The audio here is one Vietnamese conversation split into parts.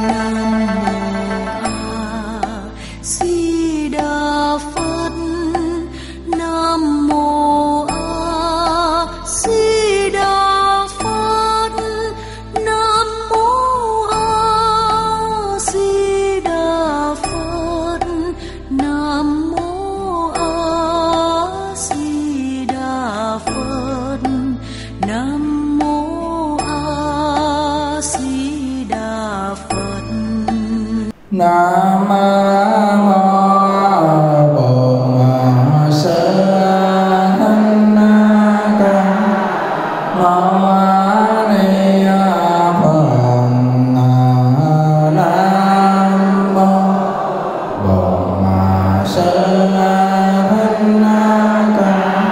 Nam mô Bổn Sư Thích Ca Mâu Ni Phật. Nam mô Bổn Sư Thích Ca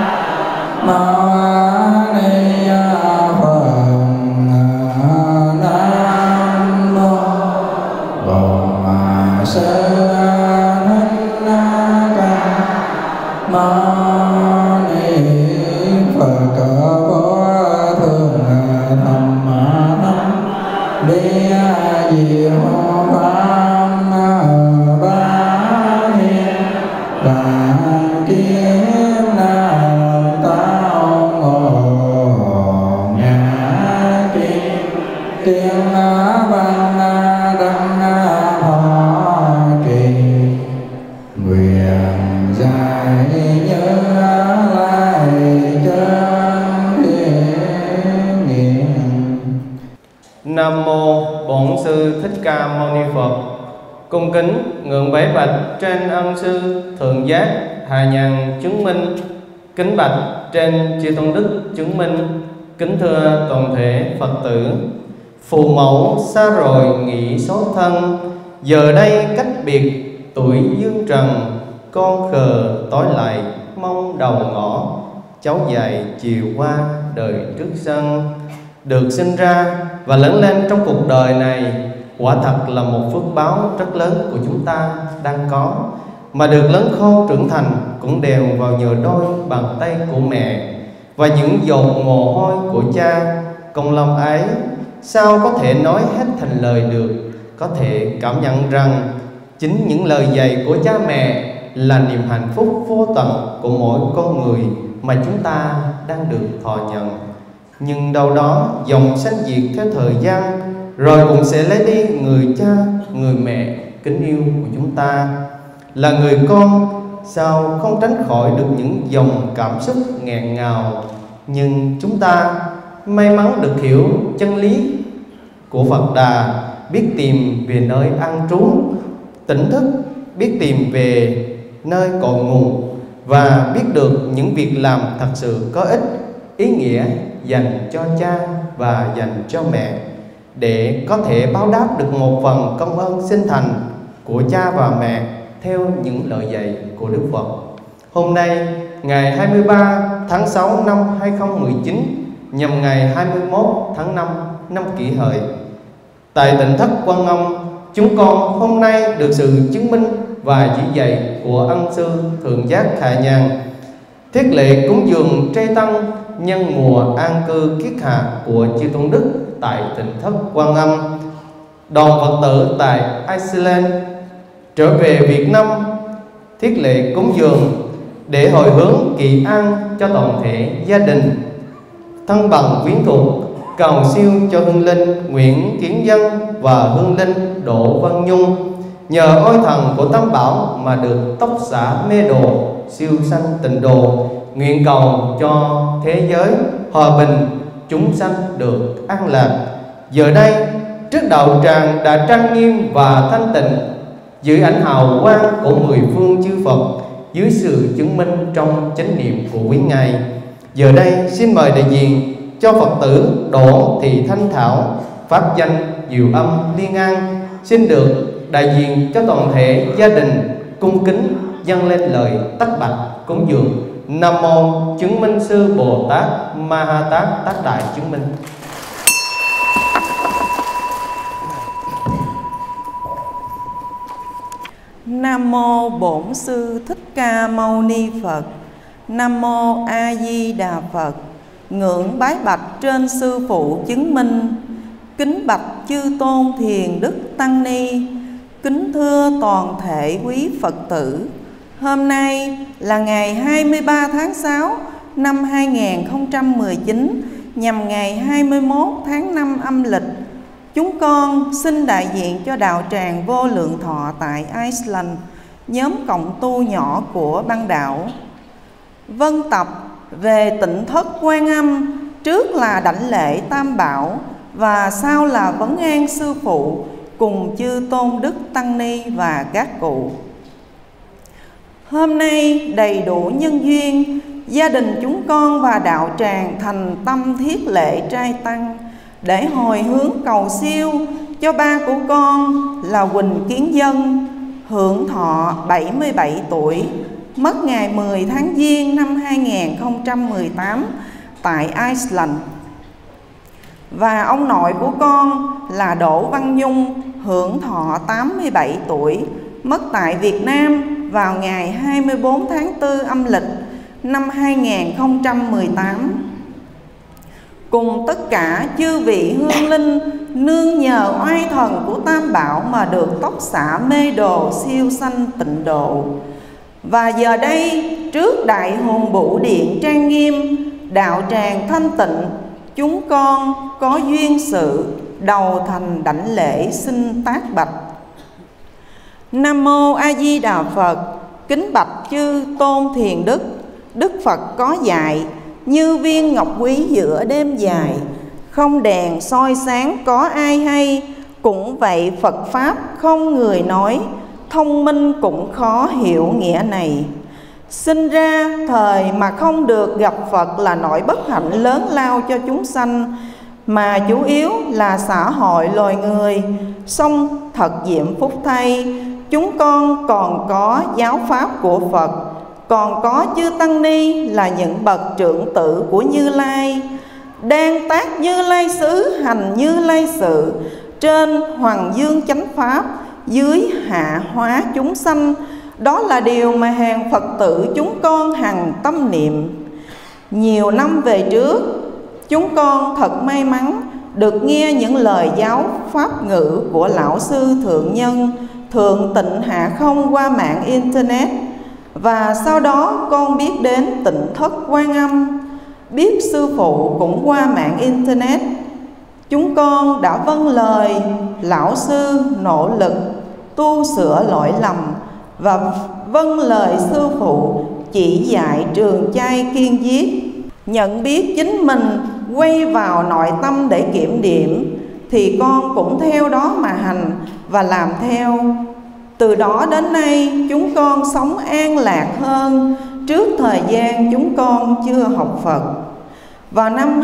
Mâu Ni Phật. Nam mô Bổn Sư Thích Ca Mâu Ni Phật. Vô thượng thầm đi diệu pháp bá hiền và kiếp nào tao ngộ ngã tiên văn đăng họ trì nguyện dài như lai chân thiên nghiền. Nam mô Bổn Sư Thích Ca Mâu Ni Phật. Cung kính ngưỡng bái bạch trên ân sư thượng giác Hà Nhàn chứng minh. Kính bạch trên chư tôn đức chứng minh. Kính thưa toàn thể Phật tử. Phụ mẫu xa rồi nghỉ số thân, giờ đây cách biệt tuổi dương trần. Con khờ tối lại mong đầu ngõ, cháu dài chiều qua đời trước sân. Được sinh ra và lớn lên trong cuộc đời này quả thật là một phước báo rất lớn của chúng ta đang có. Mà được lớn khôn trưởng thành cũng đều vào nhờ đôi bàn tay của mẹ và những giọt mồ hôi của cha. Công lao ấy sao có thể nói hết thành lời được. Có thể cảm nhận rằng chính những lời dạy của cha mẹ là niềm hạnh phúc vô tận của mỗi con người mà chúng ta đang được thọ nhận. Nhưng đâu đó dòng sanh diệt theo thời gian, rồi cũng sẽ lấy đi người cha, người mẹ kính yêu của chúng ta. Là người con sao không tránh khỏi được những dòng cảm xúc nghẹn ngào. Nhưng chúng ta may mắn được hiểu chân lý của Phật Đà, biết tìm về nơi an trú tỉnh thức, biết tìm về nơi cội nguồn và biết được những việc làm thật sự có ích, ý nghĩa dành cho cha và dành cho mẹ, để có thể báo đáp được một phần công ơn sinh thành của cha và mẹ theo những lời dạy của Đức Phật. Hôm nay ngày 23 tháng 6 năm 2019 nhằm ngày 21 tháng 5 năm Kỷ Hợi, tại tỉnh thất Quan Âm, chúng con hôm nay được sự chứng minh và chỉ dạy của ân sư thượng giác Hà Nhàn, thiết lễ cúng dường trai tăng nhân mùa an cư kiết hạ của chư tôn đức tại tỉnh thất Quan Âm. Đoàn Phật tử tại Iceland trở về Việt Nam thiết lễ cúng dường để hồi hướng kỳ an cho toàn thể gia đình, thân bằng quyến thuộc, cầu siêu cho hương linh Nguyễn Kiến Dân và hương linh Đỗ Văn Nhung. Nhờ ôi thần của Tam Bảo mà được tóc xả mê đồ, siêu sanh tịnh độ. Nguyện cầu cho thế giới hòa bình, chúng sanh được an lạc. Giờ đây trước đạo tràng đã trang nghiêm và thanh tịnh, dưới ánh hào quang của mười phương chư Phật, dưới sự chứng minh trong chánh niệm của quý ngài. Giờ đây xin mời đại diện cho Phật tử Đỗ Thị Thanh Thảo pháp danh Diệu Âm Liên An, xin được đại diện cho toàn thể gia đình cung kính dâng lên lời tất bạch cúng dường. Nam mô Chứng Minh Sư Bồ Tát Ma Ha Tát Tác Đại Chứng Minh. Nam mô Bổn Sư Thích Ca Mâu Ni Phật. Nam mô A Di Đà Phật. Ngưỡng bái bạch trên sư phụ chứng minh. Kính bạch chư tôn thiền đức tăng ni, kính thưa toàn thể quý Phật tử. Hôm nay là ngày 23 tháng 6 năm 2019, nhằm ngày 21 tháng 5 âm lịch. Chúng con xin đại diện cho đạo tràng Vô Lượng Thọ tại Iceland, nhóm cộng tu nhỏ của băng đạo, vân tập về Tịnh Thất Quan Âm, trước là đảnh lễ Tam Bảo và sau là vấn an sư phụ cùng chư tôn đức tăng ni và các cụ. Hôm nay đầy đủ nhân duyên, gia đình chúng con và đạo tràng thành tâm thiết lễ trai tăng để hồi hướng cầu siêu cho ba của con là Quỳnh Kiến Dân, hưởng thọ 77 tuổi, mất ngày 10 tháng Giêng năm 2018 tại Iceland. Và ông nội của con là Đỗ Văn Nhung, hưởng thọ 87 tuổi, mất tại Việt Nam vào ngày 24 tháng 4 âm lịch năm 2018. Cùng tất cả chư vị hương linh nương nhờ oai thần của Tam Bảo mà được tóc xả mê đồ siêu sanh tịnh độ. Và giờ đây trước đại hùng bủ điện trang nghiêm, đạo tràng thanh tịnh, chúng con có duyên sự đầu thành đảnh lễ xin tác bạch. Nam mô A Di Đà Phật. Kính bạch chư tôn thiền đức, Đức Phật có dạy như viên ngọc quý giữa đêm dài, không đèn soi sáng có ai hay. Cũng vậy Phật Pháp không người nói, thông minh cũng khó hiểu nghĩa này. Sinh ra thời mà không được gặp Phật là nỗi bất hạnh lớn lao cho chúng sanh, mà chủ yếu là xã hội loài người. Song thật diệm phúc thay, chúng con còn có giáo pháp của Phật, còn có chư tăng ni là những bậc trưởng tử của Như Lai, đang tác Như Lai xứ, hành Như Lai sự, trên hoàng dương chánh pháp, dưới hạ hóa chúng sanh. Đó là điều mà hàng Phật tử chúng con hằng tâm niệm. Nhiều năm về trước, chúng con thật may mắn được nghe những lời giáo pháp ngữ của Lão Sư Thượng Nhân, Thượng Tịnh Hạ Không qua mạng Internet. Và sau đó con biết đến Tịnh Thất Quan Âm, biết sư phụ cũng qua mạng Internet. Chúng con đã vâng lời Lão Sư nỗ lực tu sửa lỗi lầm và vâng lời sư phụ chỉ dạy trường chay kiên giết. Nhận biết chính mình quay vào nội tâm để kiểm điểm, thì con cũng theo đó mà hành và làm theo. Từ đó đến nay chúng con sống an lạc hơn trước thời gian chúng con chưa học Phật. Vào năm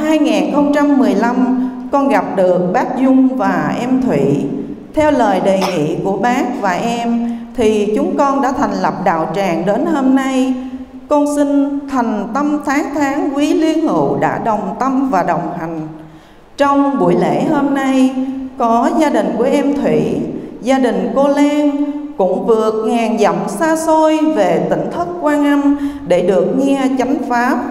2015, con gặp được bác Dung và em Thủy. Theo lời đề nghị của bác và em thì chúng con đã thành lập đạo tràng đến hôm nay. Con xin thành tâm tán thán quý liên hữu đã đồng tâm và đồng hành. Trong buổi lễ hôm nay, có gia đình của em Thủy, gia đình cô Lan cũng vượt ngàn dặm xa xôi về Tịnh Thất Quan Âm để được nghe chánh pháp.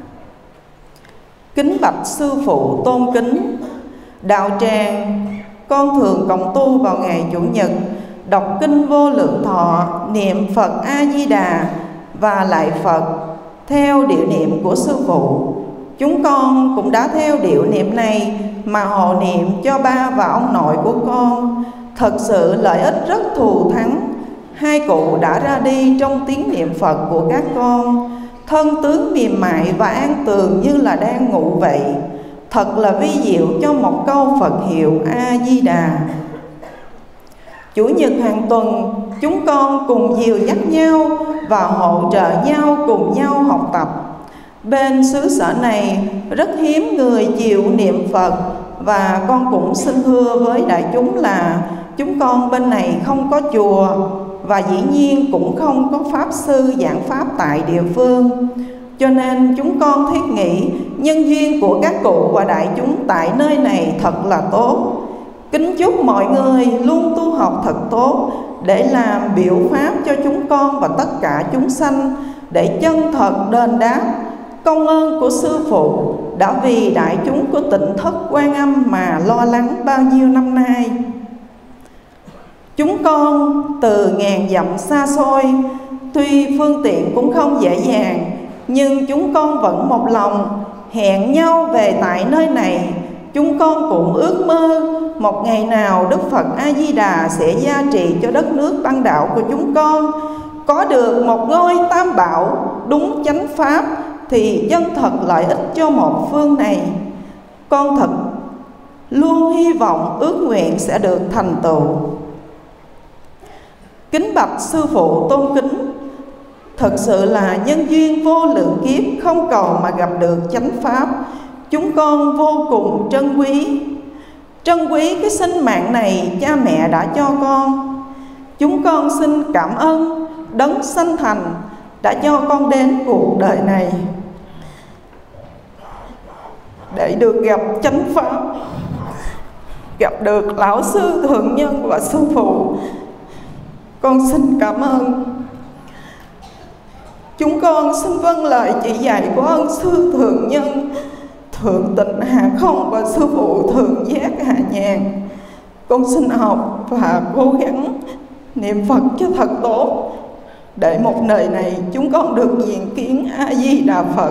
Kính bạch sư phụ tôn kính, đạo tràng con thường cộng tu vào ngày Chủ nhật, đọc kinh Vô Lượng Thọ, niệm Phật A Di Đà và lại Phật theo điệu niệm của sư phụ. Chúng con cũng đã theo điệu niệm này mà hộ niệm cho ba và ông nội của con. Thật sự lợi ích rất thù thắng. Hai cụ đã ra đi trong tiếng niệm Phật của các con, thân tướng mềm mại và an tường như là đang ngủ vậy. Thật là vi diệu cho một câu Phật hiệu A Di Đà. Chủ nhật hàng tuần, chúng con cùng dìu dắt nhau và hỗ trợ nhau cùng nhau học tập. Bên xứ sở này rất hiếm người chịu niệm Phật, và con cũng xin thưa với đại chúng là chúng con bên này không có chùa và dĩ nhiên cũng không có pháp sư giảng pháp tại địa phương. Cho nên chúng con thiết nghĩ nhân duyên của các cụ và đại chúng tại nơi này thật là tốt. Kính chúc mọi người luôn tu học thật tốt để làm biểu pháp cho chúng con và tất cả chúng sanh, để chân thật đền đáp công ơn của Sư Phụ đã vì đại chúng của Tịnh Thất Quan Âm mà lo lắng bao nhiêu năm nay. Chúng con từ ngàn dặm xa xôi, tuy phương tiện cũng không dễ dàng, nhưng chúng con vẫn một lòng hẹn nhau về tại nơi này. Chúng con cũng ước mơ một ngày nào Đức Phật A-di-đà sẽ gia trì cho đất nước Băng Đạo của chúng con có được một ngôi tam bảo đúng chánh pháp, thì chân thật lợi ích cho một phương này. Con thật luôn hy vọng ước nguyện sẽ được thành tựu. Kính bạch Sư Phụ tôn kính, thật sự là nhân duyên vô lượng kiếp không cầu mà gặp được chánh pháp. Chúng con vô cùng trân quý cái sinh mạng này cha mẹ đã cho con. Chúng con xin cảm ơn Đấng sanh thành đã cho con đến cuộc đời này để được gặp chánh pháp, gặp được Lão Sư Thượng Nhân và Sư Phụ. Con xin cảm ơn. Chúng con xin vâng lời chỉ dạy của ân Sư Thượng Nhân Thượng Tịnh Hà Không và Sư Phụ Thượng Giác Hà Nhàn. Con xin học và cố gắng niệm Phật cho thật tốt, để một đời này chúng con được diện kiến A-di-đà Phật,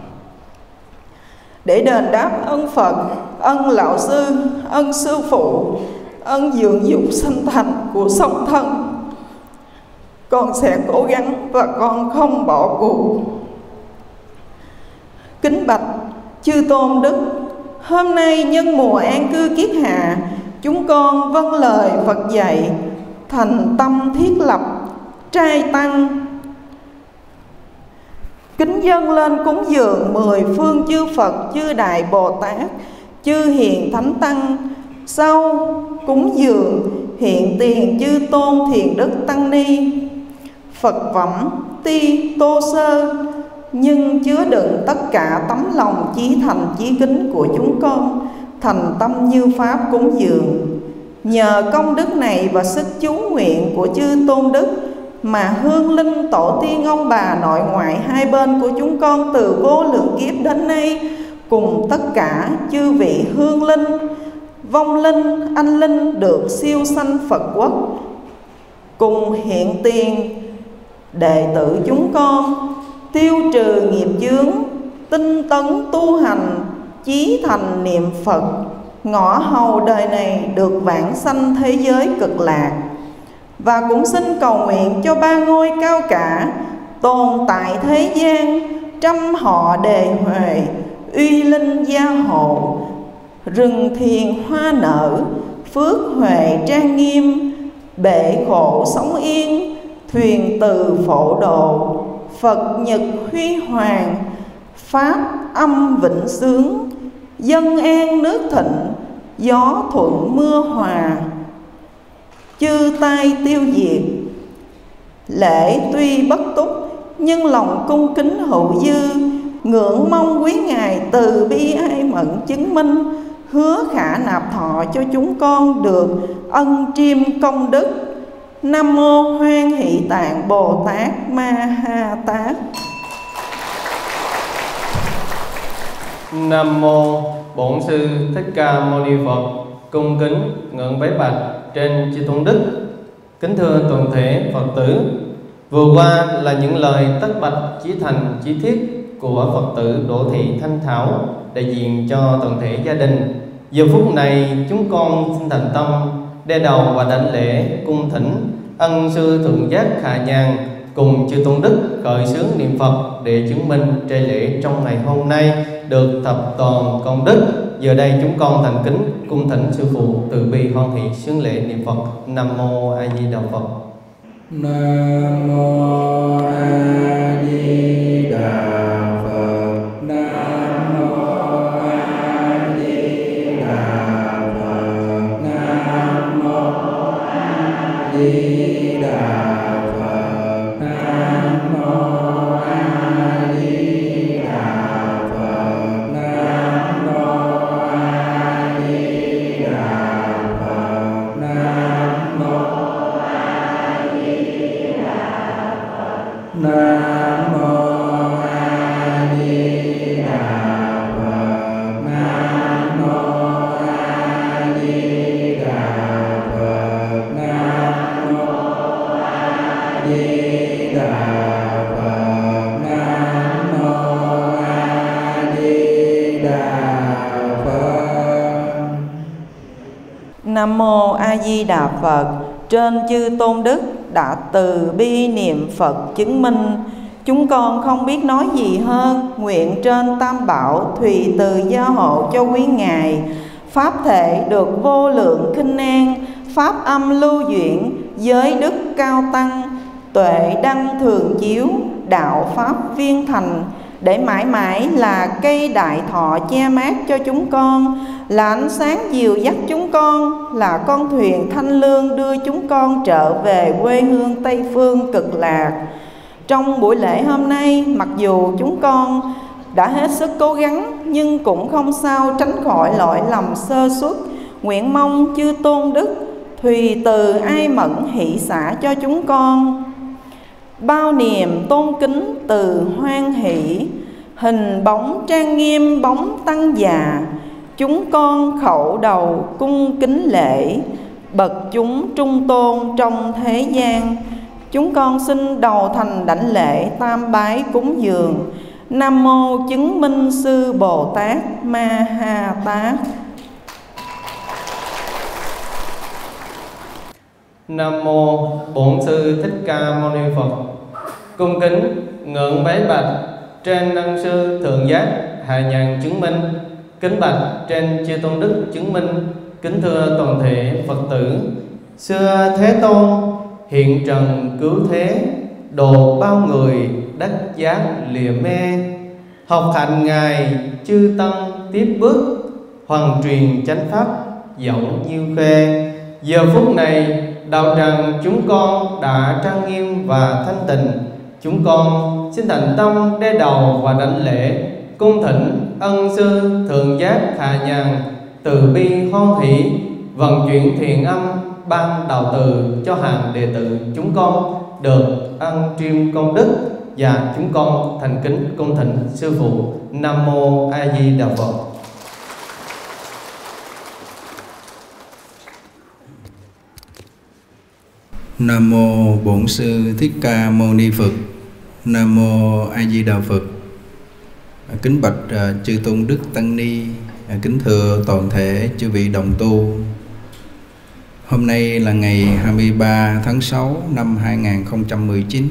để đền đáp ân Phật, ân Lão Sư, ân Sư Phụ, ân dưỡng dục sanh thành của song thân. Con sẽ cố gắng và con không bỏ cuộc. Kính bạch chư tôn đức, hôm nay nhân mùa an cư kiết hạ, chúng con vâng lời Phật dạy, thành tâm thiết lập trai tăng, kính dâng lên cúng dường 10 phương chư Phật, chư Đại Bồ Tát, chư Hiền Thánh Tăng. Sau cúng dường hiện tiền chư tôn Thiền Đức Tăng Ni, Phật phẩm ti tô sơ, nhưng chứa đựng tất cả tấm lòng chí thành chí kính của chúng con, thành tâm như pháp cúng dường. Nhờ công đức này và sức chú nguyện của chư tôn đức mà hương linh tổ tiên ông bà nội ngoại hai bên của chúng con từ vô lượng kiếp đến nay, cùng tất cả chư vị hương linh, vong linh, anh linh được siêu sanh Phật quốc, cùng hiện tiền đệ tử chúng con tiêu trừ nghiệp chướng, tinh tấn tu hành, chí thành niệm Phật, ngõ hầu đời này được vãng sanh thế giới cực lạc. Và cũng xin cầu nguyện cho ba ngôi cao cả tồn tại thế gian, trăm họ đề huệ, uy linh gia hộ, rừng thiền hoa nở, phước huệ trang nghiêm, bể khổ sống yên, thuyền từ phổ độ, Phật nhật huy hoàng, pháp âm vĩnh sướng, dân an nước thịnh, gió thuận mưa hòa, chư tai tiêu diệt. Lễ tuy bất túc nhưng lòng cung kính hữu dư, ngưỡng mong quý ngài từ bi ai mẫn chứng minh, hứa khả nạp thọ cho chúng con được ân chiêm công đức. Nam mô Hoan Hỷ Tạng Bồ Tát Ma Ha Tát. Nam mô Bổn Sư Thích Ca Mâu Ni Phật. Cung kính ngưỡng bái bạch trên chư tôn đức. Kính thưa toàn thể Phật tử, vừa qua là những lời tất bạch chí thành chí thiết của Phật tử Đỗ Thị Thanh Thảo, đại diện cho toàn thể gia đình. Giờ phút này chúng con xin thành tâm đe đầu và đảnh lễ cung thỉnh ân sư Thượng Giác Hà Nhàn cùng chư tôn đức khởi xướng niệm Phật để chứng minh trai lễ trong ngày hôm nay được thập toàn công đức. Giờ đây chúng con thành kính cung thỉnh sư phụ từ bi hoan hỷ xướng lễ niệm Phật. Nam mô A Di Đà Phật. Nam mô A Di Đà Phật. Nam mô A Di Đà Phật. Nam mô A Di Đà Phật. Nam mô A Di Đà Phật. Nam mô A Di Đà Phật. Nam mô A Di Đà Phật. Nam mô A Di Nam mô A Di Đà Phật. Trên chư tôn đức đã từ bi niệm Phật chứng minh, chúng con không biết nói gì hơn. Nguyện trên Tam Bảo thùy từ gia hộ cho quý ngài, pháp thể được vô lượng khinh an, pháp âm lưu duyện, giới đức cao tăng, tuệ đăng thường chiếu, đạo pháp viên thành, để mãi mãi là cây đại thọ che mát cho chúng con, là ánh sáng dìu dắt chúng con, là con thuyền thanh lương đưa chúng con trở về quê hương Tây Phương cực lạc. Trong buổi lễ hôm nay, mặc dù chúng con đã hết sức cố gắng, nhưng cũng không sao tránh khỏi lỗi lầm sơ suất. Nguyện mong chư tôn đức thùy từ ai mẫn hỷ xả cho chúng con. Bao niềm tôn kính từ hoan hỷ, hình bóng trang nghiêm bóng tăng già. Chúng con khẩu đầu cung kính lễ, bậc chúng trung tôn trong thế gian. Chúng con xin đầu thành đảnh lễ tam bái cúng dường. Nam mô chứng minh sư Bồ Tát Ma Ha Tát. Nam mô Bổn Sư Thích Ca Mâu Ni Phật. Cung kính ngưỡng bái bạch trên ân sư thượng giác hạ nhàn chứng minh, kính bạch trên chư tôn đức chứng minh. Kính thưa toàn thể Phật tử, xưa Thế Tôn hiện trần cứu thế, độ bao người đắc giác lìa mê. Học hành ngài chư tăng tiếp bước, hoàng truyền chánh pháp dẫu nhiêu khê. Giờ phút này đạo tràng chúng con đã trang nghiêm và thanh tịnh. Chúng con xin thành tâm đe đầu và đảnh lễ, cung thỉnh ân sư thượng giác hạ nhàn từ bi hoan hỷ, vận chuyển thiện âm ban đạo từ cho hàng đệ tử chúng con được ăn triêm công đức. Và chúng con thành kính cung thỉnh sư phụ. Nam mô A Di Đà Phật. Nam mô Bổn Sư Thích Ca Mâu Ni Phật. Nam mô A Di Đà Phật. Kính bạch chư tôn đức tăng ni, kính thưa toàn thể chư vị đồng tu. Hôm nay là ngày 23 tháng 6 năm 2019,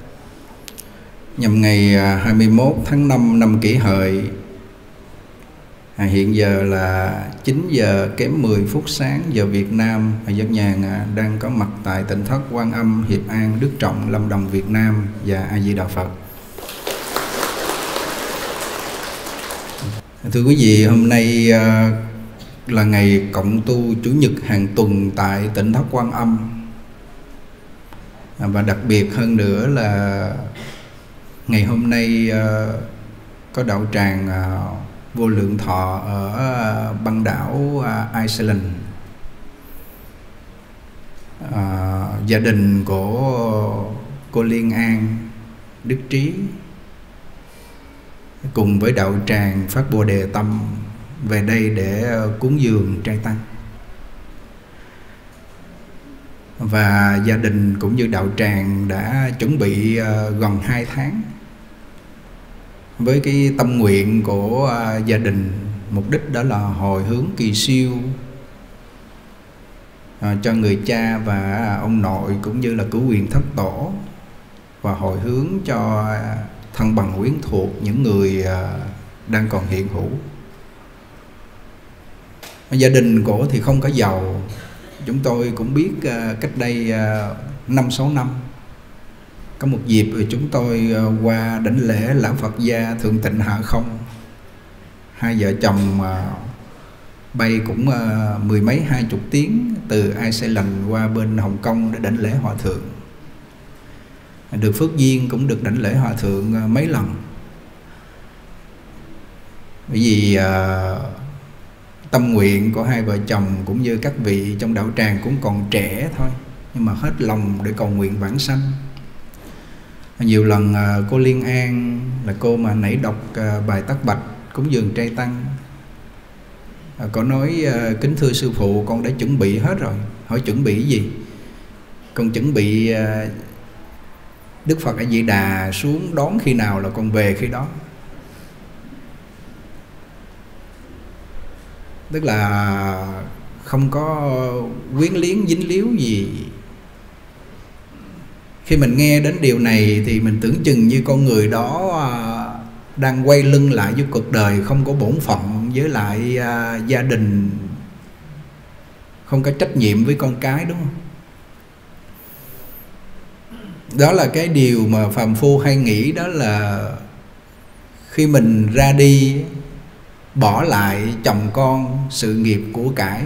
nhằm ngày 21 tháng 5 năm Kỷ Hợi. Hiện giờ là 9 giờ kém 10 phút sáng giờ Việt Nam. Giác Nhàn đang có mặt tại tỉnh thất Quan Âm, Hiệp An, Đức Trọng, Lâm Đồng, Việt Nam. Và A Di Đà Phật. Thưa quý vị, hôm nay là ngày cộng tu Chủ nhật hàng tuần tại tỉnh thất Quan Âm. Và đặc biệt hơn nữa là ngày hôm nay có đạo tràng Vô Lượng Thọ ở băng đảo Iceland. Gia đình của cô Liên An, Đức Trí cùng với đạo tràng Phát Bồ Đề Tâm về đây để cúng dường trai tăng. Và gia đình cũng như đạo tràng đã chuẩn bị gần 2 tháng với cái tâm nguyện của gia đình. Mục đích đó là hồi hướng kỳ siêu cho người cha và ông nội, cũng như là cứu quyền thất tổ, và hồi hướng cho thân bằng quyến thuộc, những người đang còn hiện hữu. Gia đình cổ thì không có giàu. Chúng tôi cũng biết cách đây 5-6 năm có một dịp chúng tôi qua đảnh lễ Lão Phật Gia Thượng Tịnh Hạ Không. Hai vợ chồng bay cũng 10 mấy 20 tiếng từ Iceland qua bên Hồng Kông để đảnh lễ Hòa Thượng. Được phước duyên cũng được đảnh lễ Hòa Thượng mấy lần. Bởi vì tâm nguyện của hai vợ chồng cũng như các vị trong đạo tràng cũng còn trẻ thôi, nhưng mà hết lòng để cầu nguyện vãng sanh. Nhiều lần cô Liên An là cô mà nãy đọc bài Tắc Bạch cúng dường trai tăng, cô nói kính thưa sư phụ, con đã chuẩn bị hết rồi. Hỏi chuẩn bị cái gì? Con chuẩn bị Đức Phật A Di Đà xuống đón khi nào là con về khi đó. Tức là không có quyến liếng dính líu gì. Khi mình nghe đến điều này thì mình tưởng chừng như con người đó đang quay lưng lại với cuộc đời, không có bổn phận với lại gia đình, không có trách nhiệm với con cái, đúng không? Đó là cái điều mà phàm phu hay nghĩ, đó là khi mình ra đi bỏ lại chồng con, sự nghiệp, của cải,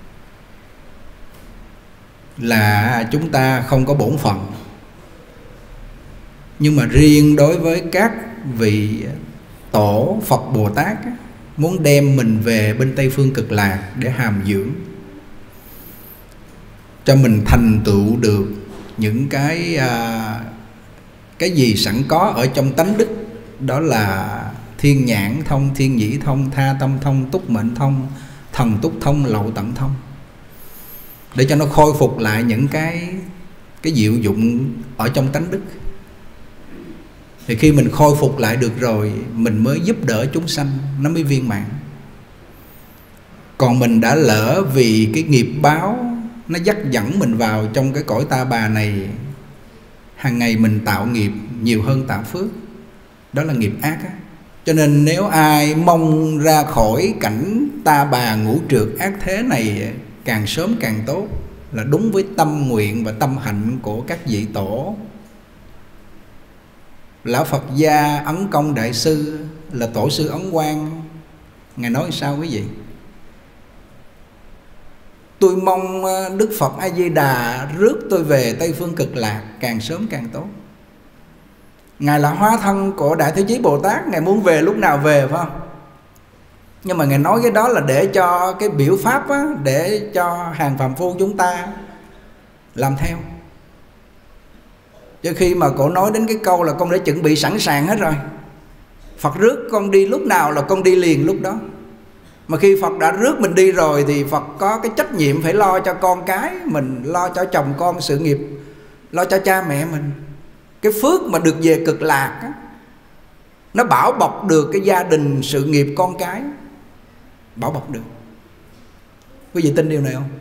là chúng ta không có bổn phận. Nhưng mà riêng đối với các vị tổ Phật Bồ Tát muốn đem mình về bên Tây Phương Cực Lạc để hàm dưỡng, cho mình thành tựu được những cái gì sẵn có ở trong tánh đức. Đó là thiên nhãn thông, thiên nhĩ thông, tha tâm thông, túc mệnh thông, thần túc thông, lậu tận thông, để cho nó khôi phục lại những cái diệu dụng ở trong tánh đức. Thì khi mình khôi phục lại được rồi, mình mới giúp đỡ chúng sanh, nó mới viên mãn. Còn mình đã lỡ vì cái nghiệp báo nó dắt dẫn mình vào trong cái cõi ta bà này, hàng ngày mình tạo nghiệp nhiều hơn tạo phước, đó là nghiệp ác á. Cho nên nếu ai mong ra khỏi cảnh ta bà ngũ trượt ác thế này càng sớm càng tốt, là đúng với tâm nguyện và tâm hạnh của các vị tổ. Lão Phật gia Ấn Công Đại Sư là Tổ sư Ấn Quang, Ngài nói sao quý vị? Tôi mong Đức Phật A Di Đà rước tôi về Tây Phương Cực Lạc càng sớm càng tốt. Ngài là hóa thân của Đại Thế Chí Bồ Tát, Ngài muốn về lúc nào về, phải không? Nhưng mà Ngài nói cái đó là để cho cái biểu pháp á, để cho hàng phàm phu chúng ta làm theo. Chứ khi mà cổ nói đến cái câu là con đã chuẩn bị sẵn sàng hết rồi, Phật rước con đi lúc nào là con đi liền lúc đó. Mà khi Phật đã rước mình đi rồi thì Phật có cái trách nhiệm phải lo cho con cái mình, lo cho chồng con, sự nghiệp, lo cho cha mẹ mình. Cái phước mà được về Cực Lạc á, nó bảo bọc được cái gia đình, sự nghiệp, con cái, bảo bọc được. Quý vị tin điều này không?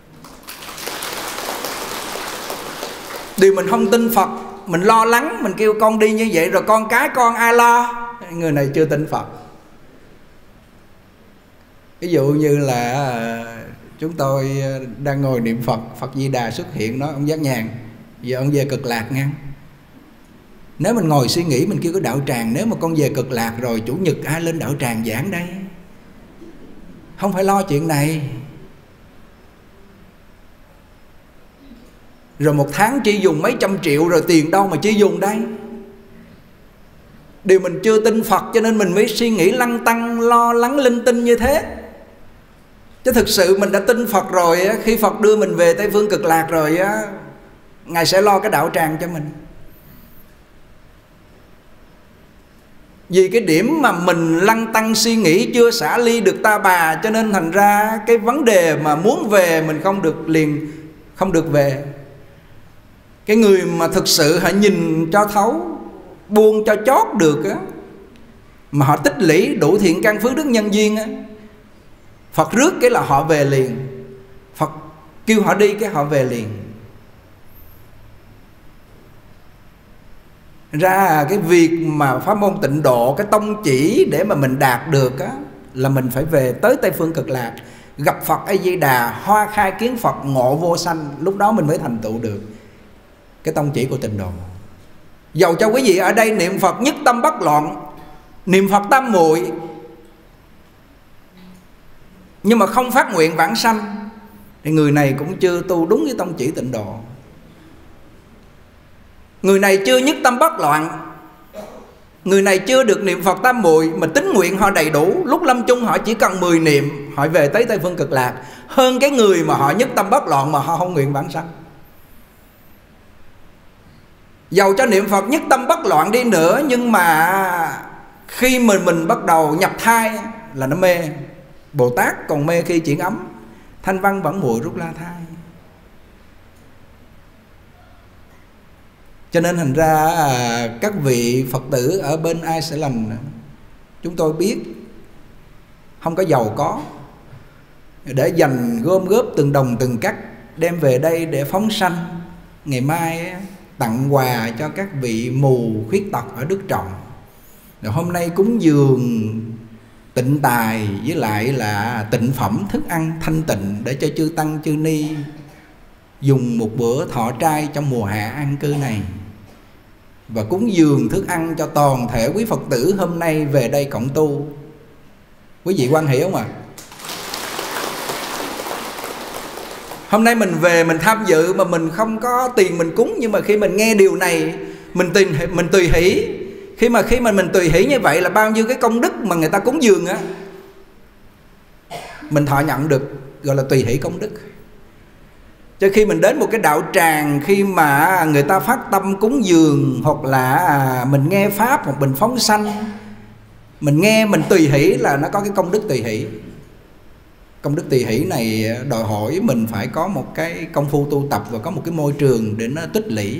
Điều mình không tin Phật, mình lo lắng, mình kêu con đi như vậy rồi con cái con ai lo? Người này chưa tin Phật. Ví dụ như là chúng tôi đang ngồi niệm Phật, Phật Di Đà xuất hiện nói ông Giác Nhàn, giờ ông về Cực Lạc nha. Nếu mình ngồi suy nghĩ, mình kêu cái đạo tràng, nếu mà con về Cực Lạc rồi, Chủ nhật ai lên đạo tràng giảng đây? Không phải lo chuyện này. Rồi một tháng chỉ dùng mấy trăm triệu, rồi tiền đâu mà chi dùng đây? Điều mình chưa tin Phật cho nên mình mới suy nghĩ lăng tăng, lo lắng linh tinh như thế. Chứ thực sự mình đã tin Phật rồi, khi Phật đưa mình về Tây Phương Cực Lạc rồi, Ngài sẽ lo cái đạo tràng cho mình. Vì cái điểm mà mình lăng tăng suy nghĩ chưa xả ly được ta bà, cho nên thành ra cái vấn đề mà muốn về mình không được liền, không được về. Cái người mà thực sự họ nhìn cho thấu, buông cho chót được á, mà họ tích lũy đủ thiện căn phước đức nhân duyên á, Phật rước cái là họ về liền. Phật kêu họ đi cái họ về liền. Ra cái việc mà pháp môn tịnh độ, cái tông chỉ để mà mình đạt được á, là mình phải về tới Tây Phương Cực Lạc, gặp Phật A Di Đà, hoa khai kiến Phật, ngộ vô sanh. Lúc đó mình mới thành tựu được cái tông chỉ của tịnh độ. Dầu cho quý vị ở đây niệm Phật nhất tâm bất loạn, niệm Phật tam muội, nhưng mà không phát nguyện vãng sanh, thì người này cũng chưa tu đúng với tông chỉ tịnh độ. Người này chưa nhất tâm bất loạn, người này chưa được niệm Phật tam muội, mà tín nguyện họ đầy đủ, lúc lâm chung họ chỉ cần 10 niệm, họ về tới Tây Phương Cực Lạc, hơn cái người mà họ nhất tâm bất loạn mà họ không nguyện vãng sanh. Dầu cho niệm Phật nhất tâm bất loạn đi nữa, nhưng mà khi mình bắt đầu nhập thai là nó mê. Bồ Tát còn mê khi chuyển ấm, thanh văn vẫn muội rút la thai. Cho nên thành ra các vị Phật tử ở bên Iceland, chúng tôi biết không có giàu có, để dành gom góp từng đồng từng cắc đem về đây để phóng sanh, ngày mai tặng quà cho các vị mù khuyết tật ở Đức Trọng. Rồi hôm nay cúng dường tịnh tài với lại là tịnh phẩm thức ăn thanh tịnh để cho chư tăng chư ni dùng một bữa thọ trai trong mùa hạ an cư này, và cúng dường thức ăn cho toàn thể quý Phật tử hôm nay về đây cộng tu. Quý vị quan hệ không ạ? Hôm nay mình về mình tham dự mà mình không có tiền mình cúng, nhưng mà khi mình nghe điều này mình tùy hỷ. Khi mà mình tùy hỷ như vậy là bao nhiêu cái công đức mà người ta cúng dường á, mình thọ nhận được, gọi là tùy hỷ công đức. Cho khi mình đến một cái đạo tràng, khi mà người ta phát tâm cúng dường, hoặc là mình nghe pháp, hoặc mình phóng sanh, mình nghe mình tùy hỷ là nó có cái công đức tùy hỷ. Công đức tùy hỷ này đòi hỏi mình phải có một cái công phu tu tập và có một cái môi trường để nó tích lũy.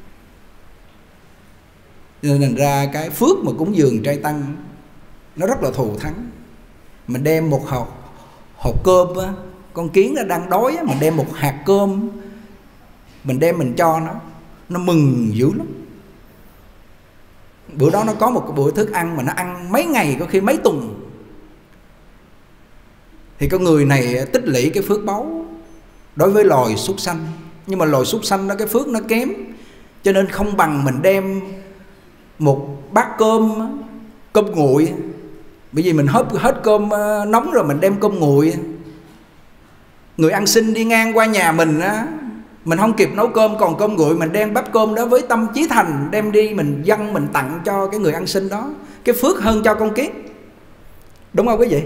Nên thành ra cái phước mà cúng dường trai tăng nó rất là thù thắng. Mình đem một hộp cơm á, con kiến nó đang đói á, mình đem một hạt cơm, mình đem mình cho nó mừng dữ lắm. Bữa đó nó có một bữa thức ăn mà nó ăn mấy ngày, có khi mấy tuần. Thì con người này tích lũy cái phước báu đối với loài súc sanh. Nhưng mà loài súc sanh đó cái phước nó kém, cho nên không bằng mình đem một bát cơm nguội. Bởi vì mình hết cơm nóng rồi mình đem cơm nguội. Người ăn xin đi ngang qua nhà mình á, mình không kịp nấu cơm còn cơm nguội, mình đem bát cơm đó với tâm chí thành đem đi, mình dâng mình tặng cho cái người ăn xin đó, cái phước hơn cho con kiến. Đúng không quý vị?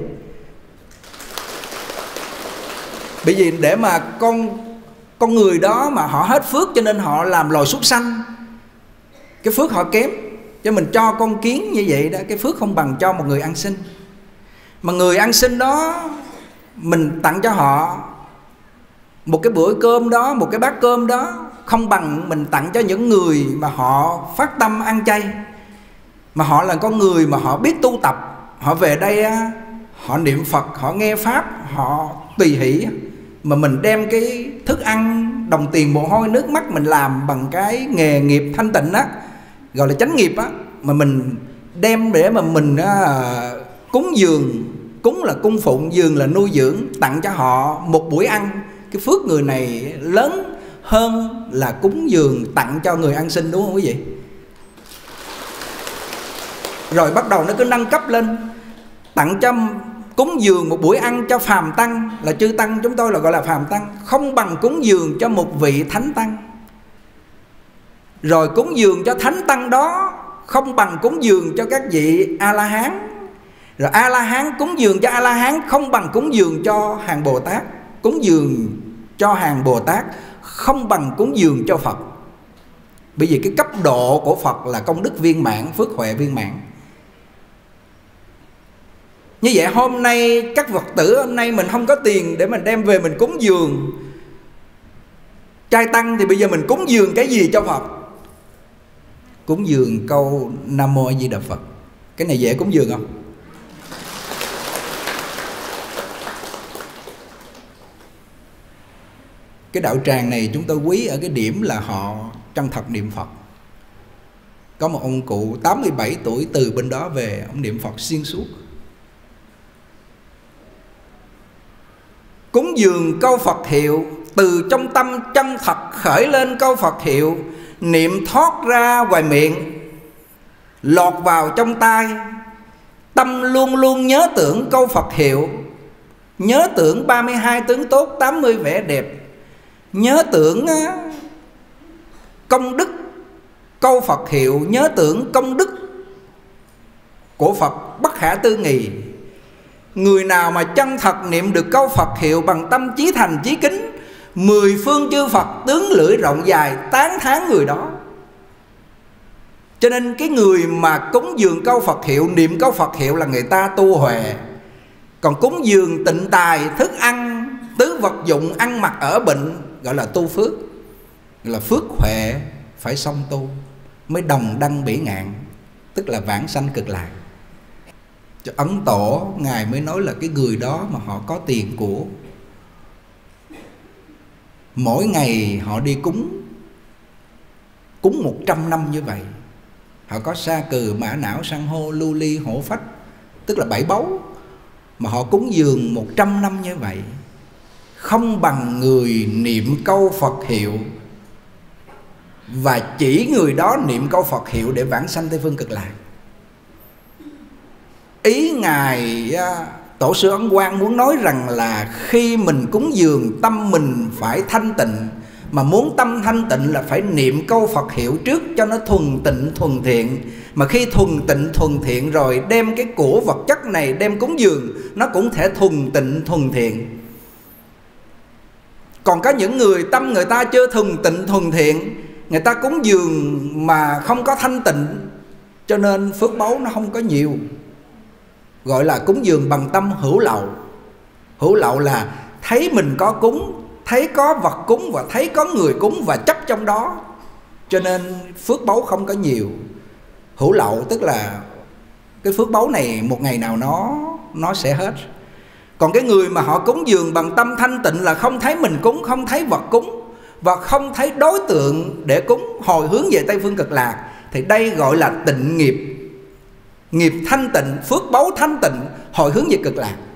Bởi vì để mà con người đó mà họ hết phước cho nên họ làm loài súc sanh, cái phước họ kém. Cho mình cho con kiến như vậy đó, cái phước không bằng cho một người ăn xin. Mà người ăn xin đó mình tặng cho họ một cái bữa cơm đó, một cái bát cơm đó, không bằng mình tặng cho những người mà họ phát tâm ăn chay, mà họ là con người mà họ biết tu tập. Họ về đây họ niệm Phật, họ nghe pháp, họ tùy hỷ. Mà mình đem cái thức ăn, đồng tiền mồ hôi nước mắt mình làm bằng cái nghề nghiệp thanh tịnh á, gọi là chánh nghiệp á, mà mình đem để mà mình cúng dường. Cúng là cung phụng, dường là nuôi dưỡng, tặng cho họ một buổi ăn. Cái phước người này lớn hơn là cúng dường tặng cho người ăn xin, đúng không quý vị? Rồi bắt đầu nó cứ nâng cấp lên, tặng cho cúng dường một buổi ăn cho phàm tăng, là chư tăng chúng tôi là gọi là phàm tăng, không bằng cúng dường cho một vị thánh tăng. Rồi cúng dường cho thánh tăng đó không bằng cúng dường cho các vị A-la-hán. Rồi A-la-hán cúng dường cho A-la-hán không bằng cúng dường cho hàng Bồ Tát. Cúng dường cho hàng Bồ Tát không bằng cúng dường cho Phật. Bởi vì cái cấp độ của Phật là công đức viên mãn, phước huệ viên mãn. Như vậy hôm nay các Phật tử hôm nay mình không có tiền để mình đem về mình cúng dường trai tăng, thì bây giờ mình cúng dường cái gì cho Phật? Cúng dường câu Nam Mô A Di Đà Phật. Cái này dễ cúng dường không? Cái đạo tràng này chúng tôi quý ở cái điểm là họ chân thật niệm Phật. Có một ông cụ 87 tuổi từ bên đó về, ông niệm Phật xuyên suốt. Cúng dường câu Phật hiệu, từ trong tâm chân thật khởi lên câu Phật hiệu, niệm thoát ra ngoài miệng, lọt vào trong tai. Tâm luôn luôn nhớ tưởng câu Phật hiệu, nhớ tưởng 32 tướng tốt, 80 vẻ đẹp, nhớ tưởng công đức câu Phật hiệu, nhớ tưởng công đức của Phật bất khả tư nghị. Người nào mà chân thật niệm được câu Phật hiệu bằng tâm chí thành chí kính, 10 phương chư Phật tướng lưỡi rộng dài tán thán người đó. Cho nên cái người mà cúng dường câu Phật hiệu, niệm câu Phật hiệu là người ta tu huệ. Còn cúng dường tịnh tài, thức ăn, tứ vật dụng, ăn mặc ở bệnh gọi là tu phước, gọi là phước huệ phải song tu mới đồng đăng bỉ ngạn, tức là vãng sanh cực lạc. Cho Ấn Tổ Ngài mới nói là cái người đó mà họ có tiền của, Mỗi ngày họ đi cúng 100 năm như vậy. Họ có sa cừ, mã não, san hô, lưu ly, hổ phách, tức là 7 báu, mà họ cúng dường 100 năm như vậy. Không bằng người niệm câu Phật hiệu và chỉ người đó niệm câu Phật hiệu để vãng sanh Tây Phương Cực Lạc. Ý Ngài Tổ sư Ấn Quang muốn nói rằng là khi mình cúng dường tâm mình phải thanh tịnh, mà muốn tâm thanh tịnh là phải niệm câu Phật hiệu trước cho nó thuần tịnh thuần thiện. Mà khi thuần tịnh thuần thiện rồi đem cái của vật chất này đem cúng dường, nó cũng thể thuần tịnh thuần thiện. Còn có những người tâm người ta chưa thuần tịnh thuần thiện, người ta cúng dường mà không có thanh tịnh, cho nên phước báu nó không có nhiều. Gọi là cúng dường bằng tâm hữu lậu. Hữu lậu là thấy mình có cúng, thấy có vật cúng và thấy có người cúng và chấp trong đó, cho nên phước báu không có nhiều. Hữu lậu tức là cái phước báu này một ngày nào nó sẽ hết. Còn cái người mà họ cúng dường bằng tâm thanh tịnh là không thấy mình cúng, không thấy vật cúng và không thấy đối tượng để cúng, hồi hướng về Tây Phương Cực Lạc, thì đây gọi là tịnh nghiệp. Nghiệp thanh tịnh, phước báu thanh tịnh, hồi hướng về Cực Lạc.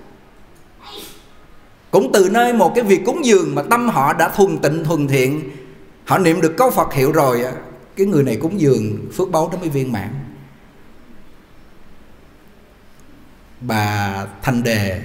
Cũng từ nơi một cái việc cúng dường mà tâm họ đã thuần tịnh thuần thiện, họ niệm được câu Phật hiệu rồi, cái người này cúng dường phước báu nó mới viên mãn. Bà Thanh Đề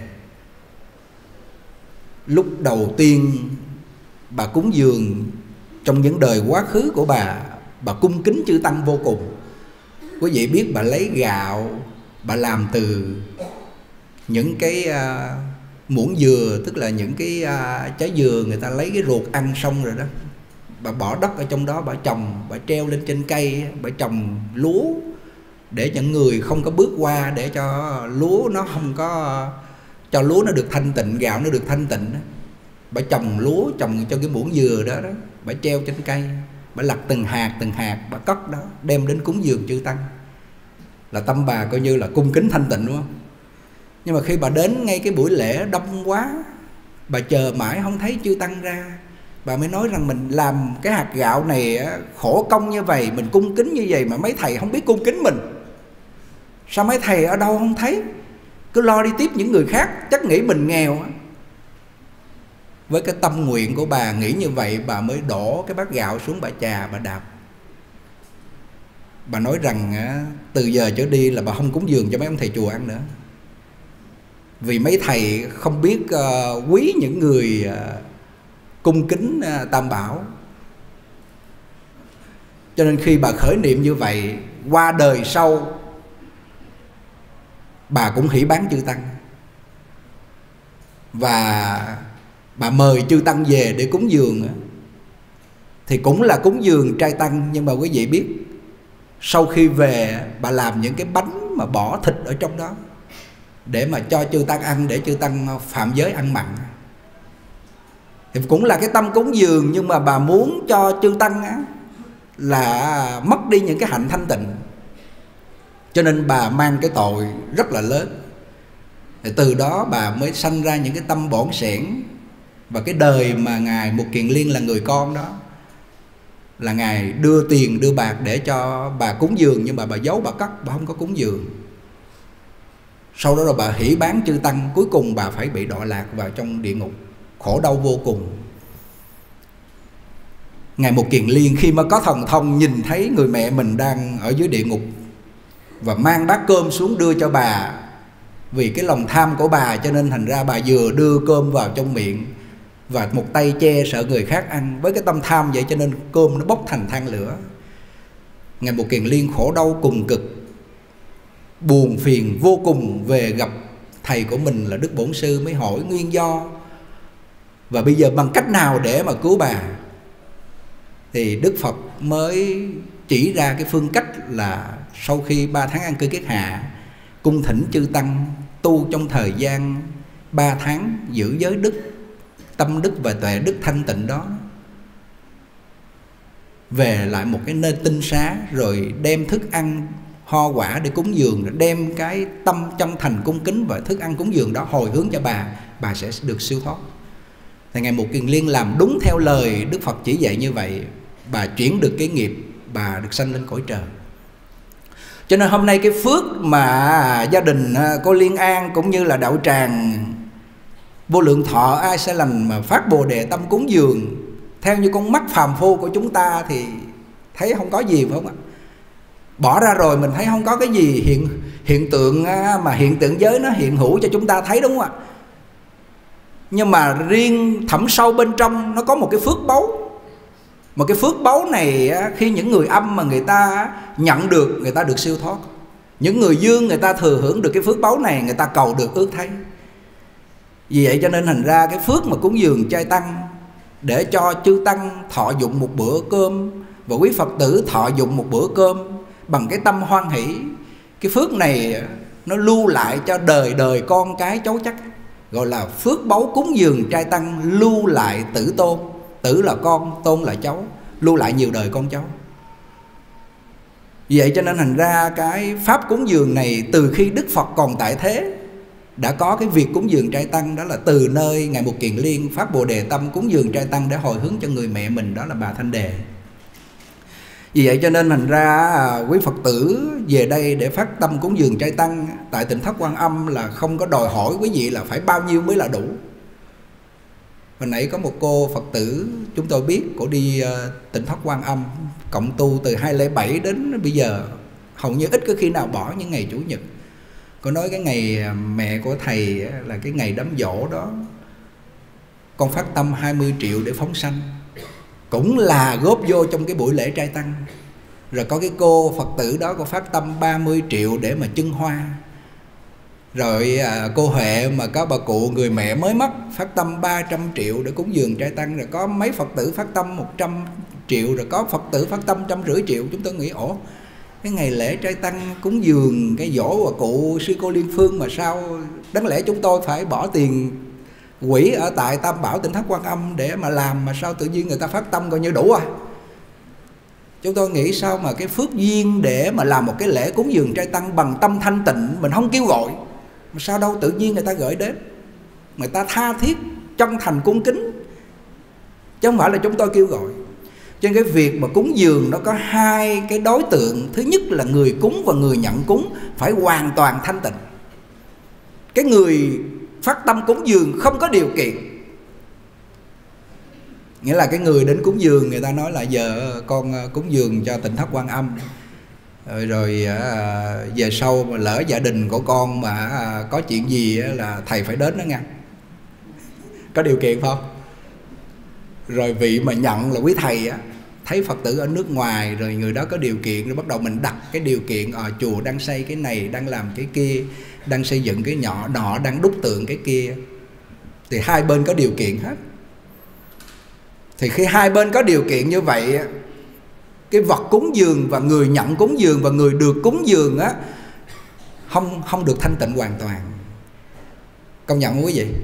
lúc đầu tiên bà cúng dường trong những đời quá khứ của bà cung kính chư tăng vô cùng. Quý vị biết bà lấy gạo, bà làm từ những cái muỗng dừa, tức là những cái trái dừa người ta lấy cái ruột ăn xong rồi đó, bà bỏ đất ở trong đó, bà trồng, bà treo lên trên cây, bà trồng lúa để những người không có bước qua, để cho lúa nó không có, cho lúa nó được thanh tịnh, gạo nó được thanh tịnh đó. Bà trồng lúa, trồng cho cái muỗng dừa đó, bà treo trên cây, bà lặt từng hạt, bà cất đó, đem đến cúng dường chư tăng. Là tâm bà coi như là cung kính thanh tịnh, đúng không? Nhưng mà khi bà đến ngay cái buổi lễ đông quá, bà chờ mãi không thấy chư tăng ra, bà mới nói rằng mình làm cái hạt gạo này khổ công như vậy, mình cung kính như vậy mà mấy thầy không biết cung kính mình. Sao mấy thầy ở đâu không thấy, cứ lo đi tiếp những người khác, chắc nghĩ mình nghèo. Với cái tâm nguyện của bà nghĩ như vậy, bà mới đổ cái bát gạo xuống, bà chà, bà đạp. Bà nói rằng từ giờ trở đi là bà không cúng dường cho mấy ông thầy chùa ăn nữa, vì mấy thầy không biết quý những người cung kính Tam Bảo. Cho nên khi bà khởi niệm như vậy, qua đời sau bà cũng hỷ bán chư tăng, và bà mời chư tăng về để cúng dường. Thì cũng là cúng dường trai tăng, nhưng mà quý vị biết sau khi về bà làm những cái bánh mà bỏ thịt ở trong đó để mà cho chư tăng ăn, để chư tăng phạm giới ăn mặn. Thì cũng là cái tâm cúng dường, nhưng mà bà muốn cho chư tăng là mất đi những cái hạnh thanh tịnh, cho nên bà mang cái tội rất là lớn. Thì từ đó bà mới sanh ra những cái tâm bỏn sẻn. Và cái đời mà Ngài Mục Kiền Liên là người con đó, là Ngài đưa tiền đưa bạc để cho bà cúng dường, nhưng mà bà giấu, bà cất, bà không có cúng dường. Sau đó rồi bà hỷ bán chư tăng, cuối cùng bà phải bị đọa lạc vào trong địa ngục, khổ đau vô cùng. Ngài Mục Kiền Liên khi mà có thần thông nhìn thấy người mẹ mình đang ở dưới địa ngục và mang bát cơm xuống đưa cho bà, vì cái lòng tham của bà cho nên thành ra bà vừa đưa cơm vào trong miệng và một tay che sợ người khác ăn. Với cái tâm tham vậy cho nên cơm nó bốc thành than lửa. Ngài Mục Kiền Liên khổ đau cùng cực, buồn phiền vô cùng, về gặp thầy của mình là Đức Bổn Sư, mới hỏi nguyên do và bây giờ bằng cách nào để mà cứu bà. Thì Đức Phật mới chỉ ra cái phương cách là sau khi 3 tháng an cư kiết hạ, cung thỉnh chư tăng tu trong thời gian 3 tháng, giữ giới đức, tâm đức và tuệ đức thanh tịnh đó, về lại một cái nơi tinh xá, rồi đem thức ăn ho quả để cúng dường, rồi đem cái tâm chân thành cung kính và thức ăn cúng dường đó hồi hướng cho bà sẽ được siêu thoát. Thì Ngài Mục Kiền Liên làm đúng theo lời Đức Phật chỉ dạy như vậy, bà chuyển được cái nghiệp, bà được sanh lên cõi trời. Cho nên hôm nay cái phước mà gia đình cô Liên An cũng như là đạo tràng Vô Lượng Thọ Ai Sẽ Lành mà phát Bồ Đề tâm cúng dường, theo như con mắt phàm phu của chúng ta thì thấy không có gì, phải không ạ? Bỏ ra rồi mình thấy không có cái gì hiện tượng mà hiện tượng giới nó hiện hữu cho chúng ta thấy, đúng không ạ? Nhưng mà riêng thẳm sâu bên trong nó có một cái phước báu. Một cái phước báu này khi những người âm mà người ta nhận được, người ta được siêu thoát. Những người dương người ta thừa hưởng được cái phước báu này, người ta cầu được ước thấy. Vì vậy cho nên thành ra cái phước mà cúng dường trai tăng để cho chư tăng thọ dụng một bữa cơm và quý Phật tử thọ dụng một bữa cơm bằng cái tâm hoan hỷ, cái phước này nó lưu lại cho đời đời con cái cháu chắc, gọi là phước báu cúng dường trai tăng, lưu lại tử tôn. Tử là con, tôn là cháu, lưu lại nhiều đời con cháu. Vì vậy cho nên thành ra cái pháp cúng dường này từ khi Đức Phật còn tại thế đã có cái việc cúng dường trai tăng. Đó là từ nơi Ngài Mục Kiền Liên phát Bồ Đề tâm cúng dường trai tăng để hồi hướng cho người mẹ mình, đó là bà Thanh Đề. Vì vậy cho nên thành ra quý Phật tử về đây để phát tâm cúng dường trai tăng tại Tịnh Thất Quan Âm là không có đòi hỏi quý vị là phải bao nhiêu mới là đủ. Hồi nãy có một cô Phật tử chúng tôi biết, cô đi Tịnh Thất Quan Âm cộng tu từ 2007 đến bây giờ, hầu như ít có khi nào bỏ những ngày Chủ nhật. Cô nói cái ngày mẹ của thầy là cái ngày đám giỗ đó, con phát tâm 20 triệu để phóng sanh, cũng là góp vô trong cái buổi lễ trai tăng. Rồi có cái cô Phật tử đó cô phát tâm 30 triệu để mà trưng hoa. Rồi cô Huệ mà có bà cụ người mẹ mới mất phát tâm 300 triệu để cúng dường trai tăng. Rồi có mấy Phật tử phát tâm 100 triệu, rồi có Phật tử phát tâm 150 triệu. Chúng tôi nghĩ ổ, cái ngày lễ trai tăng cúng dường cái dỗ bà cụ sư cô Liên Phương mà sao đáng lẽ chúng tôi phải bỏ tiền quỹ ở tại Tam Bảo Tịnh Thất Quan Âm để mà làm, mà sao tự nhiên người ta phát tâm coi như đủ à? Chúng tôi nghĩ sao mà cái phước duyên để mà làm một cái lễ cúng dường trai tăng bằng tâm thanh tịnh, mình không kêu gọi, mà sao đâu tự nhiên người ta gửi đến, người ta tha thiết chân thành cung kính, chứ không phải là chúng tôi kêu gọi. Cho nên cái việc mà cúng dường nó có hai cái đối tượng. Thứ nhất là người cúng và người nhận cúng phải hoàn toàn thanh tịnh. Cái người phát tâm cúng dường không có điều kiện, nghĩa là cái người đến cúng dường người ta nói là giờ con cúng dường cho Tịnh Thất Quan Âm, rồi về sau mà lỡ gia đình của con mà có chuyện gì là thầy phải đến đó nha, có điều kiện không? Rồi vị mà nhận là quý thầy á, thấy Phật tử ở nước ngoài rồi người đó có điều kiện, rồi bắt đầu mình đặt cái điều kiện, chùa đang xây cái này, đang làm cái kia, đang xây dựng cái nhỏ nọ, đang đúc tượng cái kia, thì hai bên có điều kiện hết. Thì khi hai bên có điều kiện như vậy, cái vật cúng dường và người nhận cúng dường và người được cúng dường á không được thanh tịnh hoàn toàn. Công nhận không quý vị?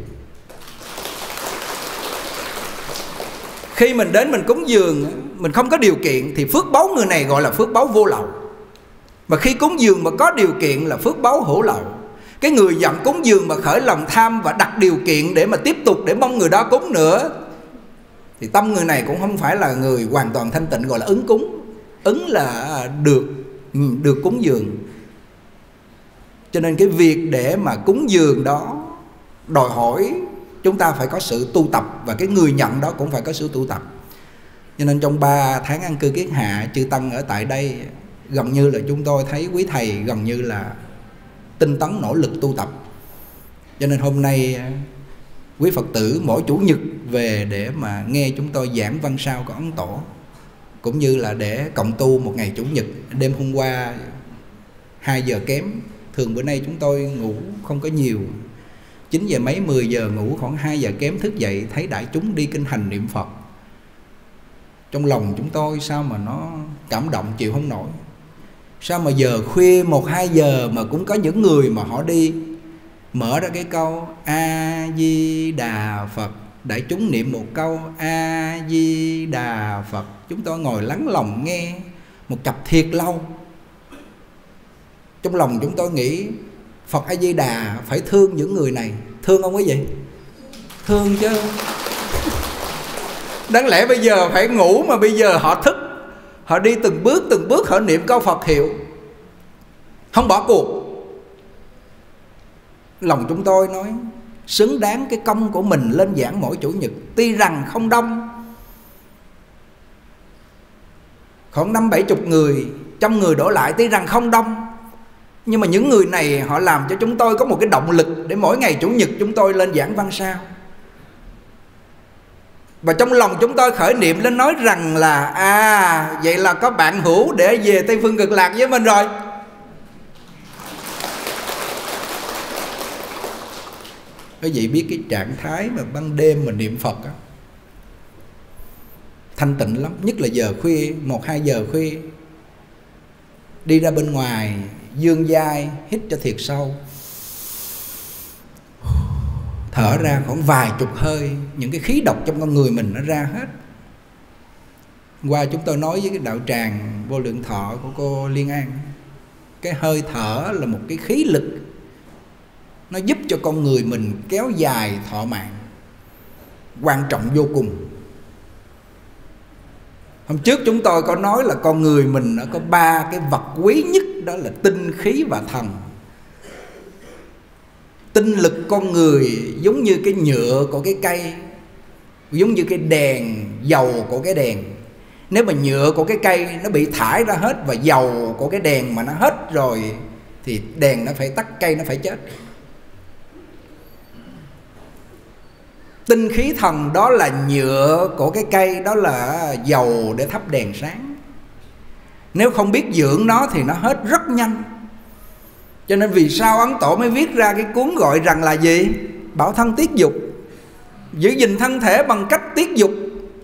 Khi mình đến mình cúng dường, mình không có điều kiện thì phước báu người này gọi là phước báu vô lậu. Mà khi cúng dường mà có điều kiện là phước báu hữu lậu. Cái người nhận cúng dường mà khởi lòng tham và đặt điều kiện để mà tiếp tục để mong người đó cúng nữa, thì tâm người này cũng không phải là người hoàn toàn thanh tịnh, gọi là ứng cúng. Ứng là được cúng dường. Cho nên cái việc để mà cúng dường đó đòi hỏi chúng ta phải có sự tu tập, và cái người nhận đó cũng phải có sự tu tập. Cho nên trong 3 tháng an cư kiết hạ, chư tăng ở tại đây gần như là chúng tôi thấy quý thầy gần như là tinh tấn nỗ lực tu tập. Cho nên hôm nay quý Phật tử mỗi Chủ nhật về để mà nghe chúng tôi giảng văn sao của Ấn Tổ, cũng như là để cộng tu một ngày Chủ nhật. Đêm hôm qua 2 giờ kém, thường bữa nay chúng tôi ngủ không có nhiều, 9 giờ mấy 10 giờ ngủ, khoảng 2 giờ kém thức dậy thấy đại chúng đi kinh hành niệm Phật. Trong lòng chúng tôi sao mà nó cảm động chịu không nổi. Sao mà giờ khuya 1-2 giờ mà cũng có những người mà họ đi mở ra cái câu A Di Đà Phật, đại chúng niệm một câu A Di Đà Phật, chúng tôi ngồi lắng lòng nghe một chập thiệt lâu. Trong lòng chúng tôi nghĩ Phật A Di Đà phải thương những người này. Thương không quý vị? Thương chứ. Đáng lẽ bây giờ phải ngủ mà bây giờ họ thức, họ đi từng bước họ niệm câu Phật hiệu, không bỏ cuộc. Lòng chúng tôi nói xứng đáng cái công của mình lên giảng mỗi Chủ nhật. Tuy rằng không đông, khoảng 50-70 người, 100 người đổ lại, tuy rằng không đông, nhưng mà những người này họ làm cho chúng tôi có một cái động lực để mỗi ngày Chủ nhật chúng tôi lên giảng văn sao. Và trong lòng chúng tôi khởi niệm lên nói rằng là vậy là có bạn hữu để về Tây Phương Cực Lạc với mình rồi. Quý vị biết cái trạng thái mà ban đêm mà niệm Phật á, thanh tịnh lắm. Nhất là giờ khuya, 1-2 giờ khuya, đi ra bên ngoài dương vai, hít cho thiệt sâu, thở ra khoảng vài chục hơi, những cái khí độc trong con người mình nó ra hết. Qua chúng tôi nói với cái đạo tràng Vô Lượng Thọ của cô Liên An, cái hơi thở là một cái khí lực, nó giúp cho con người mình kéo dài thọ mạng, quan trọng vô cùng. Hôm trước chúng tôi có nói là con người mình nó có 3 cái vật quý nhất, đó là tinh, khí và thần. Tinh lực con người giống như cái nhựa của cái cây, giống như cái đèn, dầu của cái đèn. Nếu mà nhựa của cái cây nó bị thải ra hết và dầu của cái đèn mà nó hết rồi thì đèn nó phải tắt, cây nó phải chết. Tinh khí thần đó là nhựa của cái cây, đó là dầu để thắp đèn sáng. Nếu không biết dưỡng nó thì nó hết rất nhanh. Cho nên vì sao Ấn Tổ mới viết ra cái cuốn gọi rằng là gì? Bảo thân tiết dục, giữ gìn thân thể bằng cách tiết dục.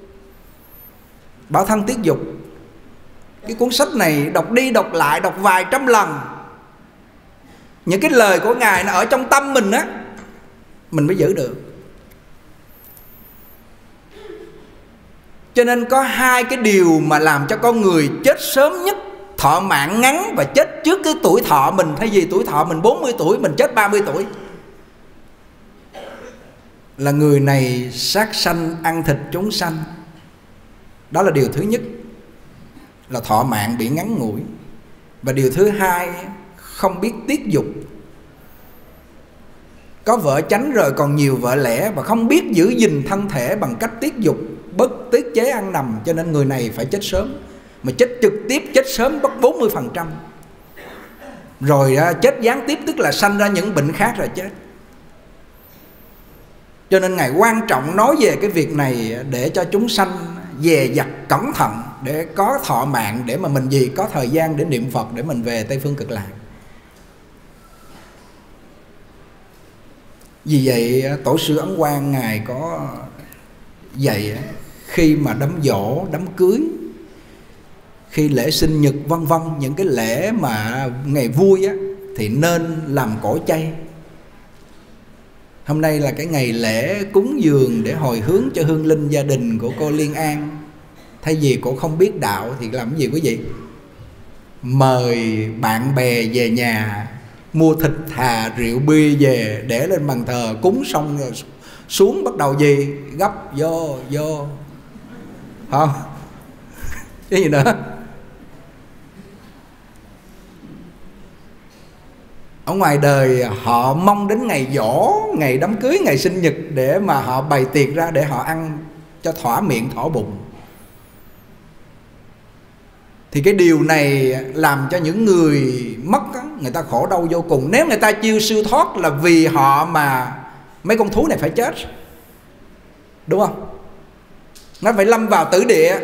Bảo thân tiết dục. Cái cuốn sách này đọc đi đọc lại, đọc vài trăm lần, những cái lời của Ngài nó ở trong tâm mình á, mình mới giữ được. Cho nên có 2 cái điều mà làm cho con người chết sớm nhất, thọ mạng ngắn và chết trước cái tuổi thọ mình. Thay vì tuổi thọ mình 40 tuổi, mình chết 30 tuổi. Là người này sát sanh, ăn thịt chúng sanh. Đó là điều thứ nhất, là thọ mạng bị ngắn ngủi. Và điều thứ hai, không biết tiết dục. Có vợ chánh rồi còn nhiều vợ lẽ, và không biết giữ gìn thân thể bằng cách tiết dục, bất tiết chế ăn nằm. Cho nên người này phải chết sớm. Mà chết trực tiếp, chết sớm mất 40%. Rồi chết gián tiếp, tức là sanh ra những bệnh khác rồi chết. Cho nên Ngài quan trọng nói về cái việc này để cho chúng sanh dè dặt cẩn thận, để có thọ mạng, để mà mình gì có thời gian để niệm Phật, để mình về Tây Phương Cực Lạc. Vì vậy Tổ sư Ấn Quang Ngài có dạy khi mà đám giỗ, đám cưới, khi lễ sinh nhật vân vân, những cái lễ mà ngày vui á, thì nên làm cổ chay. Hôm nay là cái ngày lễ cúng dường để hồi hướng cho hương linh gia đình của cô Liên An. Thay vì cô không biết đạo thì làm cái gì quý vị? Mời bạn bè về nhà, mua thịt thà rượu bia về để lên bàn thờ, cúng xong rồi xuống bắt đầu gì? Gấp vô không? Cái gì nữa? Ở ngoài đời họ mong đến ngày giỗ, ngày đám cưới, ngày sinh nhật để mà họ bày tiệc ra để họ ăn cho thỏa miệng thỏa bụng. Thì cái điều này làm cho những người mất á, người ta khổ đau vô cùng. Nếu người ta chiêu siêu thoát là vì họ mà mấy con thú này phải chết, đúng không? Nó phải lâm vào tử địa.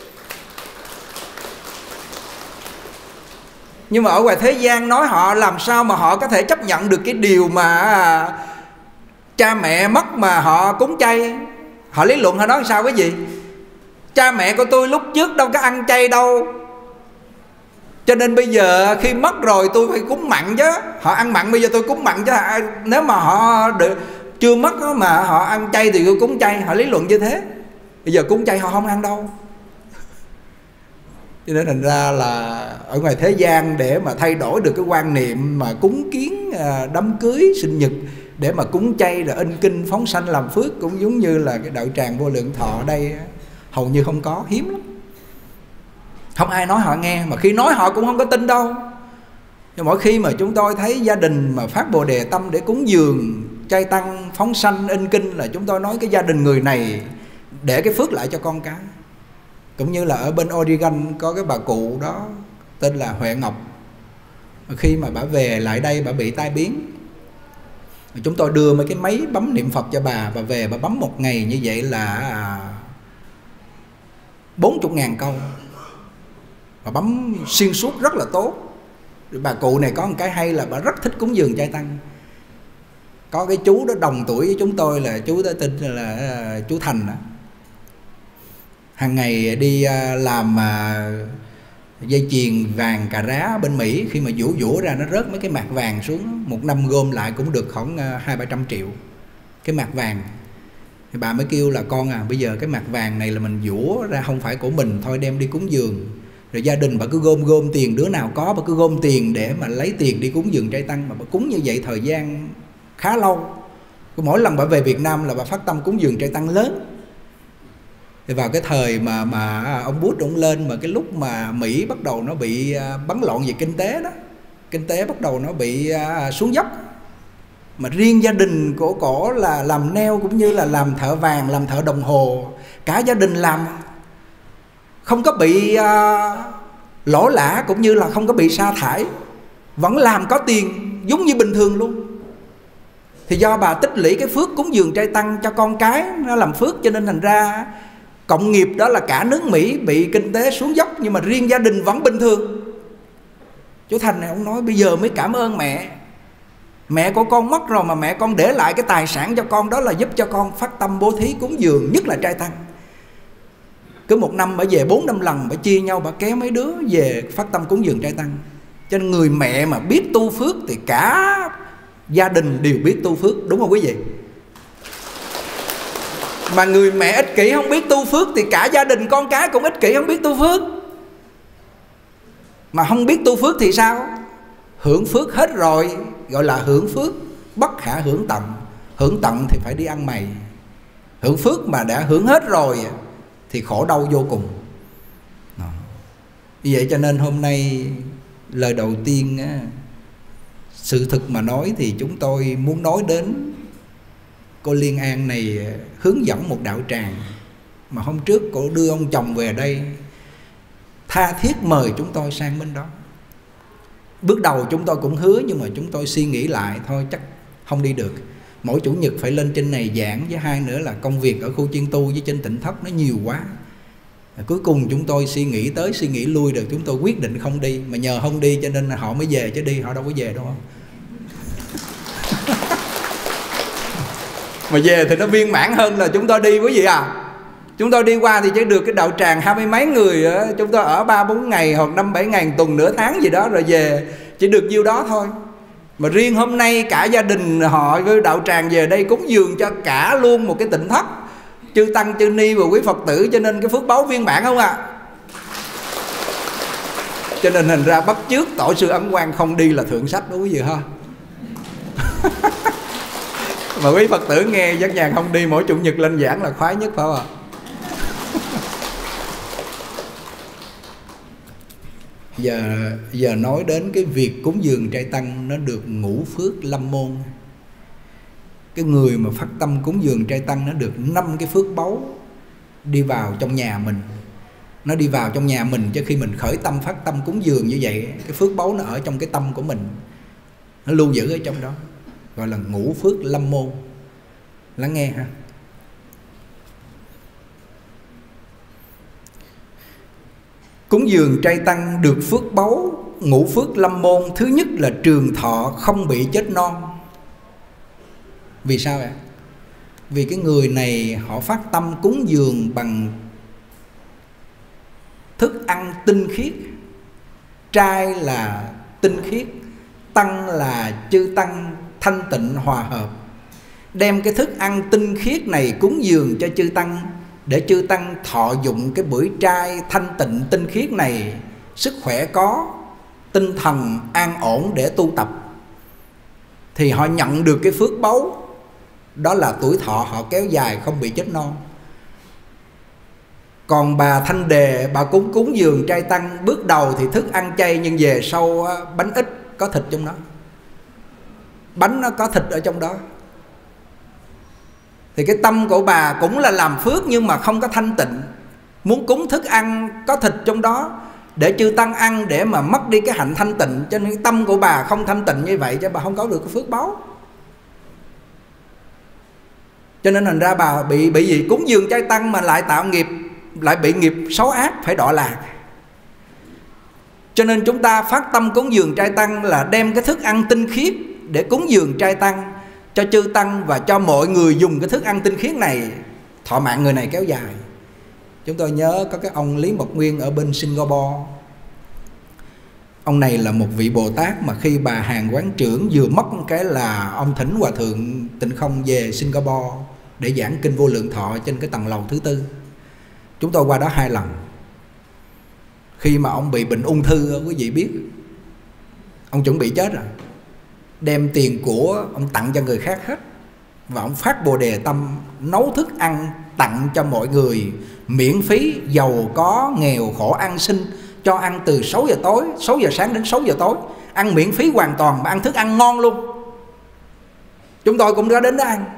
Nhưng mà ở ngoài thế gian nói họ làm sao mà họ có thể chấp nhận được cái điều mà cha mẹ mất mà họ cúng chay. Họ lý luận họ nói sao quý vị? Cha mẹ của tôi lúc trước đâu có ăn chay đâu, cho nên bây giờ khi mất rồi tôi phải cúng mặn chứ. Họ ăn mặn, bây giờ tôi cúng mặn chứ. Nếu mà họ chưa mất mà họ ăn chay thì tôi cúng chay. Họ lý luận như thế. Bây giờ cúng chay họ không ăn đâu. Cho nên thành ra là ở ngoài thế gian để mà thay đổi được cái quan niệm mà cúng kiến đám cưới sinh nhật để mà cúng chay rồi in kinh phóng sanh làm phước, cũng giống như là cái đạo tràng Vô Lượng Thọ đây, hầu như không có, hiếm lắm. Không ai nói họ nghe, mà khi nói họ cũng không có tin đâu. Nhưng mỗi khi mà chúng tôi thấy gia đình mà phát Bồ Đề tâm để cúng dường chay tăng, phóng sanh, in kinh, là chúng tôi nói cái gia đình người này để cái phước lại cho con cái. Cũng như là ở bên Oregon có cái bà cụ đó tên là Huệ Ngọc. Khi mà bà về lại đây, bà bị tai biến, chúng tôi đưa mấy cái máy bấm niệm Phật cho bà về, bà bấm một ngày như vậy là 40.000 câu. Bà bấm xuyên suốt rất là tốt. Bà cụ này có một cái hay là bà rất thích cúng dường chay tăng. Có cái chú đó đồng tuổi với chúng tôi, là chú đó tên là chú Thành đó. Hàng ngày đi làm dây chuyền vàng cà rá bên Mỹ, khi mà vũ ra nó rớt mấy cái mạt vàng xuống, một năm gom lại cũng được khoảng 200-300 triệu cái mạt vàng. Thì bà mới kêu là con à, bây giờ cái mạt vàng này là mình vũ ra không phải của mình, thôi đem đi cúng dường. Rồi gia đình bà cứ gom tiền, đứa nào có bà cứ gom tiền để mà lấy tiền đi cúng dường chay tăng. Mà bà cúng như vậy thời gian khá lâu. Mỗi lần bà về Việt Nam là bà phát tâm cúng dường chay tăng lớn. Thì vào cái thời mà ông Bush ông lên, mà cái lúc mà Mỹ bắt đầu nó bị bấn loạn về kinh tế đó, kinh tế bắt đầu nó bị xuống dốc, mà riêng gia đình của cổ là làm nail cũng như là làm thợ vàng, làm thợ đồng hồ, cả gia đình làm không có bị lỗ lã, cũng như là không có bị sa thải, vẫn làm có tiền giống như bình thường luôn. Thì do bà tích lũy cái phước cúng dường chay tăng cho con cái, nó làm phước, cho nên thành ra cộng nghiệp đó là cả nước Mỹ bị kinh tế xuống dốc, nhưng mà riêng gia đình vẫn bình thường. Chú Thành này ông nói bây giờ mới cảm ơn mẹ. Mẹ của con mất rồi mà mẹ con để lại cái tài sản cho con, đó là giúp cho con phát tâm bố thí cúng dường, nhất là trai tăng. Cứ một năm bà về 4-5 lần, bà chia nhau, bà kéo mấy đứa về phát tâm cúng dường trai tăng. Cho nên người mẹ mà biết tu phước thì cả gia đình đều biết tu phước, đúng không quý vị? Mà người mẹ ích kỷ không biết tu phước thì cả gia đình con cái cũng ích kỷ không biết tu phước. Mà không biết tu phước thì sao? Hưởng phước hết rồi, gọi là hưởng phước, bất khả hưởng tận. Hưởng tận thì phải đi ăn mày. Hưởng phước mà đã hưởng hết rồi thì khổ đau vô cùng. Vì vậy cho nên hôm nay lời đầu tiên á, sự thực mà nói thì chúng tôi muốn nói đến cô Liên An này hướng dẫn một đạo tràng. Mà hôm trước cô đưa ông chồng về đây, tha thiết mời chúng tôi sang bên đó. Bước đầu chúng tôi cũng hứa, nhưng mà chúng tôi suy nghĩ lại, thôi chắc không đi được. Mỗi chủ nhật phải lên trên này giảng, với hai nữa là công việc ở khu chiên tu với trên Tỉnh Thất nó nhiều quá. Cuối cùng chúng tôi suy nghĩ tới suy nghĩ lui được, chúng tôi quyết định không đi. Mà nhờ không đi cho nên họ mới về, chứ đi họ đâu có về đâu không. Mà về thì nó viên mãn hơn là chúng tôi đi, quý vị à. Chúng tôi đi qua thì chỉ được cái đạo tràng 20 mấy người, chúng tôi ở 3-4 ngày hoặc 5-7 ngày, tuần nửa tháng gì đó, rồi về chỉ được nhiêu đó thôi. Mà riêng hôm nay cả gia đình họ với đạo tràng về đây cúng dường cho cả luôn một cái Tỉnh Thất, chư tăng chư ni và quý Phật tử, cho nên cái phước báu viên mãn không ạ? Cho nên thành ra bắt chước tổ sư Ấn Quang không đi là thượng sách đó quý vị ha. Mà quý Phật tử nghe Giác Nhàn không đi, mỗi chủ nhật lên giảng là khoái nhất phải không ạ? Giờ nói đến cái việc cúng dường trai tăng nó được ngũ phước lâm môn. Cái người mà phát tâm cúng dường trai tăng nó được 5 cái phước báu đi vào trong nhà mình. Nó đi vào trong nhà mình, chứ khi mình khởi tâm phát tâm cúng dường như vậy, cái phước báu nó ở trong cái tâm của mình, nó lưu giữ ở trong đó, gọi là ngũ phước lâm môn. Lắng nghe ha. Cúng dường trai tăng được phước báu ngũ phước lâm môn. Thứ nhất là trường thọ, không bị chết non. Vì sao vậy? Vì cái người này họ phát tâm cúng dường bằng thức ăn tinh khiết. Trai là tinh khiết, tăng là chư tăng thanh tịnh hòa hợp. Đem cái thức ăn tinh khiết này cúng dường cho chư tăng, để chư tăng thọ dụng cái bữa trai thanh tịnh tinh khiết này, sức khỏe có, tinh thần an ổn để tu tập, thì họ nhận được cái phước báu. Đó là tuổi thọ họ kéo dài, không bị chết non. Còn bà Thanh Đề, bà cúng dường trai tăng, bước đầu thì thức ăn chay, nhưng về sau bánh ít có thịt trong đó, bánh nó có thịt ở trong đó. Thì cái tâm của bà cũng là làm phước nhưng mà không có thanh tịnh, muốn cúng thức ăn có thịt trong đó để chư tăng ăn, để mà mất đi cái hạnh thanh tịnh. Cho nên cái tâm của bà không thanh tịnh như vậy, cho bà không có được cái phước báo. Cho nên thành ra bà bị gì? Cúng dường trai tăng mà lại tạo nghiệp, lại bị nghiệp xấu ác, phải đọa lạc. Cho nên chúng ta phát tâm cúng dường trai tăng là đem cái thức ăn tinh khiết để cúng dường trai tăng cho chư tăng, và cho mọi người dùng cái thức ăn tinh khiết này, thọ mạng người này kéo dài. Chúng tôi nhớ có cái ông Lý Mộc Nguyên ở bên Singapore. Ông này là một vị Bồ Tát mà khi bà Hàng Quán Trưởng vừa mất cái là ông thỉnh Hòa Thượng Tịnh Không về Singapore để giảng kinh Vô Lượng Thọ trên cái tầng lầu thứ 4. Chúng tôi qua đó 2 lần. Khi mà ông bị bệnh ung thư, quý vị biết, ông chuẩn bị chết rồi, đem tiền của ông tặng cho người khác hết, và ông phát Bồ Đề tâm nấu thức ăn tặng cho mọi người miễn phí, giàu có nghèo khổ ăn xin, cho ăn từ 6 giờ sáng đến 6 giờ tối, ăn miễn phí hoàn toàn, mà ăn thức ăn ngon luôn. Chúng tôi cũng đã đến đó ăn.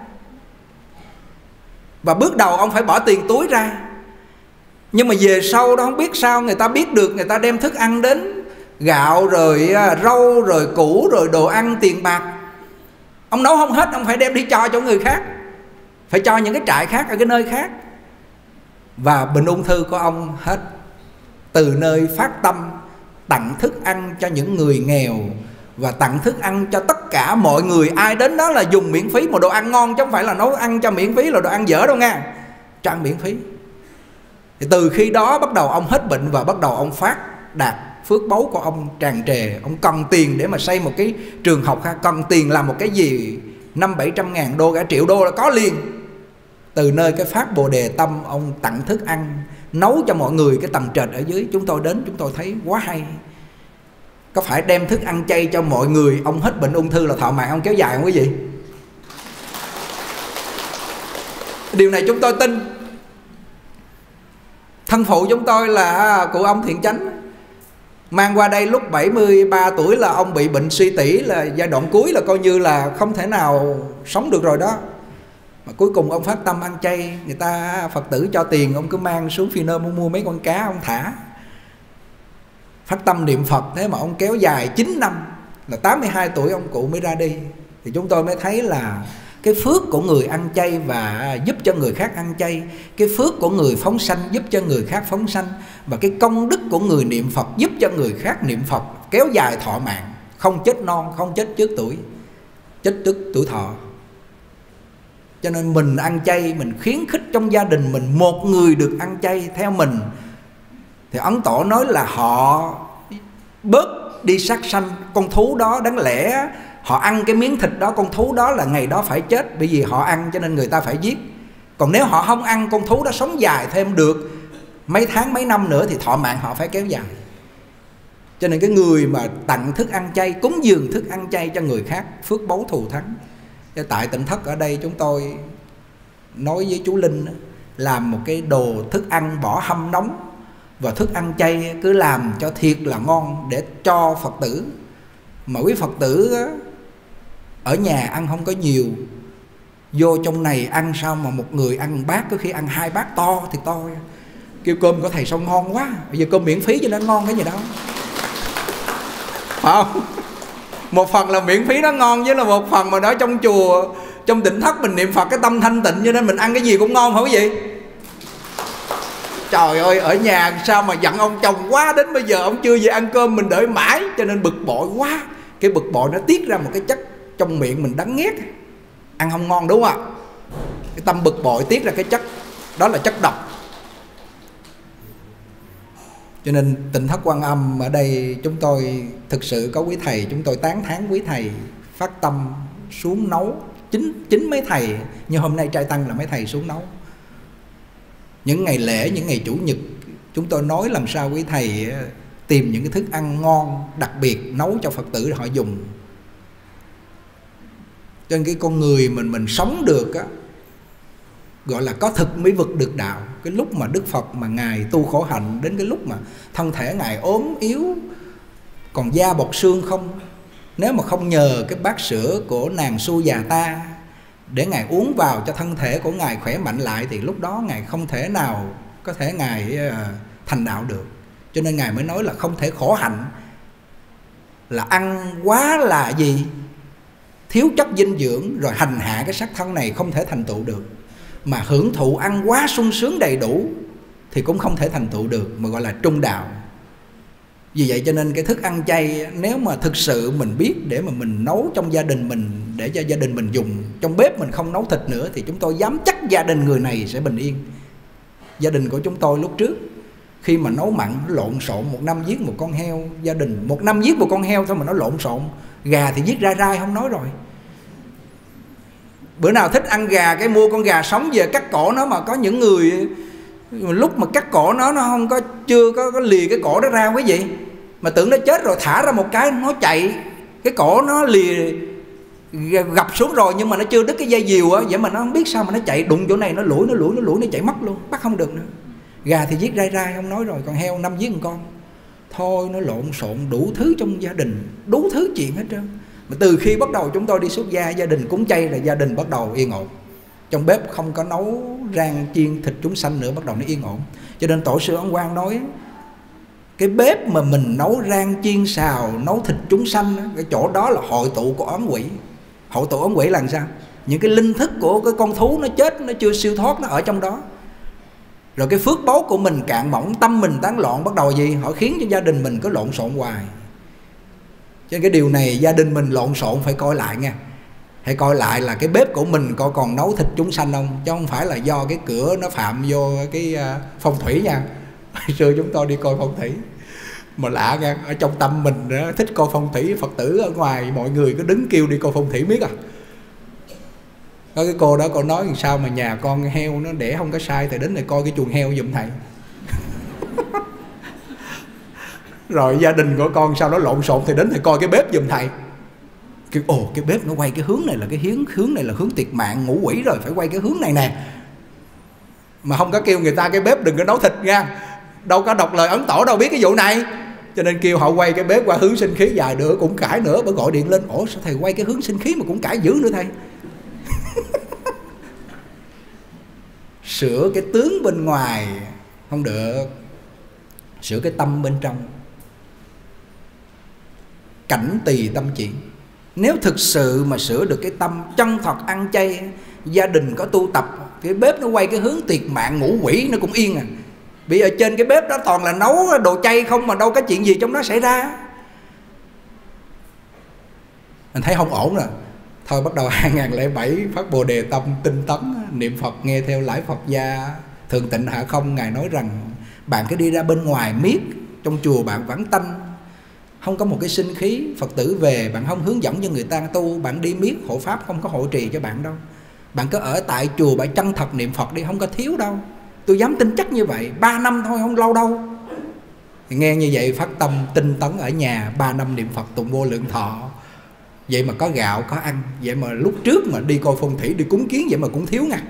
Và bước đầu ông phải bỏ tiền túi ra, nhưng mà về sau đó không biết sao người ta biết được, người ta đem thức ăn đến, gạo rồi rau rồi củ rồi đồ ăn, tiền bạc, ông nấu không hết, ông phải đem đi cho người khác, phải cho những cái trại khác ở cái nơi khác. Và bệnh ung thư của ông hết từ nơi phát tâm tặng thức ăn cho những người nghèo, và tặng thức ăn cho tất cả mọi người, ai đến đó là dùng miễn phí, một đồ ăn ngon chứ không phải là nấu ăn cho miễn phí là đồ ăn dở đâu nha, cho ăn miễn phí. Thì từ khi đó bắt đầu ông hết bệnh, và bắt đầu ông phát đạt phước báu của ông tràn trề. Ông cần tiền để mà xây một cái trường học, cần tiền làm một cái gì 500-700 ngàn đô, cả triệu đô là có liền. Từ nơi cái phát Bồ Đề tâm, ông tặng thức ăn, nấu cho mọi người cái tầng trệt ở dưới. Chúng tôi đến, chúng tôi thấy quá hay. Có phải đem thức ăn chay cho mọi người, ông hết bệnh ung thư là thọ mạng ông kéo dài không quý vị? Điều này chúng tôi tin. Thân phụ chúng tôi là cụ ông Thiện Chánh, mang qua đây lúc 73 tuổi là ông bị bệnh suy tỷ, là giai đoạn cuối, là coi như là không thể nào sống được rồi đó. Mà cuối cùng ông phát tâm ăn chay, người ta Phật tử cho tiền, ông cứ mang xuống Phi Nơ mua mấy con cá ông thả. Phát tâm niệm Phật, thế mà ông kéo dài 9 năm, là 82 tuổi ông cụ mới ra đi. Thì chúng tôi mới thấy là cái phước của người ăn chay và giúp cho người khác ăn chay, cái phước của người phóng sanh giúp cho người khác phóng sanh, và cái công đức của người niệm Phật giúp cho người khác niệm Phật, kéo dài thọ mạng, không chết non, không chết trước tuổi, chết trước tuổi thọ. Cho nên mình ăn chay, mình khuyến khích trong gia đình mình một người được ăn chay theo mình, thì Ấn Tổ nói là họ bớt đi sát sanh. Con thú đó đáng lẽ họ ăn cái miếng thịt đó, con thú đó là ngày đó phải chết, bởi vì họ ăn cho nên người ta phải giết. Còn nếu họ không ăn, con thú đó sống dài thêm được mấy tháng mấy năm nữa, thì thọ mạng họ phải kéo dài. Cho nên cái người mà tặng thức ăn chay, cúng dường thức ăn chay cho người khác, phước báu thù thắng. Tại Tịnh Thất ở đây chúng tôi nói với chú Linh, làm một cái đồ thức ăn bỏ hâm nóng, và thức ăn chay cứ làm cho thiệt là ngon để cho Phật tử. Mà quý Phật tử ở nhà ăn không có nhiều, vô trong này ăn sao mà một người ăn bát, có khi ăn 2 bát to thì to. Kêu cơm của thầy sao ngon quá, bây giờ cơm miễn phí cho nó ngon cái gì đâu, phải không? Một phần là miễn phí nó ngon, với là một phần mà đó trong chùa, trong Tịnh Thất mình niệm Phật cái tâm thanh tịnh, cho nên mình ăn cái gì cũng ngon, phải không quý vị? Trời ơi, ở nhà sao mà giận ông chồng quá, đến bây giờ ông chưa về ăn cơm, mình đợi mãi, cho nên bực bội quá. Cái bực bội nó tiết ra một cái chất trong miệng mình đắng nghét, ăn không ngon, đúng không ạ? Cái tâm bực bội tiết ra cái chất đó là chất độc. Cho nên Tịnh Thất Quan Âm ở đây chúng tôi thực sự có quý thầy, chúng tôi tán thán quý thầy phát tâm xuống nấu. Chính mấy thầy, như hôm nay trai tăng là mấy thầy xuống nấu. Những ngày lễ, những ngày chủ nhật, chúng tôi nói làm sao quý thầy tìm những cái thức ăn ngon, đặc biệt nấu cho Phật tử để họ dùng. Cho nên cái con người mình sống được á, gọi là có thực mới vực được đạo. cái lúc mà Đức Phật mà Ngài tu khổ hạnh, đến cái lúc mà thân thể Ngài ốm yếu, còn da bọc xương không, nếu mà không nhờ cái bát sữa của nàng Sujata để Ngài uống vào cho thân thể của Ngài khỏe mạnh lại, thì lúc đó Ngài không thể nào có thể Ngài thành đạo được. Cho nên Ngài mới nói là không thể khổ hạnh là ăn quá là gì? Thiếu chất dinh dưỡng, rồi hành hạ cái xác thân này không thể thành tựu được. Mà hưởng thụ ăn quá sung sướng đầy đủ thì cũng không thể thành tựu được, mà gọi là trung đạo. Vì vậy cho nên cái thức ăn chay, nếu mà thực sự mình biết để mà mình nấu trong gia đình mình, để cho gia đình mình dùng, trong bếp mình không nấu thịt nữa, thì chúng tôi dám chắc gia đình người này sẽ bình yên. Gia đình của chúng tôi lúc trước khi mà nấu mặn lộn xộn, 1 năm giết một con heo, gia đình 1 năm giết một con heo thôi mà nó lộn xộn. Gà thì giết rai không nói rồi. Bữa nào thích ăn gà cái mua con gà sống về cắt cổ nó, mà có những người lúc mà cắt cổ nó không có, chưa có lìa cái cổ đó ra quý vị, mà tưởng nó chết rồi thả ra một cái nó chạy, cái cổ nó lìa gập xuống rồi nhưng mà nó chưa đứt cái dây diều á, vậy mà nó không biết sao mà nó chạy đụng chỗ này nó lủi nó chạy mất luôn, bắt không được nữa. Gà thì giết rai không nói rồi, còn heo 5 giết một con thôi, nó lộn xộn đủ thứ trong gia đình, đủ thứ chuyện hết trơn. Mà từ khi bắt đầu chúng tôi đi xuất gia, gia đình cúng chay là gia đình bắt đầu yên ổn. Trong bếp không có nấu rang chiên thịt chúng sanh nữa, bắt đầu nó yên ổn. Cho nên tổ sư Ấn Quang nói cái bếp mà mình nấu rang chiên xào, nấu thịt chúng sanh, cái chỗ đó là hội tụ của ấn quỷ. Hội tụ ấn quỷ là sao? Những cái linh thức của cái con thú nó chết, nó chưa siêu thoát, nó ở trong đó. Rồi cái phước báu của mình cạn mỏng, tâm mình tán loạn, bắt đầu gì? Họ khiến cho gia đình mình cứ lộn xộn hoài. Cho nên cái điều này gia đình mình lộn xộn phải coi lại nha. Hãy coi lại là cái bếp của mình coi còn nấu thịt chúng sanh không, chứ không phải là do cái cửa nó phạm vô cái phong thủy nha. Hồi xưa chúng tôi đi coi phong thủy mà lạ nha, ở trong tâm mình đó, thích coi phong thủy, Phật tử ở ngoài mọi người cứ đứng kêu đi coi phong thủy miết à. Có cái cô đó cô nói làm sao mà nhà con heo nó đẻ không có sai, thì đến này coi cái chuồng heo giùm thầy. Rồi gia đình của con sau đó lộn xộn thì đến thầy coi cái bếp giùm thầy. Kêu ồ cái bếp nó quay cái hướng này là cái hướng này là hướng tiệt mạng ngũ quỷ rồi, phải quay cái hướng này nè. Mà không có kêu người ta cái bếp đừng có nấu thịt nha, đâu có đọc lời Ấn Tổ đâu biết cái vụ này. Cho nên kêu họ quay cái bếp qua hướng sinh khí, vài nữa cũng cãi nữa, bởi gọi điện lên ủa sao thầy quay cái hướng sinh khí mà cũng cãi dữ nữa thầy. Sửa cái tướng bên ngoài không được, sửa cái tâm bên trong. Cảnh tỳ tâm chuyển. Nếu thực sự mà sửa được cái tâm chân thật ăn chay, gia đình có tu tập, cái bếp nó quay cái hướng tiệt mạng ngũ quỷ nó cũng yên à. Vì ở trên cái bếp đó toàn là nấu đồ chay không, mà đâu có chuyện gì trong đó xảy ra. Mình thấy không ổn rồi, thôi bắt đầu 2007 phát Bồ Đề tâm tinh tấn, niệm Phật nghe theo lãi Phật gia Thường Tịnh Hạ Không. Ngài nói rằng bạn cứ đi ra bên ngoài miết, trong chùa bạn vắng tanh, không có một cái sinh khí. Phật tử về bạn không hướng dẫn cho người ta tu, bạn đi miết hộ pháp không có hộ trì cho bạn đâu. Bạn cứ ở tại chùa bạn chân thật niệm Phật đi, không có thiếu đâu. Tôi dám tin chắc như vậy. 3 năm thôi không lâu đâu. Thì nghe như vậy phát tâm tinh tấn ở nhà 3 năm niệm Phật tụng vô lượng thọ. Vậy mà có gạo có ăn. Vậy mà lúc trước mà đi coi phong thủy, đi cúng kiến vậy mà cũng thiếu nha.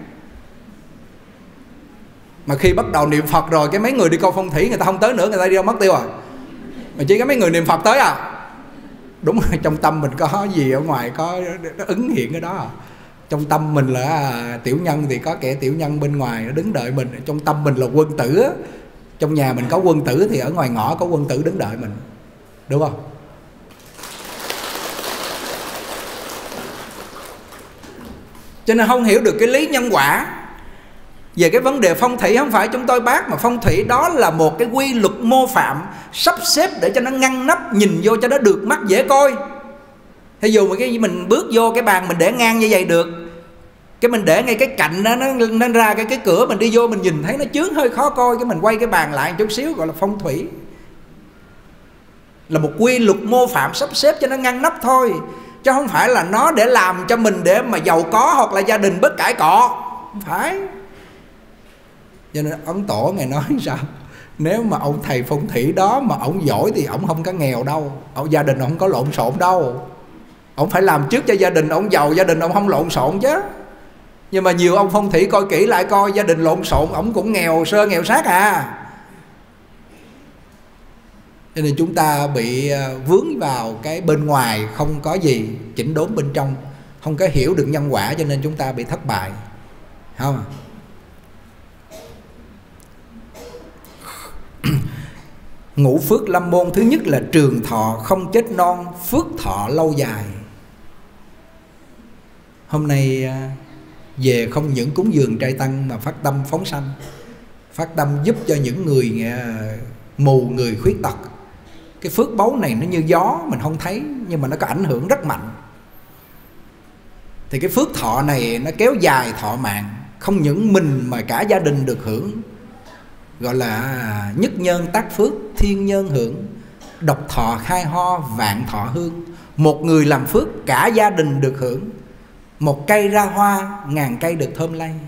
Mà khi bắt đầu niệm Phật rồi, cái mấy người đi coi phong thủy người ta không tới nữa, người ta đi đâu mất tiêu à. Mà chỉ có mấy người niệm Phật tới à. Đúng rồi, trong tâm mình có gì ở ngoài có nó ứng hiện cái đó à. Trong tâm mình là tiểu nhân thì có kẻ tiểu nhân bên ngoài nó đứng đợi mình. Trong tâm mình là quân tử á. Trong nhà mình có quân tử thì ở ngoài ngõ có quân tử đứng đợi mình. Đúng không? Cho nên không hiểu được cái lý nhân quả. Về cái vấn đề phong thủy không phải chúng tôi bác, mà phong thủy đó là một cái quy luật mô phạm sắp xếp để cho nó ngăn nắp, nhìn vô cho nó được mắt dễ coi. Thí dụ mà cái mình bước vô cái bàn mình để ngang như vậy được, cái mình để ngay cái cạnh đó, nó ra cái cửa mình đi vô mình nhìn thấy nó chướng hơi khó coi, cái mình quay cái bàn lại một chút xíu, gọi là phong thủy. Là một quy luật mô phạm sắp xếp cho nó ngăn nắp thôi, chứ không phải là nó để làm cho mình để mà giàu có hoặc là gia đình bất cãi cọ. Không phải. Cho nên Ấn Tổ Ngài nói sao? Nếu mà ông thầy phong thủy đó mà ông giỏi thì ông không có nghèo đâu, ông gia đình ông không có lộn xộn đâu. Ông phải làm trước cho gia đình ông giàu, gia đình ông không lộn xộn chứ. Nhưng mà nhiều ông phong thủy coi kỹ lại coi gia đình lộn xộn, ổng cũng nghèo sơ nghèo sát à. Cho nên chúng ta bị vướng vào cái bên ngoài, không có gì chỉnh đốn bên trong, không có hiểu được nhân quả, cho nên chúng ta bị thất bại, không? Ngũ phước lâm môn thứ nhất là trường thọ, không chết non, phước thọ lâu dài. Hôm nay về không những cúng dường trai tăng mà phát tâm phóng sanh, phát tâm giúp cho những người mù, người khuyết tật. Cái phước báu này nó như gió, mình không thấy nhưng mà nó có ảnh hưởng rất mạnh. Thì cái phước thọ này nó kéo dài thọ mạng, không những mình mà cả gia đình được hưởng. Gọi là nhất nhân tác phước, thiên nhân hưởng, độc thọ khai ho, vạn thọ hương. Một người làm phước, cả gia đình được hưởng. Một cây ra hoa, ngàn cây được thơm lây.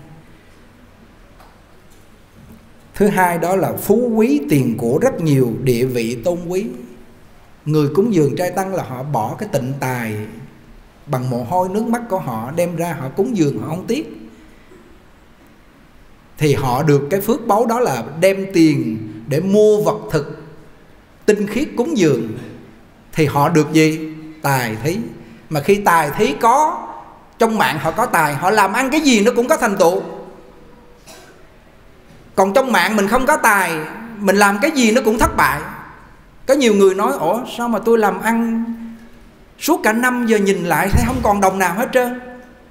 Thứ hai đó là phú quý tiền của rất nhiều, địa vị tôn quý. Người cúng dường trai tăng là họ bỏ cái tịnh tài bằng mồ hôi nước mắt của họ, đem ra họ cúng dường, họ không tiếc. Thì họ được cái phước báu đó là đem tiền để mua vật thực tinh khiết cúng dường. Thì họ được gì? Tài thí. Mà khi tài thí có, trong mạng họ có tài, họ làm ăn cái gì nó cũng có thành tựu. Còn trong mạng mình không có tài, mình làm cái gì nó cũng thất bại. Có nhiều người nói: ủa sao mà tôi làm ăn suốt cả năm, giờ nhìn lại thấy không còn đồng nào hết trơn.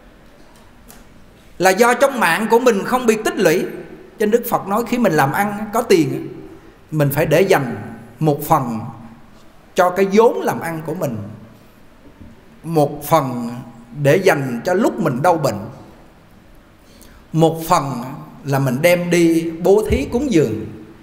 Là do trong mạng của mình không bị tích lũy. Cho nên Đức Phật nói khi mình làm ăn có tiền, mình phải để dành một phần cho cái vốn làm ăn của mình, một phần để dành cho lúc mình đau bệnh, một phần là mình đem đi bố thí cúng dường,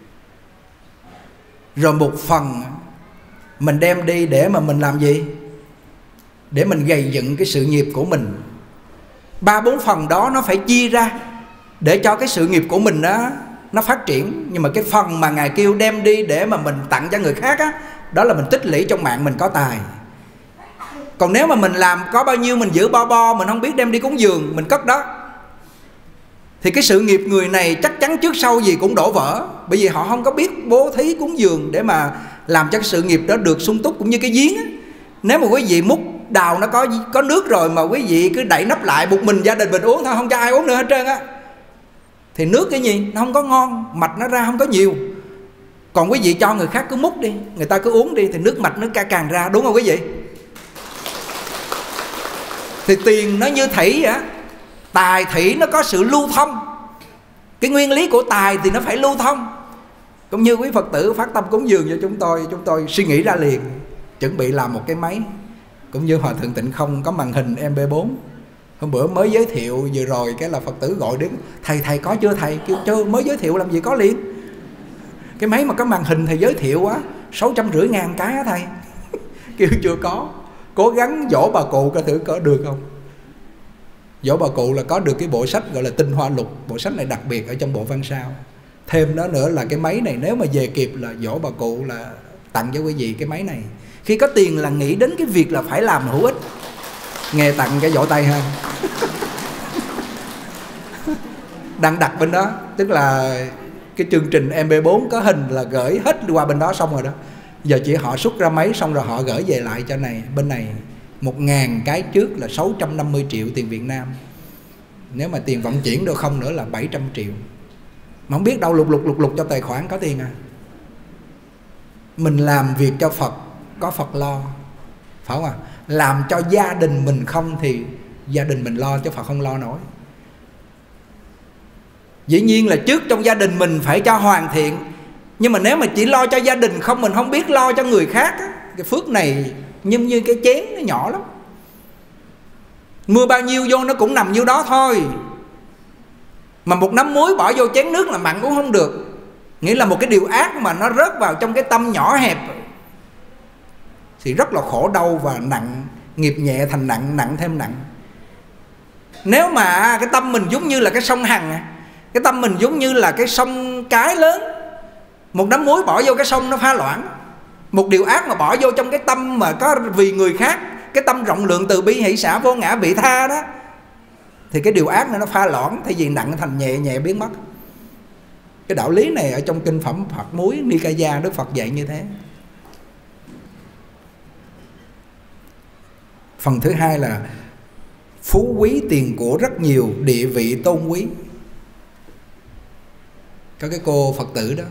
rồi một phần mình đem đi để mà mình làm gì? Để mình gầy dựng cái sự nghiệp của mình. 3-4 phần đó nó phải chia ra để cho cái sự nghiệp của mình đó, nó phát triển. Nhưng mà cái phần mà Ngài kêu đem đi để mà mình tặng cho người khác á, đó là mình tích lũy trong mạng mình có tài. Còn nếu mà mình làm có bao nhiêu mình giữ bo, mình không biết đem đi cúng dường, mình cất đó, thì cái sự nghiệp người này chắc chắn trước sau gì cũng đổ vỡ. Bởi vì họ không có biết bố thí cúng dường để mà làm cho cái sự nghiệp đó được sung túc. Cũng như cái giếng á, nếu mà quý vị múc đào nó có nước rồi mà quý vị cứ đậy nắp lại, một mình gia đình mình uống thôi, không cho ai uống nữa hết trơn á, thì nước cái gì nó không có ngon, mạch nó ra không có nhiều. Còn quý vị cho người khác cứ múc đi, người ta cứ uống đi, thì nước mạch nó càng ra, đúng không quý vị? Thì tiền nó như thủy vậy á, tài thủy nó có sự lưu thông. Cái nguyên lý của tài thì nó phải lưu thông. Cũng như quý Phật tử phát tâm cúng dường cho chúng tôi suy nghĩ ra liền, chuẩn bị làm một cái máy. Cũng như Hòa Thượng Tịnh Không có màn hình MP4. Hôm bữa mới giới thiệu vừa rồi, cái là Phật tử gọi đến: thầy có chưa thầy? Kêu chưa, mới giới thiệu làm gì có liền. Cái máy mà có màn hình thầy giới thiệu quá, 650.000 cái á thầy. Kêu chưa có. Cố gắng dỗ bà cụ coi thử có được không. Dỗ bà cụ là có được cái bộ sách gọi là Tinh Hoa Lục. Bộ sách này đặc biệt ở trong bộ văn sao. Thêm đó nữa là cái máy này, nếu mà về kịp là dỗ bà cụ là tặng cho quý vị cái máy này. Khi có tiền là nghĩ đến cái việc là phải làm hữu ích. Nghe tặng cái vỗ tay ha. Đang đặt bên đó, tức là cái chương trình MP4 có hình là gửi hết qua bên đó xong rồi đó. Giờ chỉ họ xuất ra máy xong rồi họ gửi về lại cho này. Bên này 1.000 cái trước là 650 triệu tiền Việt Nam. Nếu mà tiền vận chuyển được không nữa là 700 triệu. Mà không biết đâu lục cho tài khoản có tiền à. Mình làm việc cho Phật, có Phật lo, phải không ạ? Làm cho gia đình mình không thì gia đình mình lo, chứ Phật không lo nổi. Dĩ nhiên là trước trong gia đình mình phải cho hoàn thiện. Nhưng mà nếu mà chỉ lo cho gia đình không, mình không biết lo cho người khác á, cái phước này như cái chén nó nhỏ lắm. Mưa bao nhiêu vô nó cũng nằm nhiêu đó thôi. Mà một nắm muối bỏ vô chén nước là mặn cũng không được. Nghĩa là một cái điều ác mà nó rớt vào trong cái tâm nhỏ hẹp thì rất là khổ đau và nặng. Nghiệp nhẹ thành nặng, nặng thêm nặng. Nếu mà cái tâm mình giống như là cái sông Hằng, cái tâm mình giống như là cái sông cái lớn, một nắm muối bỏ vô cái sông nó pha loãng. Một điều ác mà bỏ vô trong cái tâm mà có vì người khác, cái tâm rộng lượng từ bi hỷ xả vô ngã vị tha đó, thì cái điều ác này nó pha loãng, thay vì nặng thành nhẹ, nhẹ biến mất. Cái đạo lý này ở trong kinh phẩm Phật Muối Nikaya Đức Phật dạy như thế. Phần thứ hai là phú quý tiền của rất nhiều, địa vị tôn quý. Có cái cô Phật tử đó,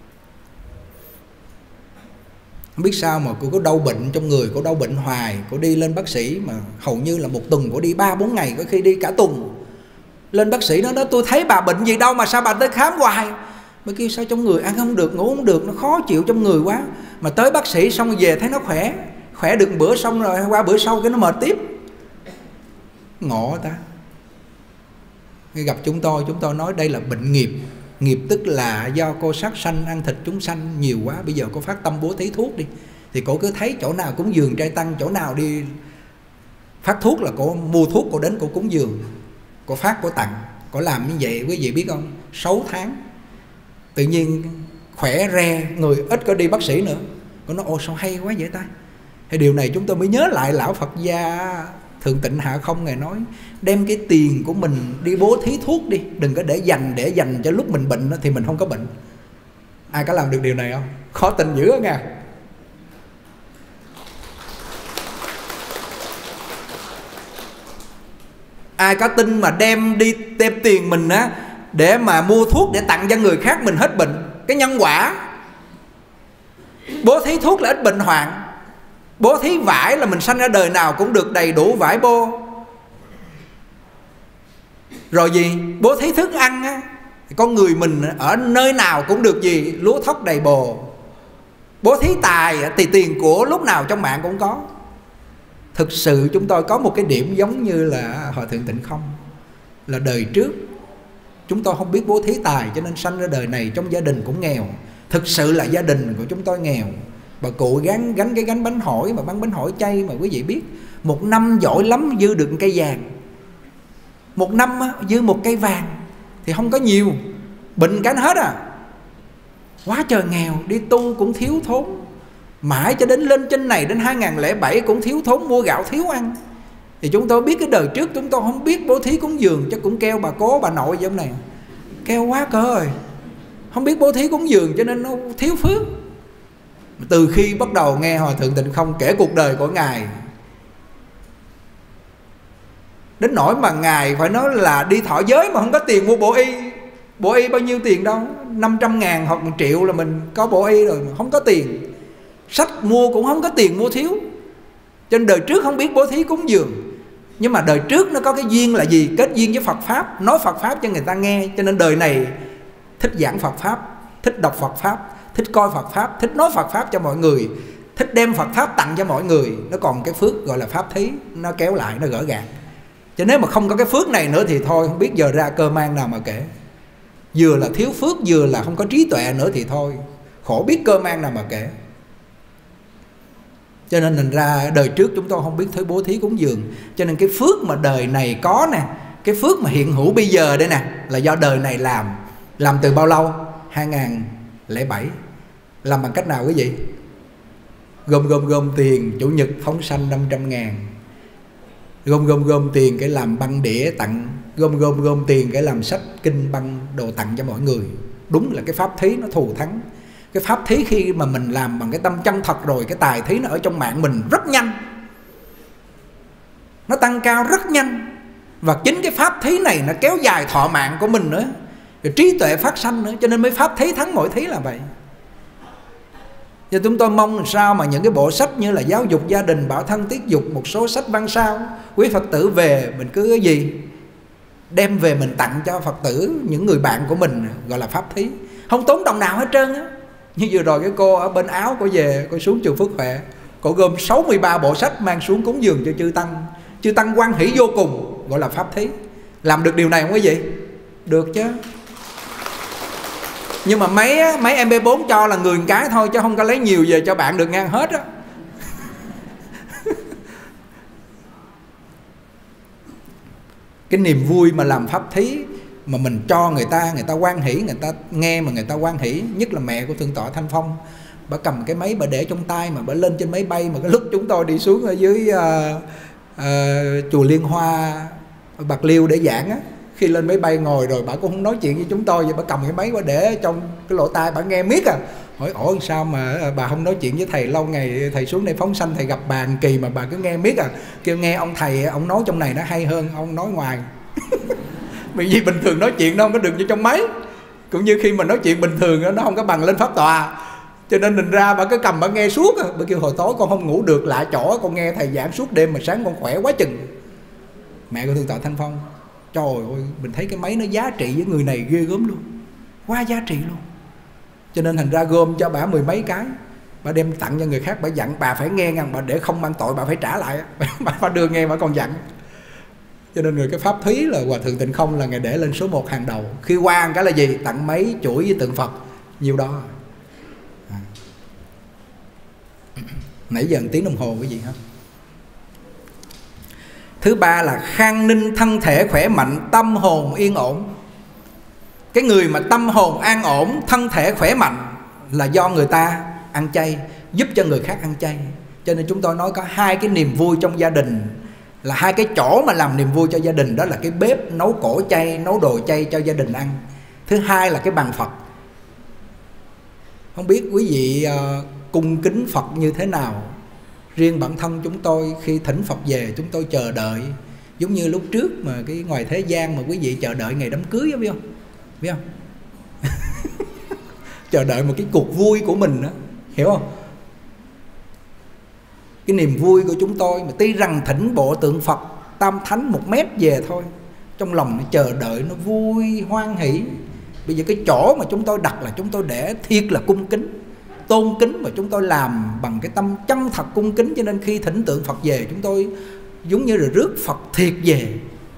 không biết sao mà cô có đau bệnh trong người, cô đau bệnh hoài. Cô đi lên bác sĩ mà hầu như là một tuần cô đi 3-4 ngày, có khi đi cả tuần. Lên bác sĩ nó nói tôi thấy bà bệnh gì đâu mà sao bà tới khám hoài. Mới kêu sao trong người ăn không được, ngủ không được, nó khó chịu trong người quá. Mà tới bác sĩ xong rồi về thấy nó khỏe. Khỏe được bữa xong rồi qua bữa sau cái nó mệt tiếp. Ngộ ta. Khi gặp chúng tôi nói đây là bệnh nghiệp. Nghiệp tức là do cô sát sanh, ăn thịt chúng sanh nhiều quá. Bây giờ cô phát tâm bố thí thuốc đi. Thì cô cứ thấy chỗ nào cúng dường trai tăng, chỗ nào đi phát thuốc là cô mua thuốc, cô đến cô cúng dường, cô phát, cô tặng. Cô làm như vậy quý vị biết không, 6 tháng tự nhiên khỏe re, người ít có đi bác sĩ nữa. Cô nói ồ sao hay quá vậy ta. Thì điều này chúng tôi mới nhớ lại lão Phật gia Thượng Tịnh Hạ Không, Ngài nói đem cái tiền của mình đi bố thí thuốc đi, đừng có để dành cho lúc mình bệnh thì mình không có bệnh. Ai có làm được điều này không? Khó tin dữ đó nha. Ai có tin mà đem tiền mình á để mà mua thuốc để tặng cho người khác mình hết bệnh. Cái nhân quả. Bố thí thuốc là ít bệnh hoạn. Bố thí vải là mình sanh ra đời nào cũng được đầy đủ vải bô. Rồi gì? Bố thí thức ăn á, con người mình ở nơi nào cũng được gì? Lúa thóc đầy bồ. Bố thí tài thì tiền của lúc nào trong mạng cũng có. Thực sự chúng tôi có một cái điểm giống như là Hòa Thượng Tịnh Không, là đời trước chúng tôi không biết bố thí tài, cho nên sanh ra đời này trong gia đình cũng nghèo. Thực sự là gia đình của chúng tôi nghèo. Bà cụ gánh cái gánh bánh hỏi, mà bán bánh hỏi chay mà quý vị biết, một năm giỏi lắm dư được cây vàng. Một năm dư một cây vàng thì không có nhiều, bệnh cánh hết à. Quá trời nghèo, đi tu cũng thiếu thốn. Mãi cho đến lên trên này, đến 2007 cũng thiếu thốn, mua gạo thiếu ăn. Thì chúng tôi biết cái đời trước chúng tôi không biết bố thí cúng dường, chắc cũng keo bà cố bà nội vậy này. Keo quá cơ rồi. Không biết bố thí cúng dường cho nên nó thiếu phước. Từ khi bắt đầu nghe Hòa Thượng Tịnh Không kể cuộc đời của Ngài, đến nỗi mà Ngài phải nói là đi thọ giới mà không có tiền mua bộ y. Bộ y bao nhiêu tiền đâu, 500.000 hoặc 1 triệu là mình có bộ y rồi, mà không có tiền. Sách mua cũng không có tiền mua thiếu. Cho nên đời trước không biết bố thí cúng dường. Nhưng mà đời trước nó có cái duyên là gì? Kết duyên với Phật Pháp, nói Phật Pháp cho người ta nghe. Cho nên đời này thích giảng Phật Pháp, thích đọc Phật Pháp, thích coi Phật Pháp, thích nói Phật Pháp cho mọi người, thích đem Phật Pháp tặng cho mọi người. Nó còn cái phước gọi là pháp thí, nó kéo lại, nó gỡ gạt. Cho nếu mà không có cái phước này nữa thì thôi, không biết giờ ra cơ mang nào mà kể. Vừa là thiếu phước, vừa là không có trí tuệ nữa thì thôi, khổ biết cơ mang nào mà kể. Cho nên thành ra đời trước chúng tôi không biết thứ bố thí cúng dường. Cho nên cái phước mà đời này có nè, cái phước mà hiện hữu bây giờ đây nè, là do đời này làm. Làm từ bao lâu? 2007. Làm bằng cách nào quý vị? Gom tiền, Chủ nhật phóng sanh 500.000. Gom tiền cái làm băng đĩa tặng. Gom tiền cái làm sách kinh băng đồ tặng cho mọi người. Đúng là cái pháp thí nó thù thắng. Cái pháp thí khi mà mình làm bằng cái tâm chân thật rồi, cái tài thí nó ở trong mạng mình rất nhanh, nó tăng cao rất nhanh. Và chính cái pháp thí này nó kéo dài thọ mạng của mình nữa, rồi trí tuệ phát sanh nữa. Cho nên mới pháp thí thắng mọi thí là vậy. Và chúng tôi mong làm sao mà những cái bộ sách như là giáo dục gia đình, bảo thân tiết dục, một số sách văn sao, quý Phật tử về mình cứ cái gì đem về mình tặng cho Phật tử, những người bạn của mình, gọi là pháp thí, không tốn đồng nào hết trơn á. Như vừa rồi cái cô ở bên Áo, cô về, cô xuống chùa Phước Huệ, cô gom 63 bộ sách mang xuống cúng dường cho chư tăng. Chư tăng hoan hỷ vô cùng, gọi là pháp thí. Làm được điều này không quý vị? Được chứ. Nhưng mà mấy MP4 cho là người một cái thôi, chứ không có lấy nhiều về cho bạn được ngang hết á. Cái niềm vui mà làm pháp thí, mà mình cho người ta hoan hỷ, người ta nghe mà người ta hoan hỷ. Nhất là mẹ của Thượng tọa Thanh Phong, bà cầm cái máy bà để trong tay, mà bà lên trên máy bay. Mà cái lúc chúng tôi đi xuống ở dưới chùa Liên Hoa ở Bạc Liêu để giảng á, khi lên máy bay ngồi rồi bà cũng không nói chuyện với chúng tôi, vậy bà cầm cái máy bà để trong cái lỗ tai bà nghe miết à. Hỏi ủa sao mà bà không nói chuyện với thầy lâu ngày, thầy xuống đây phóng sanh thầy gặp bà kỳ mà bà cứ nghe miết à. Kêu nghe ông thầy ông nói trong này nó hay hơn ông nói ngoài. Bởi vì bình thường nói chuyện nó không có được như trong máy, cũng như khi mà nói chuyện bình thường nó không có bằng lên pháp tòa. Cho nên mình ra bà cứ cầm bà nghe suốt. Bà kêu hồi tối con không ngủ được lạ chỗ, con nghe thầy giảng suốt đêm mà sáng con khỏe quá chừng. Mẹ của Thượng tọa Thanh Phong, trời ơi, mình thấy cái máy nó giá trị với người này ghê gớm luôn, quá giá trị luôn. Cho nên thành ra gom cho bà 10 mấy cái, bà đem tặng cho người khác. Bà dặn bà phải nghe ngăn, bà để không mang tội bà phải trả lại. Bà đưa nghe bà còn dặn. Cho nên người cái pháp thúy là Hòa Thượng Tịnh Không là ngày để lên số 1 hàng đầu. Khi qua cái là gì? Tặng mấy chuỗi với tượng Phật, nhiêu đó. Nãy giờ 1 tiếng đồng hồ cái gì hả? Thứ ba là khang ninh thân thể khỏe mạnh, tâm hồn yên ổn. Cái người mà tâm hồn an ổn, thân thể khỏe mạnh là do người ta ăn chay, giúp cho người khác ăn chay. Cho nên chúng tôi nói có 2 cái niềm vui trong gia đình, là 2 cái chỗ mà làm niềm vui cho gia đình. Đó là cái bếp nấu cổ chay, nấu đồ chay cho gia đình ăn. Thứ hai là cái bàn Phật. Không biết quý vị cung kính Phật như thế nào. Riêng bản thân chúng tôi khi thỉnh Phật về, chúng tôi chờ đợi giống như lúc trước mà cái ngoài thế gian mà quý vị chờ đợi ngày đám cưới đó, biết không? Biết không? Chờ đợi một cái cuộc vui của mình đó, hiểu không? Cái niềm vui của chúng tôi mà tuy rằng thỉnh bộ tượng Phật Tam Thánh 1 mét về thôi, trong lòng nó chờ đợi, nó vui hoan hỷ. Bây giờ cái chỗ mà chúng tôi đặt là chúng tôi để thiệt là cung kính, tôn kính, và chúng tôi làm bằng cái tâm chân thật cung kính. Cho nên khi thỉnh tượng Phật về, chúng tôi giống như là rước Phật thiệt về.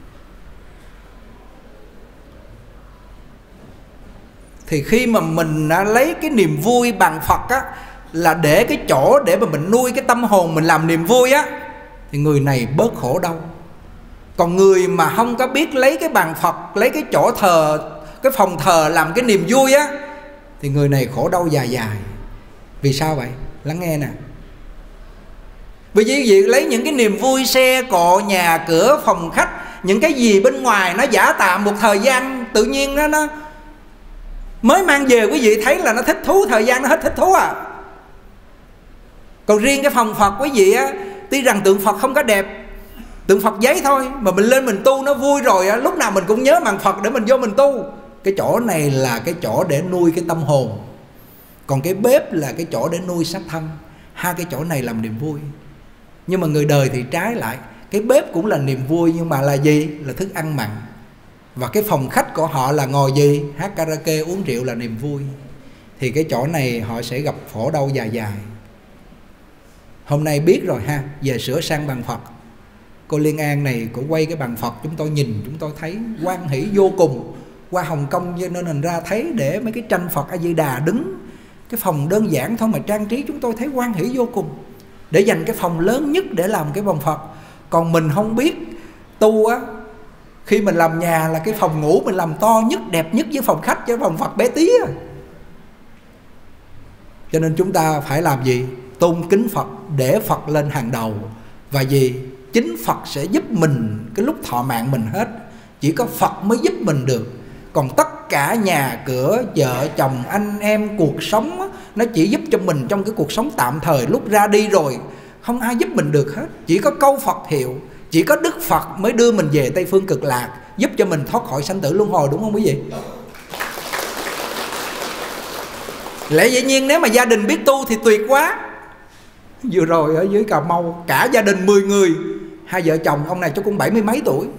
Thì khi mà mình lấy cái niềm vui bằng Phật á, là để cái chỗ để mà mình nuôi cái tâm hồn mình làm niềm vui á, thì người này bớt khổ đau. Còn người mà không có biết lấy cái bàn Phật, lấy cái chỗ thờ, cái phòng thờ làm cái niềm vui á, thì người này khổ đau dài dài. Vì sao vậy? Lắng nghe nè. Vì quý vị lấy những cái niềm vui xe cộ, nhà cửa, phòng khách, những cái gì bên ngoài nó giả tạm một thời gian, tự nhiên nó mới mang về quý vị thấy là nó thích thú, thời gian nó hết thích thú à. Còn riêng cái phòng Phật quý vị á, tuy rằng tượng Phật không có đẹp, tượng Phật giấy thôi, mà mình lên mình tu nó vui rồi á, lúc nào mình cũng nhớ màn Phật để mình vô mình tu. Cái chỗ này là cái chỗ để nuôi cái tâm hồn, còn cái bếp là cái chỗ để nuôi xác thân. 2 cái chỗ này làm niềm vui. Nhưng mà người đời thì trái lại, cái bếp cũng là niềm vui, nhưng mà là gì? Là thức ăn mặn. Và cái phòng khách của họ là ngồi gì? Hát karaoke, uống rượu là niềm vui. Thì cái chỗ này họ sẽ gặp khổ đau dài dài. Hôm nay biết rồi ha, về sửa sang bàn Phật. Cô Liên An này, cô quay cái bàn Phật, chúng tôi nhìn, chúng tôi thấy hoan hỷ vô cùng. Qua Hồng Kông cho nên thành ra thấy để mấy cái tranh Phật A Di Đà đứng, cái phòng đơn giản thôi mà trang trí, chúng tôi thấy hoan hỷ vô cùng. Để dành cái phòng lớn nhất để làm cái bàn Phật. Còn mình không biết tu á, khi mình làm nhà là cái phòng ngủ mình làm to nhất, đẹp nhất với phòng khách, chứ phòng Phật bé tí á. Cho nên chúng ta phải làm gì? Tôn kính Phật, để Phật lên hàng đầu. Và gì? Chính Phật sẽ giúp mình cái lúc thọ mạng mình hết. Chỉ có Phật mới giúp mình được. Còn tất cả nhà cửa, vợ chồng, anh em, cuộc sống á, nó chỉ giúp cho mình trong cái cuộc sống tạm thời. Lúc ra đi rồi không ai giúp mình được hết. Chỉ có câu Phật hiệu, chỉ có Đức Phật mới đưa mình về Tây Phương Cực Lạc, giúp cho mình thoát khỏi sanh tử luân hồi, đúng không quý vị? Lẽ dĩ nhiên nếu mà gia đình biết tu thì tuyệt quá. Vừa rồi ở dưới Cà Mau, cả gia đình 10 người, 2 vợ chồng, ông này chắc cũng 70 mấy tuổi.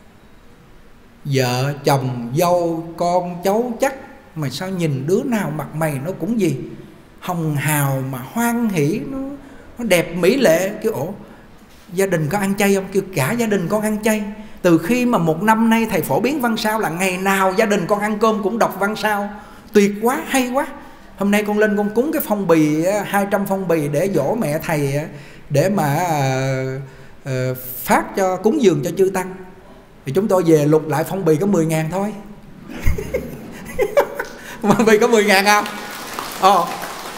Vợ chồng, dâu, con, cháu chắc, mà sao nhìn đứa nào mặt mày nó cũng gì hồng hào mà hoan hỷ, nó đẹp mỹ lệ. Kêu ủa, gia đình có ăn chay không? Kêu cả gia đình con ăn chay. Từ khi mà 1 năm nay thầy phổ biến văn sao là ngày nào gia đình con ăn cơm cũng đọc văn sao. Tuyệt quá, hay quá. Hôm nay con lên con cúng cái phong bì 200 phong bì để dỗ mẹ thầy, để mà phát cho cúng dường cho chư tăng. Thì chúng tôi về lục lại phong bì có 10.000 thôi. Phong bì có 10.000 không?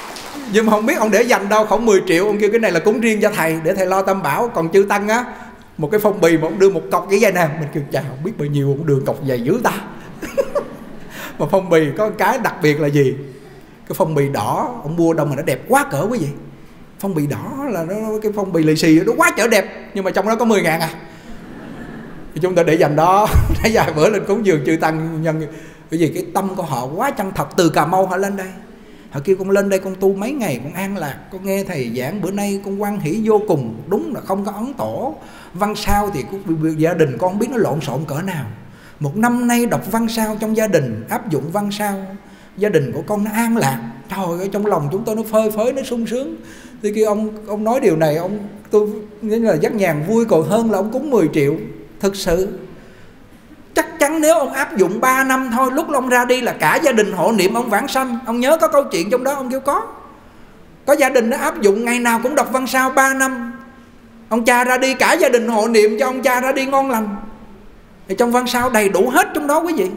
Nhưng mà không biết ông để dành đâu, khoảng 10 triệu. Ông kêu cái này là cúng riêng cho thầy, để thầy lo tam bảo. Còn chư tăng á, một cái phong bì mà ông đưa một cọc vậy vậy nè, mình kêu chà không biết bao nhiêu ông đưa cọc dày dữ ta. Mà phong bì có cái đặc biệt là gì? Cái phong bì đỏ ông mua đâu mà nó đẹp quá cỡ quý vị. Phong bì đỏ là nó, cái phong bì lì xì nó quá chở đẹp, nhưng mà trong đó có 10.000 à. Thì chúng ta để dành đó. Nãy vài bữa lên cúng dường chư tăng nhân, bởi vì cái tâm của họ quá chân thật. Từ Cà Mau họ lên đây, họ kêu con lên đây con tu mấy ngày con an lạc, con nghe thầy giảng bữa nay con hoan hỷ vô cùng. Đúng là không có ấn tổ văn sao thì gia đình con không biết nó lộn xộn cỡ nào. Một năm nay đọc văn sao trong gia đình, áp dụng văn sao, gia đình của con nó an lạc. Trời ơi, trong lòng chúng tôi nó phơi phới, nó sung sướng. Thì khi ông nói điều này, tôi nghĩa là Giác Nhàn vui còn hơn là ông cúng 10 triệu. Thực sự chắc chắn nếu ông áp dụng 3 năm thôi, lúc ông ra đi là cả gia đình hộ niệm ông vãng sanh. Ông nhớ có câu chuyện trong đó, ông kêu có gia đình nó áp dụng ngày nào cũng đọc văn sao 3 năm. Ông cha ra đi cả gia đình hộ niệm cho ông cha ra đi ngon lành. Thì trong văn sao đầy đủ hết trong đó quý vị.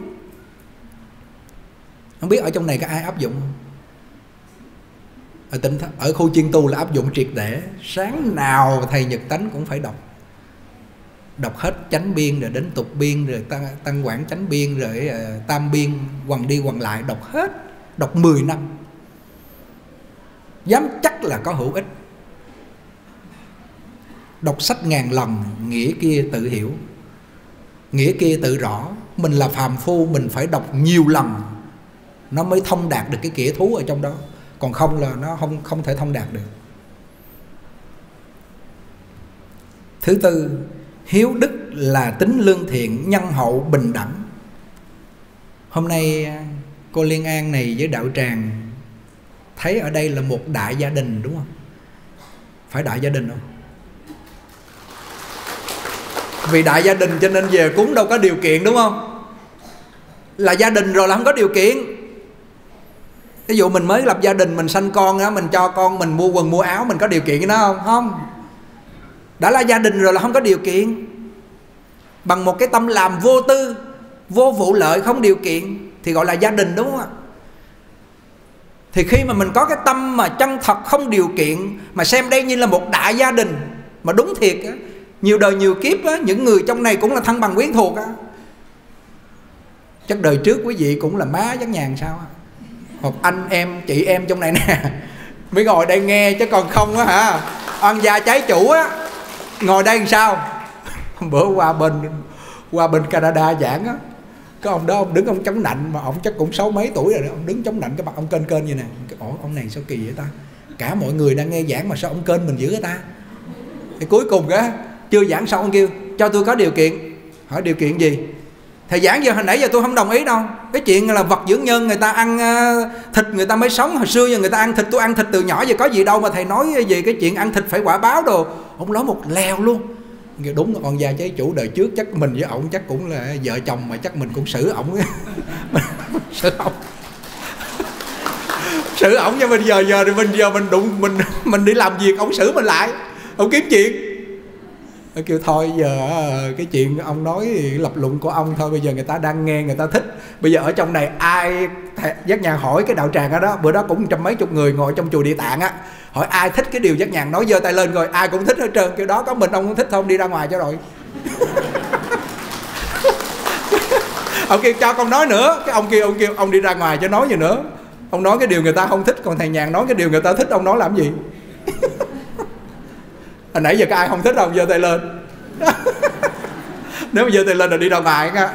Không biết ở trong này có ai áp dụng không? Ở khu chiên tu là áp dụng triệt để. Sáng nào thầy Nhật Tánh cũng phải đọc hết chánh biên rồi đến tục biên rồi tăng quảng chánh biên rồi tam biên, quằn đi quằn lại, đọc hết, đọc 10 năm. Dám chắc là có hữu ích. Đọc sách ngàn lần, nghĩa kia tự hiểu, nghĩa kia tự rõ. Mình là phàm phu, mình phải đọc nhiều lần nó mới thông đạt được cái nghĩa thú ở trong đó. Còn không là nó không thể thông đạt được. Thứ tư, hiếu đức là tính lương thiện, nhân hậu, bình đẳng. Hôm nay cô Liên An này với đạo tràng thấy ở đây là một đại gia đình đúng không? Phải đại gia đình không? Vì đại gia đình cho nên về cúng đâu có điều kiện đúng không? Là gia đình rồi là không có điều kiện. Ví dụ mình mới lập gia đình, mình sanh con đó, mình cho con mình mua quần mua áo, mình có điều kiện với nó không? Không. Đã là gia đình rồi là không có điều kiện. Bằng một cái tâm làm vô tư, vô vụ lợi, không điều kiện thì gọi là gia đình đúng không ạ? Thì khi mà mình có cái tâm mà chân thật không điều kiện, mà xem đây như là một đại gia đình, mà đúng thiệt á, nhiều đời nhiều kiếp á, những người trong này cũng là thân bằng quyến thuộc á. Chắc đời trước quý vị cũng là má Giác Nhàn sao á, hoặc anh em chị em trong này nè mới ngồi đây nghe, chứ còn không á hả, oan gia trái chủ á ngồi đây làm sao. Bữa qua bên Canada giảng á, cái ông đó ông đứng ông chống nạnh, mà ông chắc cũng 60 mấy tuổi rồi đó, ông đứng chống nạnh, cái mặt ông kênh như nè. Ủa ông này sao kỳ vậy ta, cả mọi người đang nghe giảng mà sao ông kênh mình dữ vậy ta. Thì cuối cùng á, chưa giảng xong ông kêu cho tôi có điều kiện. Hỏi điều kiện gì? Thầy giảng giờ hồi nãy giờ tôi không đồng ý đâu. Cái chuyện là vật dưỡng nhân, người ta ăn thịt người ta mới sống. Hồi xưa giờ người ta ăn thịt, tôi ăn thịt từ nhỏ giờ có gì đâu mà thầy nói về cái chuyện ăn thịt phải quả báo đồ. Ông nói một lèo luôn. Đúng là con gia trái chủ đời trước chắc mình với ổng chắc cũng là vợ chồng, mà chắc mình cũng xử ổng. Xử ổng cho mình giờ mình đụng mình đi làm việc, ổng xử mình lại, ổng kiếm chuyện. Nó kêu thôi giờ cái chuyện ông nói lập luận của ông thôi, bây giờ người ta đang nghe, người ta thích. Bây giờ ở trong này ai Giác Nhàn hỏi cái đạo tràng ở đó, bữa đó cũng 100 mấy chục người ngồi trong chùa Địa Tạng á, hỏi ai thích cái điều Giác Nhàn nói giơ tay lên, rồi ai cũng thích hết trơn. Kiểu đó có mình ông không thích thôi, đi ra ngoài cho rồi. Ông kêu cho con nói nữa, cái ông kêu ông đi ra ngoài cho nói gì nữa. Ông nói cái điều người ta không thích, còn thầy Nhàn nói cái điều người ta thích, ông nói làm gì? Hồi nãy giờ có ai không thích không? Giơ tay lên. Nếu mà giơ tay lên là đi ra ngoài nha.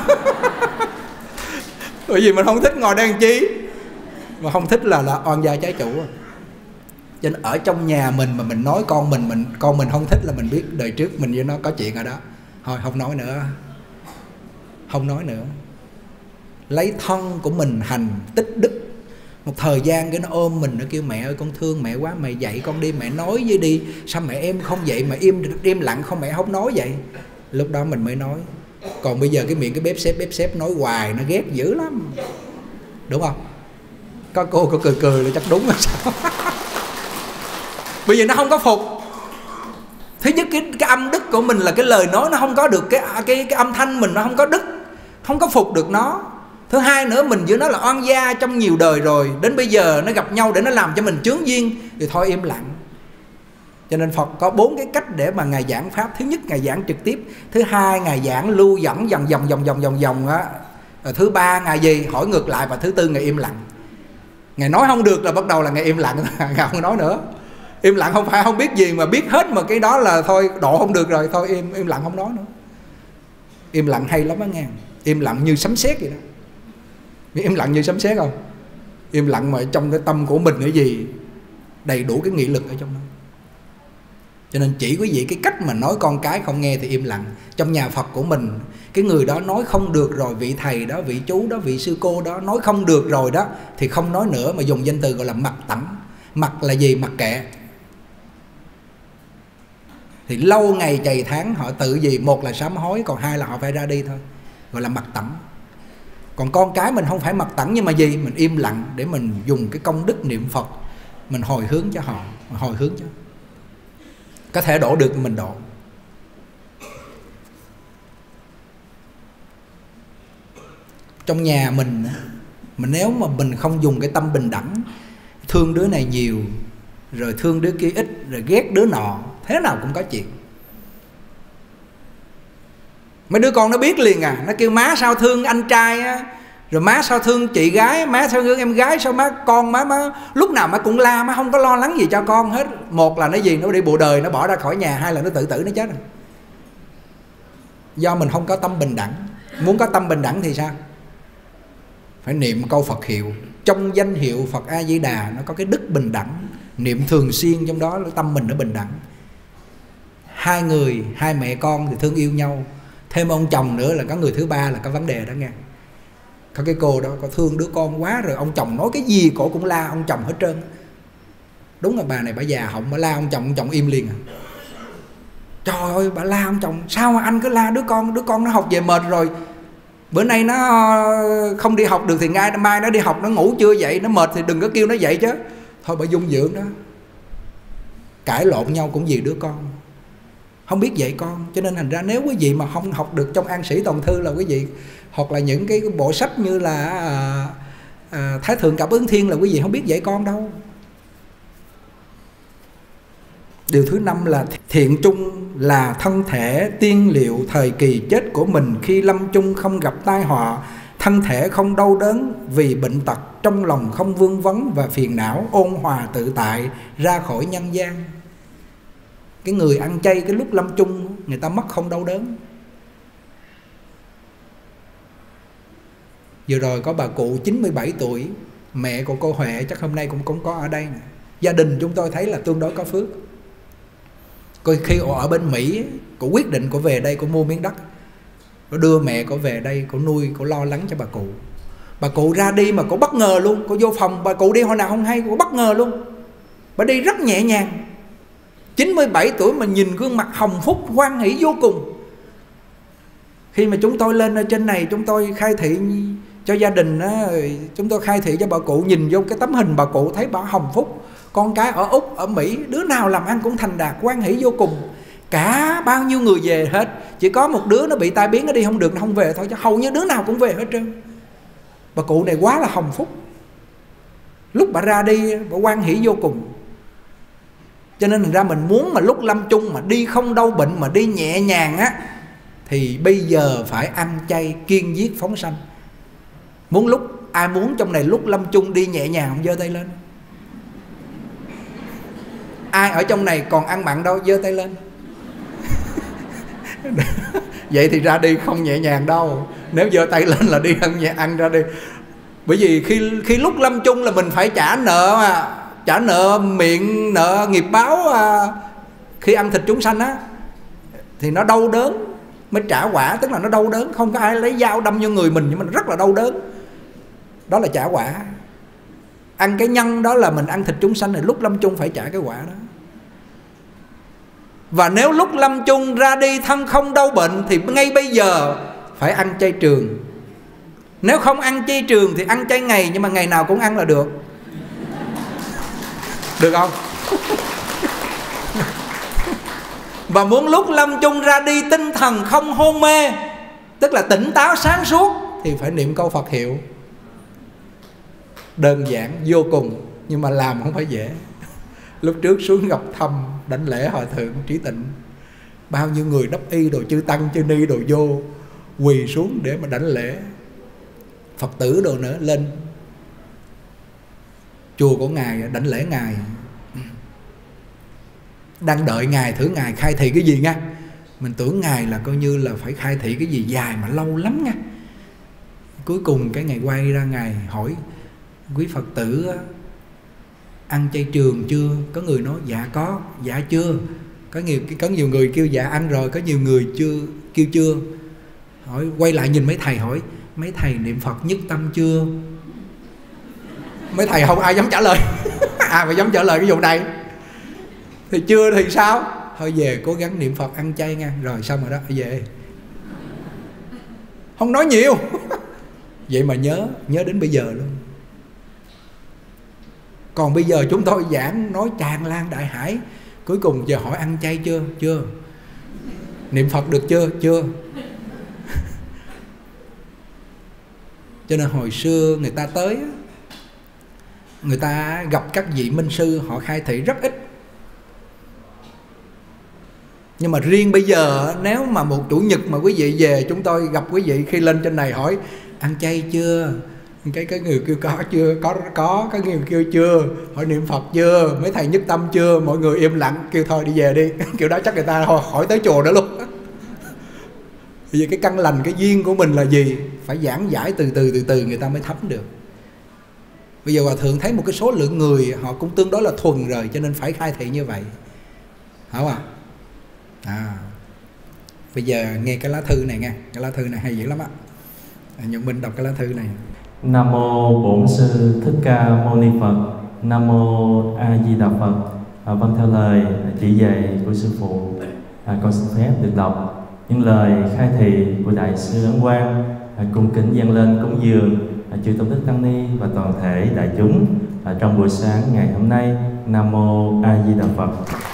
Bởi vì mình không thích ngồi đây làm chi. Mà không thích là oan gia trái chủ. Cho nên ở trong nhà mình mà mình nói con mình không thích là mình biết đời trước mình với nó có chuyện ở đó. Thôi không nói nữa. Không nói nữa. Lấy thân của mình hành tích đức. Một thời gian cái nó ôm mình, nó kêu mẹ ơi con thương mẹ quá, mẹ dạy con đi, mẹ nói với đi. Sao mẹ em không vậy, mà im lặng không, mẹ không nói vậy. Lúc đó mình mới nói. Còn bây giờ cái miệng cái bếp xếp nói hoài, nó ghét dữ lắm. Đúng không? Có cô có cười là chắc đúng là sao. Bây giờ nó không có phục. Thứ nhất cái âm đức của mình là cái lời nói nó không có được, cái âm thanh mình nó không có đức, không có phục được nó. Thứ hai nữa, mình với nó là oan gia trong nhiều đời rồi, đến bây giờ nó gặp nhau để nó làm cho mình chướng duyên, thì thôi im lặng. Cho nên Phật có 4 cái cách để mà Ngài giảng Pháp. Thứ nhất, Ngài giảng trực tiếp. Thứ hai, Ngài giảng lưu dẫn vòng á. Thứ ba, Ngài gì? Hỏi ngược lại. Và thứ tư, Ngài im lặng. Ngài nói không được là bắt đầu là Ngài im lặng. Ngài không nói nữa. Im lặng không phải không biết gì, mà biết hết mà cái đó là thôi độ không được rồi. Thôi im lặng không nói nữa. Im lặng hay lắm á nghe. Im lặng như sấm sét vậy đó. Im lặng như sấm sét không? Im lặng mà trong cái tâm của mình cái gì đầy đủ cái nghị lực ở trong đó. Cho nên chỉ quý vị cái cách mà nói con cái không nghe thì im lặng. Trong nhà Phật của mình, cái người đó nói không được rồi, vị thầy đó, vị chú đó, vị sư cô đó nói không được rồi đó, thì không nói nữa, mà dùng danh từ gọi là mặc tẳng. Mặc là gì? Mặc kệ. Thì lâu ngày chày tháng họ tự gì? Một là sám hối, còn hai là họ phải ra đi thôi. Gọi là mặc tẳng. Còn con cái mình không phải mặc tẳng, nhưng mà gì? Mình im lặng để mình dùng cái công đức niệm Phật, mình hồi hướng cho họ, hồi hướng cho. Có thể đổ được mình đổ. Trong nhà mình nếu mà mình không dùng cái tâm bình đẳng, thương đứa này nhiều rồi thương đứa kia ít, rồi ghét đứa nọ, thế nào cũng có chuyện. Mấy đứa con nó biết liền à. Nó kêu má sao thương anh trai á, rồi má sao thương chị gái, má sao thương em gái, sao má con má lúc nào má cũng la, má không có lo lắng gì cho con hết. Một là nó gì? Nó đi bộ đời, nó bỏ ra khỏi nhà. Hai là nó tự tử nó chết rồi. Do mình không có tâm bình đẳng. Muốn có tâm bình đẳng thì sao? Phải niệm câu Phật hiệu. Trong danh hiệu Phật A Di Đà nó có cái đức bình đẳng. Niệm thường xuyên trong đó tâm mình nó bình đẳng. Hai người, hai mẹ con thì thương yêu nhau. Thêm ông chồng nữa là có người thứ ba là có vấn đề đó nghe. Có cái cô đó có thương đứa con quá rồi, ông chồng nói cái gì cổ cũng la ông chồng hết trơn. Đúng là bà này bà già họng, bà la ông chồng im liền à. Trời ơi, bà la ông chồng, sao mà anh cứ la đứa con nó học về mệt rồi, bữa nay nó không đi học được thì ngày mai nó đi học, nó ngủ chưa dậy, nó mệt thì đừng có kêu nó dậy chứ. Thôi bà dung dưỡng đó. Cãi lộn nhau cũng vì đứa con, không biết dạy con. Cho nên thành ra nếu quý vị mà không học được trong An Sĩ Toàn Thư là quý vị, hoặc là những cái bộ sách như là Thái Thượng Cảm Ứng Thiên, là quý vị không biết dạy con đâu. Điều thứ 5 là thiện chung là thân thể tiên liệu thời kỳ chết của mình. Khi lâm chung không gặp tai họa, thân thể không đau đớn vì bệnh tật, trong lòng không vương vấn và phiền não, ôn hòa tự tại ra khỏi nhân gian. Cái người ăn chay cái lúc lâm chung người ta mất không đau đớn. Vừa rồi có bà cụ 97 tuổi, mẹ của cô Huệ chắc hôm nay cũng có ở đây nè. Gia đình chúng tôi thấy là tương đối có phước. Khi ở bên Mỹ, cô quyết định cô về đây, cô mua miếng đất, cô đưa mẹ cô về đây, cô nuôi, cô lo lắng cho bà cụ. Bà cụ ra đi mà cô bất ngờ luôn. Cô vô phòng bà cụ đi hồi nào không hay, cô bất ngờ luôn. Bà đi rất nhẹ nhàng. 97 tuổi mà nhìn gương mặt hồng phúc, hoan hỷ vô cùng. Khi mà chúng tôi lên ở trên này, chúng tôi khai thị cho gia đình đó, chúng tôi khai thị cho bà cụ, nhìn vô cái tấm hình bà cụ thấy bà hồng phúc. Con cái ở Úc, ở Mỹ, đứa nào làm ăn cũng thành đạt, hoan hỷ vô cùng. Cả bao nhiêu người về hết, chỉ có một đứa nó bị tai biến, nó đi không được, nó không về thôi, chứ hầu như đứa nào cũng về hết trơn. Bà cụ này quá là hồng phúc. Lúc bà ra đi, bà hoan hỷ vô cùng. Cho nên thành ra mình muốn mà lúc lâm chung mà đi không đau bệnh, mà đi nhẹ nhàng á, thì bây giờ phải ăn chay, kiêng giết phóng sanh. Muốn lúc, ai muốn trong này lúc lâm chung đi nhẹ nhàng không? Giơ tay lên. Ai ở trong này còn ăn mặn đâu? Giơ tay lên. Vậy thì ra đi không nhẹ nhàng đâu. Nếu giơ tay lên là đi ăn ra đi. Bởi vì khi lúc lâm chung là mình phải trả nợ mà. Trả nợ miệng, nợ nghiệp báo. Khi ăn thịt chúng sanh á thì nó đau đớn mới trả quả. Tức là nó đau đớn, không có ai lấy dao đâm vô người mình, nhưng mà rất là đau đớn. Đó là trả quả. Ăn cái nhân đó là mình ăn thịt chúng sanh, thì lúc lâm chung phải trả cái quả đó. Và nếu lúc lâm chung ra đi thân không đau bệnh thì ngay bây giờ phải ăn chay trường. Nếu không ăn chay trường thì ăn chay ngày, nhưng mà ngày nào cũng ăn là được. Được không? Và muốn lúc lâm chung ra đi tinh thần không hôn mê, tức là tỉnh táo sáng suốt, thì phải niệm câu Phật hiệu. Đơn giản vô cùng, nhưng mà làm không phải dễ. Lúc trước xuống gặp thăm đảnh lễ Hòa Thượng Trí Tịnh. Bao nhiêu người đắp y đồ chư tăng chư ni đồ vô quỳ xuống để mà đảnh lễ. Phật tử đồ nữa lên chùa của Ngài đảnh lễ Ngài, đang đợi Ngài thử Ngài khai thị cái gì nha. Mình tưởng Ngài là coi như là phải khai thị cái gì dài mà lâu lắm nha. Cuối cùng cái Ngài quay ra Ngài hỏi quý Phật tử ăn chay trường chưa? Có người nói dạ có, dạ chưa. Có nhiều người kêu dạ ăn rồi, có nhiều người kêu chưa. Hỏi quay lại nhìn mấy thầy hỏi mấy thầy niệm Phật nhất tâm chưa? Mấy thầy không ai dám trả lời. Ai mà dám trả lời cái vụ này. Thì chưa thì sao? Thôi về cố gắng niệm Phật ăn chay nha. Rồi xong rồi đó, về. Không nói nhiều. Vậy mà nhớ đến bây giờ luôn. Còn bây giờ chúng tôi giảng nói tràn lan đại hải. Cuối cùng giờ hỏi ăn chay chưa? Chưa. Niệm Phật được chưa? Chưa. Cho nên hồi xưa người ta tới, người ta gặp các vị minh sư, họ khai thị rất ít. Nhưng mà riêng bây giờ, nếu mà một chủ nhật mà quý vị về, chúng tôi gặp quý vị khi lên trên này hỏi ăn chay chưa? Cái người kêu có chưa? Có người kêu chưa? Hỏi niệm Phật chưa? Mấy thầy nhất tâm chưa? Mọi người im lặng, kêu thôi đi về đi. Kiểu đó chắc người ta hỏi tới chùa nữa luôn. Vì cái căn lành, cái duyên của mình là gì? Phải giảng giải từ từ người ta mới thấm được. Bây giờ Hòa Thượng thấy một cái số lượng người họ cũng tương đối là thuần rồi, cho nên phải khai thị như vậy. Hả ạ? Bây giờ nghe cái lá thư này nha. Cái lá thư này hay dữ lắm á. Nhuận Minh đọc cái lá thư này. Nam mô Bổn Sư Thích Ca Mâu Ni Phật. Nam mô A Di Đà Phật. Vâng, theo lời chỉ dạy của sư phụ, con xin phép được đọc những lời khai thị của Đại sư Ấn Quang, cung kính dâng lên cúng dường chư Tôn Đức Tăng Ni và toàn thể đại chúng trong buổi sáng ngày hôm nay. Nam mô A Di Đà Phật.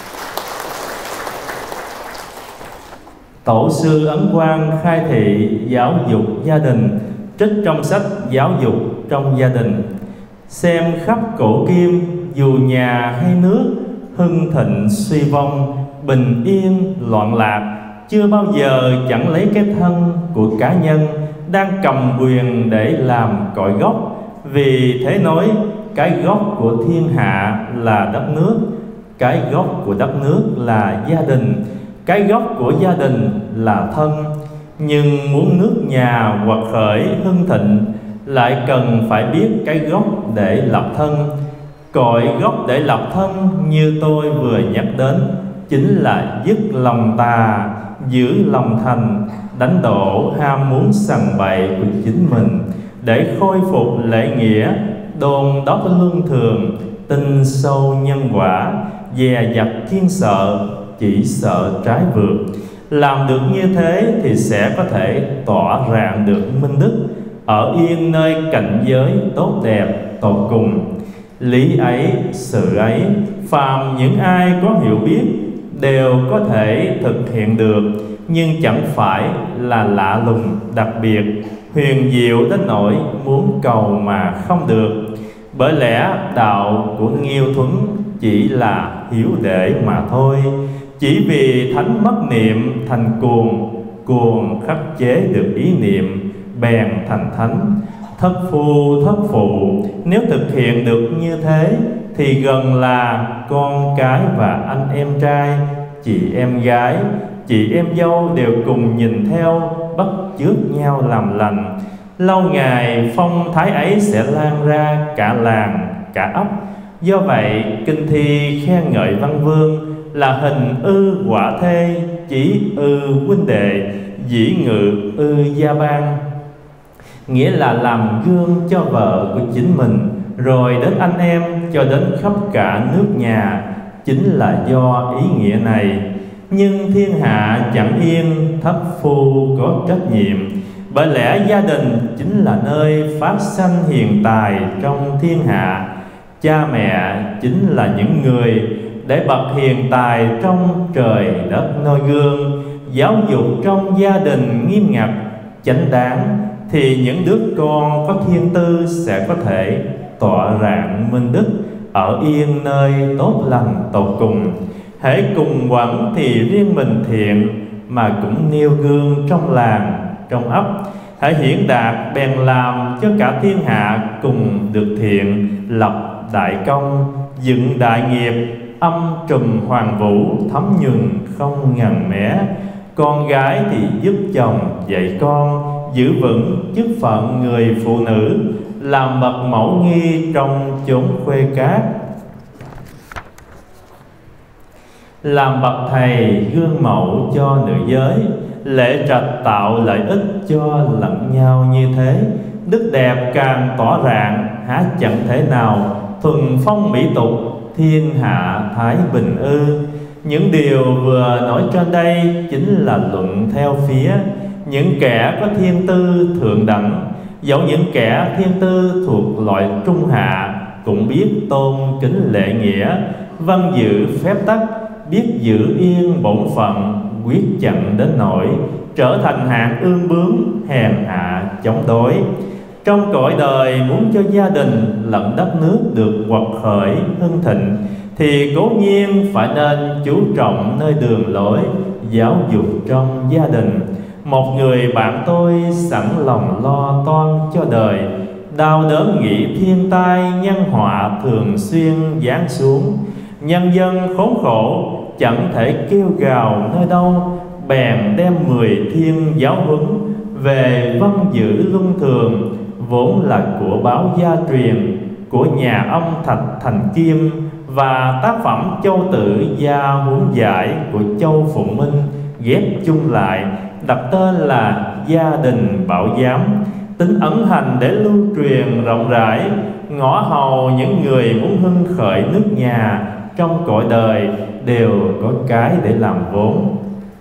Tổ sư Ấn Quang khai thị giáo dục gia đình, trích trong sách Giáo dục trong gia đình. Xem khắp cổ kim, dù nhà hay nước, hưng thịnh suy vong, bình yên loạn lạc, chưa bao giờ chẳng lấy cái thân của cá nhân đang cầm quyền để làm cội gốc. Vì thế nói cái gốc của thiên hạ là đất nước, cái gốc của đất nước là gia đình, cái gốc của gia đình là thân. Nhưng muốn nước nhà hoặc khởi hưng thịnh, lại cần phải biết cái gốc để lập thân. Cội gốc để lập thân như tôi vừa nhắc đến chính là dứt lòng tà, giữ lòng thành, đánh đổ ham muốn sằng bậy của chính mình, để khôi phục lễ nghĩa, đôn đốc luân thường, tin sâu nhân quả, dè dặt kiên sợ, chỉ sợ trái vượt. Làm được như thế thì sẽ có thể tỏa rạng được minh đức, ở yên nơi cảnh giới tốt đẹp tột cùng. Lý ấy, sự ấy, phàm những ai có hiểu biết đều có thể thực hiện được, nhưng chẳng phải là lạ lùng đặc biệt, huyền diệu đến nỗi muốn cầu mà không được. Bởi lẽ đạo của Nghiêu Thuấn chỉ là hiếu đệ mà thôi. Chỉ vì thánh mất niệm thành cuồng, cuồng khắc chế được ý niệm bèn thành thánh. Thất phu thất phụ, nếu thực hiện được như thế thì gần là con cái và anh em trai, chị em gái, chị em dâu đều cùng nhìn theo, bắt chước nhau làm lành. Lâu ngày phong thái ấy sẽ lan ra cả làng cả ấp. Do vậy kinh thi khen ngợi Văn Vương là hình ư quả thê, chỉ ư huynh đệ, dĩ ngự ư gia ban. Nghĩa là làm gương cho vợ của chính mình, rồi đến anh em, cho đến khắp cả nước nhà. Chính là do ý nghĩa này. Nhưng thiên hạ chẳng yên, thất phu có trách nhiệm. Bởi lẽ gia đình chính là nơi phát sanh hiền tài trong thiên hạ. Cha mẹ chính là những người để bậc hiền tài trong trời đất noi gương. Giáo dục trong gia đình nghiêm ngặt, chánh đáng, thì những đứa con có thiên tư sẽ có thể tỏa rạng minh đức, ở yên nơi tốt lành tột cùng. hễ cùng quẩn thì riêng mình thiện, mà cũng nêu gương trong làng, trong ấp. Hãy hiển đạt bèn làm cho cả thiên hạ cùng được thiện, lập đại công, dựng đại nghiệp, âm trùm hoàng vũ, thấm nhuần không ngần mẻ. Con gái thì giúp chồng dạy con, giữ vững chức phận người phụ nữ, làm bậc mẫu nghi trong chốn khuê cát. Làm bậc thầy gương mẫu cho nữ giới, lễ trạch tạo lợi ích cho lẫn nhau như thế. Đức đẹp càng tỏ rạng, há chẳng thể nào thuần phong mỹ tục, thiên hạ thái bình ư. Những điều vừa nói trên đây chính là luận theo phía những kẻ có thiên tư thượng đẳng. Dẫu những kẻ thiên tư thuộc loại trung hạ cũng biết tôn kính lễ nghĩa, vâng giữ phép tắc, biết giữ yên bổn phận, quyết chẳng đến nỗi trở thành hạng ương bướng, hèn hạ chống đối. Trong cõi đời muốn cho gia đình lẫn đất nước được quật khởi hưng thịnh, thì cố nhiên phải nên chú trọng nơi đường lối giáo dục trong gia đình. Một người bạn tôi sẵn lòng lo toan cho đời, đau đớn nghĩ thiên tai nhân họa thường xuyên giáng xuống. Nhân dân khốn khổ chẳng thể kêu gào nơi đâu, bèn đem 10 thiên giáo huấn về vâng giữ luân thường, vốn là của báo gia truyền của nhà ông Thạch Thành Kim, và tác phẩm Châu Tự gia huấn giải của Châu Phụng Minh ghép chung lại, đặt tên là Gia Đình Bảo Giám, tính ấn hành để lưu truyền rộng rãi, ngõ hầu những người muốn hưng khởi nước nhà trong cõi đời đều có cái để làm vốn.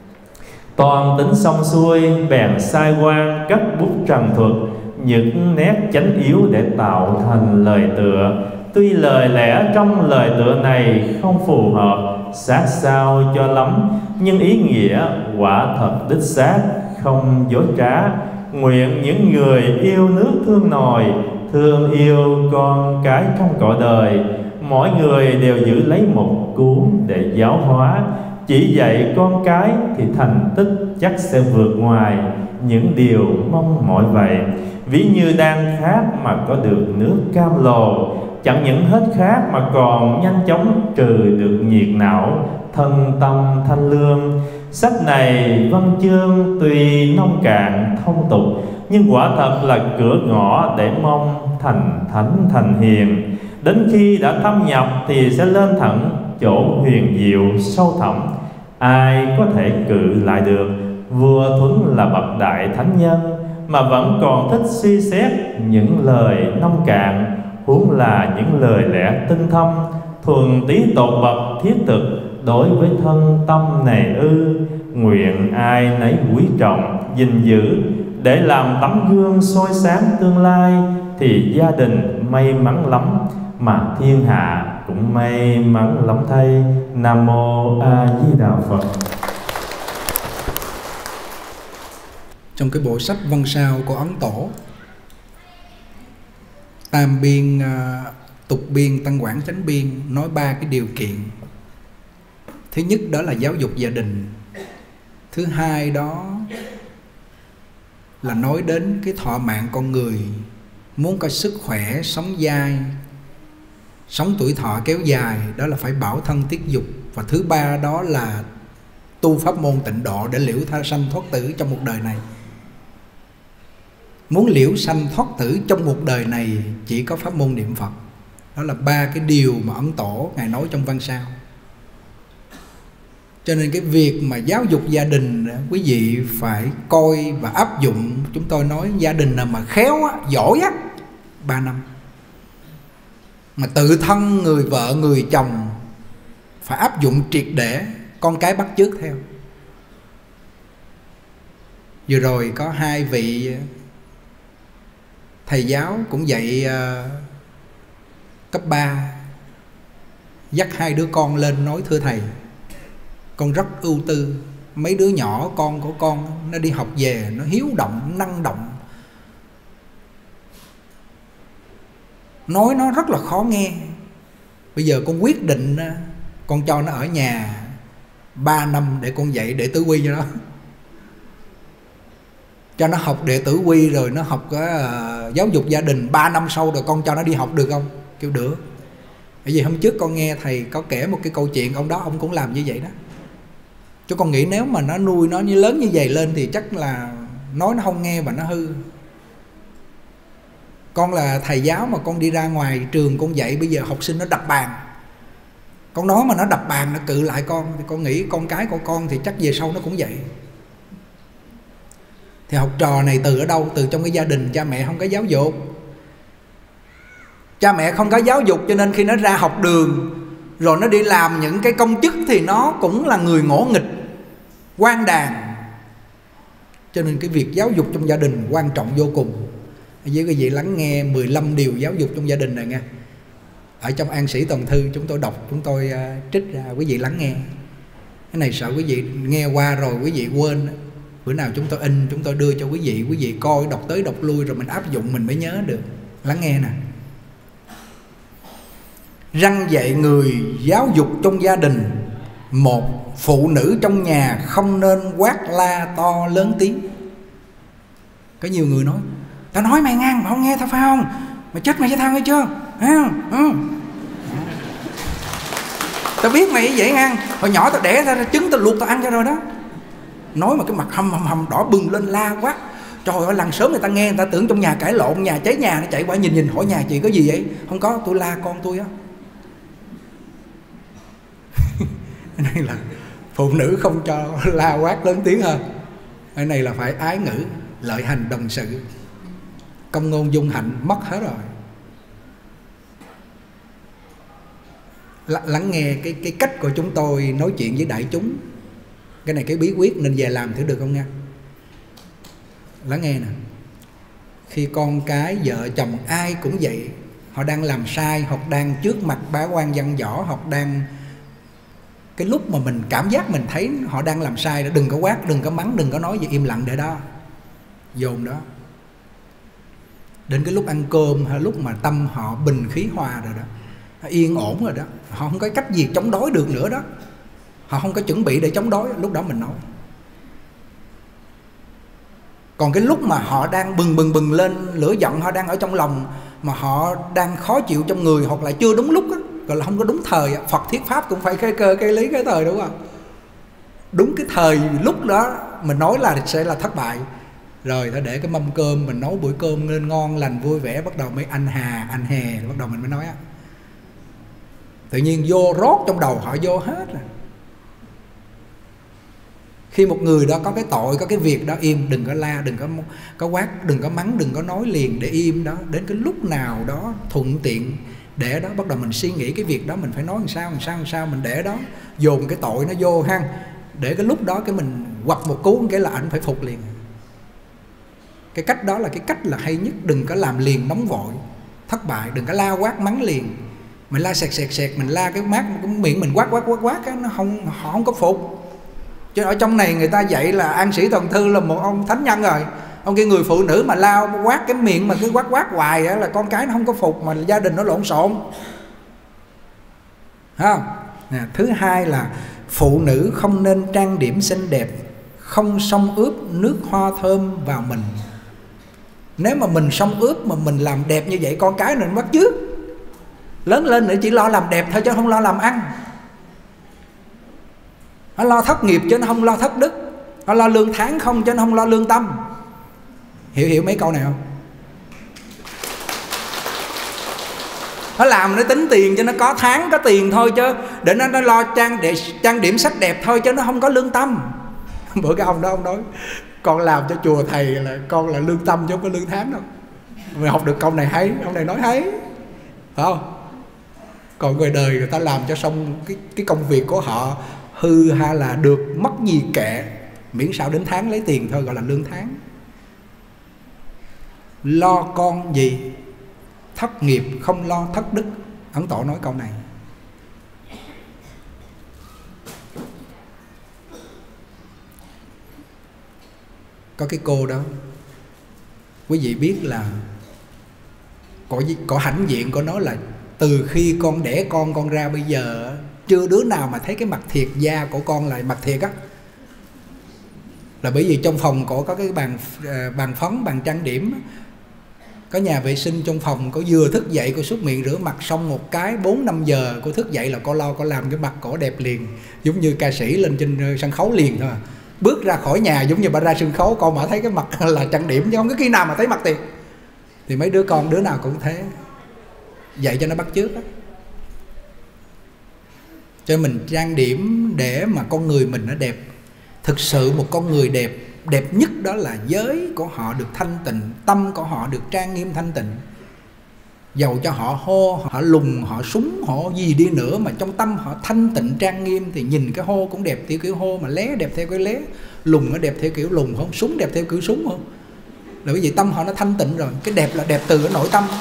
Toàn tính xong xuôi, bèn sai quan cất bút trần thuật những nét chánh yếu để tạo thành lời tựa. Tuy lời lẽ trong lời tựa này không phù hợp sát sao cho lắm, nhưng ý nghĩa quả thật đích xác, không dối trá. Nguyện những người yêu nước thương nòi, thương yêu con cái trong cõi đời, mỗi người đều giữ lấy một cuốn để giáo hóa. Chỉ dạy con cái thì thành tích chắc sẽ vượt ngoài những điều mong mỏi vậy. Ví như đang khát mà có được nước cam lồ, chẳng những hết khát mà còn nhanh chóng trừ được nhiệt não, thân tâm thanh lương. Sách này văn chương tuy nông cạn thông tục, nhưng quả thật là cửa ngõ để mong thành thánh thành hiền. Đến khi đã thâm nhập thì sẽ lên thẳng chỗ huyền diệu sâu thẳm, ai có thể cự lại được. Vua Thuấn là bậc đại thánh nhân mà vẫn còn thích suy xét những lời nông cạn, huống là những lời lẽ tinh thâm, thuần tí tột bậc thiết thực đối với thân tâm này ư. Nguyện ai nấy quý trọng gìn giữ để làm tấm gương soi sáng tương lai, thì gia đình may mắn lắm, mà thiên hạ cũng may mắn lắm thay. Nam mô A Di Đà Phật. Trong cái bộ sách Văn Sao của Ấn Tổ, Tam Biên, Tục Biên, Tăng Quảng, Chánh Biên nói 3 cái điều kiện. Thứ nhất đó là giáo dục gia đình. Thứ hai đó là nói đến cái thọ mạng con người, muốn có sức khỏe, sống dai, sống tuổi thọ kéo dài, đó là phải bảo thân tiết dục. Và thứ ba đó là tu pháp môn tịnh độ để liễu tha sanh thoát tử trong một đời này. Muốn liễu sanh thoát tử trong một đời này chỉ có pháp môn niệm Phật. Đó là 3 cái điều mà Ấn Tổ Ngài nói trong Văn Sao. Cho nên cái việc mà giáo dục gia đình, quý vị phải coi và áp dụng. Chúng tôi nói gia đình nào mà khéo á, giỏi á, 3 năm. Mà tự thân người vợ, người chồng phải áp dụng triệt để, con cái bắt chước theo. Vừa rồi có 2 vị thầy giáo cũng dạy cấp 3, dắt 2 đứa con lên nói: thưa thầy, con rất ưu tư. Mấy đứa nhỏ con của con nó đi học về nó hiếu động, năng động, nói nó rất là khó nghe. Bây giờ con quyết định con cho nó ở nhà 3 năm để con dạy đệ tử quy cho nó. Cho nó học đệ tử quy rồi nó học giáo dục gia đình, 3 năm sau rồi con cho nó đi học được không? Kêu được. Bởi vì hôm trước con nghe thầy có kể một cái câu chuyện, ông đó ông cũng làm như vậy đó. Chứ con nghĩ nếu mà nó nuôi nó như lớn như vậy lên thì chắc là nói nó không nghe và nó hư. Con là thầy giáo mà con đi ra ngoài trường con dạy, bây giờ học sinh nó đập bàn, con nói mà nó đập bàn nó cự lại con, thì con nghĩ con cái của con thì chắc về sau nó cũng vậy. Thì học trò này từ ở đâu? Từ trong cái gia đình cha mẹ không có giáo dục. Cha mẹ không có giáo dục cho nên khi nó ra học đường rồi nó đi làm những cái công chức thì nó cũng là người ngỗ nghịch, quan đàn. Cho nên cái việc giáo dục trong gia đình quan trọng vô cùng. Với quý vị lắng nghe 15 điều giáo dục trong gia đình này nha. Ở trong An Sĩ Toàn Thư chúng tôi đọc, chúng tôi trích ra, quý vị lắng nghe. Cái này sợ quý vị nghe qua rồi quý vị quên. Bữa nào chúng tôi in, chúng tôi đưa cho quý vị coi, đọc tới đọc lui rồi mình áp dụng mình mới nhớ được. Lắng nghe nè. Răn dạy người giáo dục trong gia đình: 1. Phụ nữ trong nhà không nên quát la to lớn tiếng. Có nhiều người nói: tao nói mày ngang mà không nghe tao phải không? Mày chết mày với tao nghe chưa? Tao biết mày như vậy ngang. Hồi nhỏ tao đẻ ra trứng tao luộc tao ăn cho rồi đó. Nói mà cái mặt hầm đỏ bừng lên la quá. Trời ơi, lần sớm người ta nghe, người ta tưởng trong nhà cãi lộn, nhà cháy nhà, nó chạy qua nhìn hỏi nhà chị có gì vậy? Không có, tôi la con tôi á. Cái này là phụ nữ không cho la quát lớn tiếng hơn. Cái này là phải ái ngữ, lợi hành đồng sự, công ngôn dung hạnh mất hết rồi. Lắng nghe cái cách của chúng tôi nói chuyện với đại chúng. Cái này cái bí quyết nên về làm thử được không nha. Lắng nghe nè. Khi con cái, vợ chồng ai cũng vậy, họ đang làm sai, hoặc đang trước mặt bá quan văn võ, hoặc đang cái lúc mà mình cảm giác mình thấy họ đang làm sai đó, đừng có quát, đừng có mắng, đừng có nói gì, im lặng để đó, dồn đó. Đến cái lúc ăn cơm hay lúc mà tâm họ bình khí hòa rồi đó, yên ổn rồi đó, họ không có cách gì chống đối được nữa đó, họ không có chuẩn bị để chống đối, lúc đó mình nói. Còn cái lúc mà họ đang bừng lên lửa giận, họ đang ở trong lòng mà họ đang khó chịu trong người, hoặc là chưa đúng lúc đó, gọi là không có đúng thời. Phật thuyết pháp cũng phải cái lý cái thời, đúng không? Đúng cái thời lúc đó mình nói là sẽ là thất bại. Rồi ta để cái mâm cơm, mình nấu bữa cơm nên ngon lành vui vẻ, bắt đầu mới anh hà anh hè, bắt đầu mình mới nói á. Tự nhiên vô rót trong đầu họ vô hết rồi. Khi một người đó có cái tội, có cái việc đó, im, đừng có la, đừng có quát, đừng có mắng, đừng có nói liền, để im đó. Đến cái lúc nào đó thuận tiện để đó, bắt đầu mình suy nghĩ cái việc đó mình phải nói làm sao mình để đó, dồn cái tội nó vô ha. Để cái lúc đó cái mình quặp một cú cái là ảnh phải phục liền. Cái cách đó là cái cách là hay nhất. Đừng có làm liền nóng vội, thất bại. Đừng có la quát mắng liền. Mình la sẹt, mình la cái mát, cái miệng mình quát cái nó không, họ không có phục. Chứ ở trong này người ta dạy là An Sĩ Toàn Thư là một ông thánh nhân rồi. Ông kia người phụ nữ mà lao quát cái miệng mà cứ quát hoài á, là con cái nó không có phục, mà gia đình nó lộn xộn. Không? Thứ hai là phụ nữ không nên trang điểm xinh đẹp, không xông ướp nước hoa thơm vào mình. Nếu mà mình xông ướp mà mình làm đẹp như vậy, con cái mình bắt chước. Lớn lên nữa chỉ lo làm đẹp thôi chứ không lo làm ăn. Nó lo thất nghiệp chứ nó không lo thất đức. Nó lo lương tháng không chứ nó không lo lương tâm. Hiểu mấy câu này không? Nó làm nó tính tiền cho nó có tháng có tiền thôi, chứ để nó lo trang điểm sắc đẹp thôi chứ nó không có lương tâm. Bữa cái ông đó ông nói con làm cho chùa thầy là con là lương tâm chứ không có lương tháng đâu. Mình học được câu này hay, ông này nói hay, phải không? Còn người đời người ta làm cho xong cái công việc của họ hư hay là được mất gì kệ, miễn sao đến tháng lấy tiền thôi, gọi là lương tháng. Lo con gì thất nghiệp, không lo thất đức. Ấn Tổ nói câu này. Có cái cô đó, quý vị biết là có hãnh diện của nó là từ khi con đẻ con ra bây giờ chưa đứa nào mà thấy cái mặt thiệt, da của con là mặt thiệt á. Là bởi vì trong phòng cổ có cái bàn phấn, bàn trang điểm, có nhà vệ sinh trong phòng. Cô vừa thức dậy cô súc miệng rửa mặt xong một cái 4-5 giờ cô thức dậy là cô lo cô làm cái mặt cổ đẹp liền, giống như ca sĩ lên trên sân khấu liền thôi. Bước ra khỏi nhà giống như bà ra sân khấu, con mà thấy cái mặt là trang điểm, chứ không có khi nào mà thấy mặt thiệt. Thì mấy đứa con đứa nào cũng thế, dạy cho nó bắt chước đó. Cho mình trang điểm để mà con người mình nó đẹp. Thực sự một con người đẹp nhất đó là giới của họ được thanh tịnh, tâm của họ được trang nghiêm thanh tịnh. Dầu cho họ hô, họ lùng, họ súng, họ gì đi nữa mà trong tâm họ thanh tịnh trang nghiêm thì nhìn cái hô cũng đẹp theo kiểu hô, mà lé đẹp theo cái lé, lùng nó đẹp theo kiểu lùng không, súng đẹp theo kiểu súng không. Là bởi vì tâm họ nó thanh tịnh rồi. Cái đẹp là đẹp từ cái nội tâm.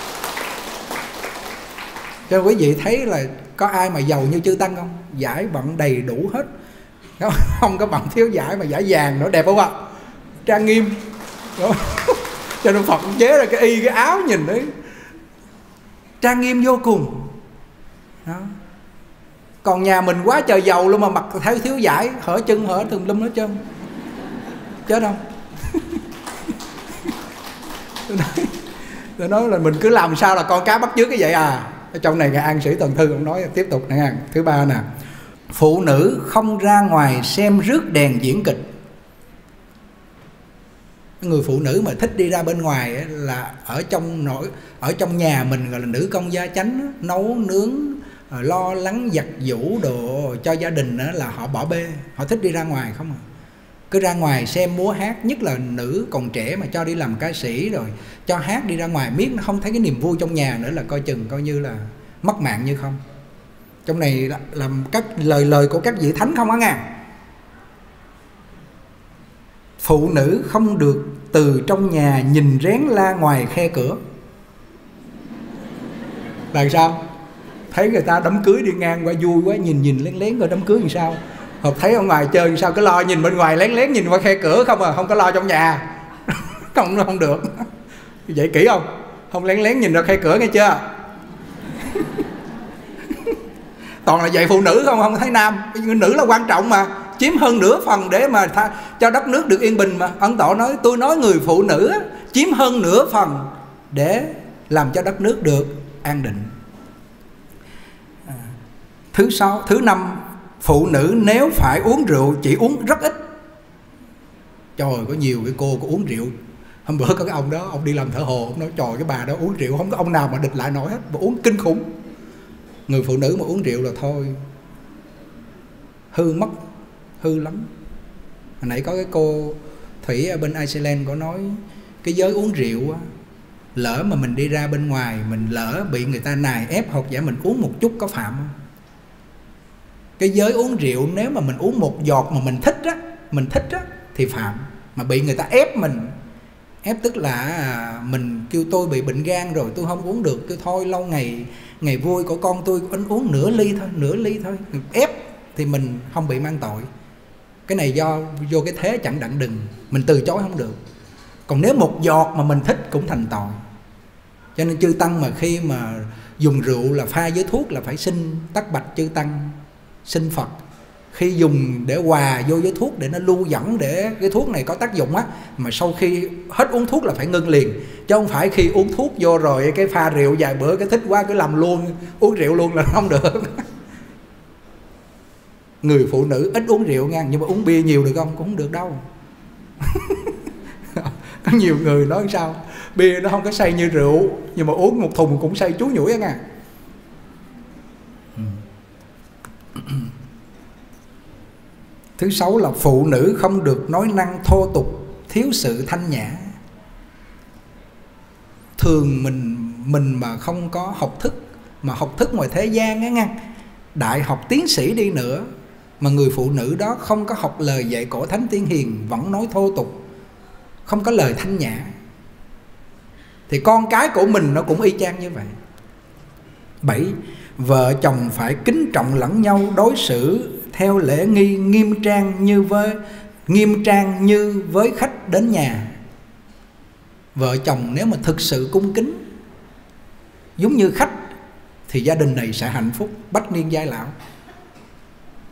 Cho nên quý vị thấy là có ai mà giàu như Chư Tăng không? Giải bận đầy đủ hết, không có bận thiếu giải mà giải vàng nữa, đẹp không ạ? Trang nghiêm. Cho nên Phật chế ra cái y, cái áo nhìn đấy trang nghiêm vô cùng đó. Còn nhà mình quá trời giàu luôn mà mặc thấy thiếu giải, hở chân hở tùm lum hết trơn, chết không? Tôi nói là mình cứ làm sao là con cá bắt chước cái vậy à. Ở trong này Ngài An Sĩ Toàn Thư ông nói tiếp tục nè. Thứ ba nè, phụ nữ không ra ngoài xem rước đèn diễn kịch. Người phụ nữ mà thích đi ra bên ngoài ấy, là ở trong nhà mình gọi là nữ công gia chánh, nấu nướng, lo lắng giặt giũ đồ cho gia đình đó, là họ bỏ bê, họ thích đi ra ngoài không à. Cứ ra ngoài xem múa hát, nhất là nữ còn trẻ mà cho đi làm ca sĩ rồi cho hát đi ra ngoài, miết nó không thấy cái niềm vui trong nhà nữa là coi chừng coi như là mất mạng như không. Trong này làm các lời của các vị thánh không á nghe. Phụ nữ không được từ trong nhà nhìn rén la ngoài khe cửa. Là sao? Thấy người ta đám cưới đi ngang qua vui quá, nhìn lén lén rồi đám cưới làm sao? Hoặc thấy ở ngoài chơi sao cứ lo nhìn bên ngoài, lén lén nhìn qua khe cửa không à, không có lo trong nhà. Không được. Vậy kỹ không? Không lén lén nhìn ra khe cửa nghe chưa? Toàn là vậy phụ nữ không thấy nam. Nữ là quan trọng mà, chiếm hơn nửa phần để mà cho đất nước được yên bình mà. Ấn Tổ nói, tôi nói người phụ nữ chiếm hơn nửa phần để làm cho đất nước được an định. Thứ năm, phụ nữ nếu phải uống rượu chỉ uống rất ít. Trời, có nhiều cái cô có uống rượu. Hôm bữa có cái ông đó, ông đi làm thợ hồ, ông nói trời cái bà đó uống rượu không có ông nào mà địch lại nổi hết, mà uống kinh khủng. Người phụ nữ mà uống rượu là thôi hư mất, hư lắm. Hồi nãy có cái cô Thủy ở bên Iceland có nói cái giới uống rượu á, lỡ mà mình đi ra bên ngoài mình lỡ bị người ta nài ép hoặc giả mình uống một chút có phạm không? Cái giới uống rượu nếu mà mình uống một giọt mà mình thích á thì phạm. Mà bị người ta ép mình, ép tức là mình kêu tôi bị bệnh gan rồi tôi không uống được, tôi thôi lâu ngày vui của con tôi uống nửa ly thôi, ép thì mình không bị mang tội. Cái này do vô cái thế chẳng đặng đừng, mình từ chối không được. Còn nếu một giọt mà mình thích cũng thành tội. Cho nên chư Tăng mà khi mà dùng rượu là pha với thuốc là phải xin tắc bạch chư Tăng, xin Phật. Khi dùng để hòa vô với thuốc để nó lưu dẫn, để cái thuốc này có tác dụng á, mà sau khi hết uống thuốc là phải ngưng liền. Chứ không phải khi uống thuốc vô rồi cái pha rượu vài bữa cái thích quá cứ làm luôn, uống rượu luôn là không được. Người phụ nữ ít uống rượu nha, nhưng mà uống bia nhiều được không? Cũng không được đâu. Có nhiều người nói sao bia nó không có say như rượu, nhưng mà uống một thùng cũng say chú nhủi á nha. Thứ 6 là phụ nữ không được nói năng thô tục, thiếu sự thanh nhã. Thường mình mà không có học thức, mà học thức ngoài thế gian á nha, đại học tiến sĩ đi nữa, mà người phụ nữ đó không có học lời dạy của Thánh Tiên Hiền, vẫn nói thô tục, không có lời thanh nhã, thì con cái của mình nó cũng y chang như vậy. 7. Vợ chồng phải kính trọng lẫn nhau, đối xử theo lễ nghi nghiêm trang như với khách đến nhà. Vợ chồng nếu mà thực sự cung kính giống như khách thì gia đình này sẽ hạnh phúc bách niên giai lão.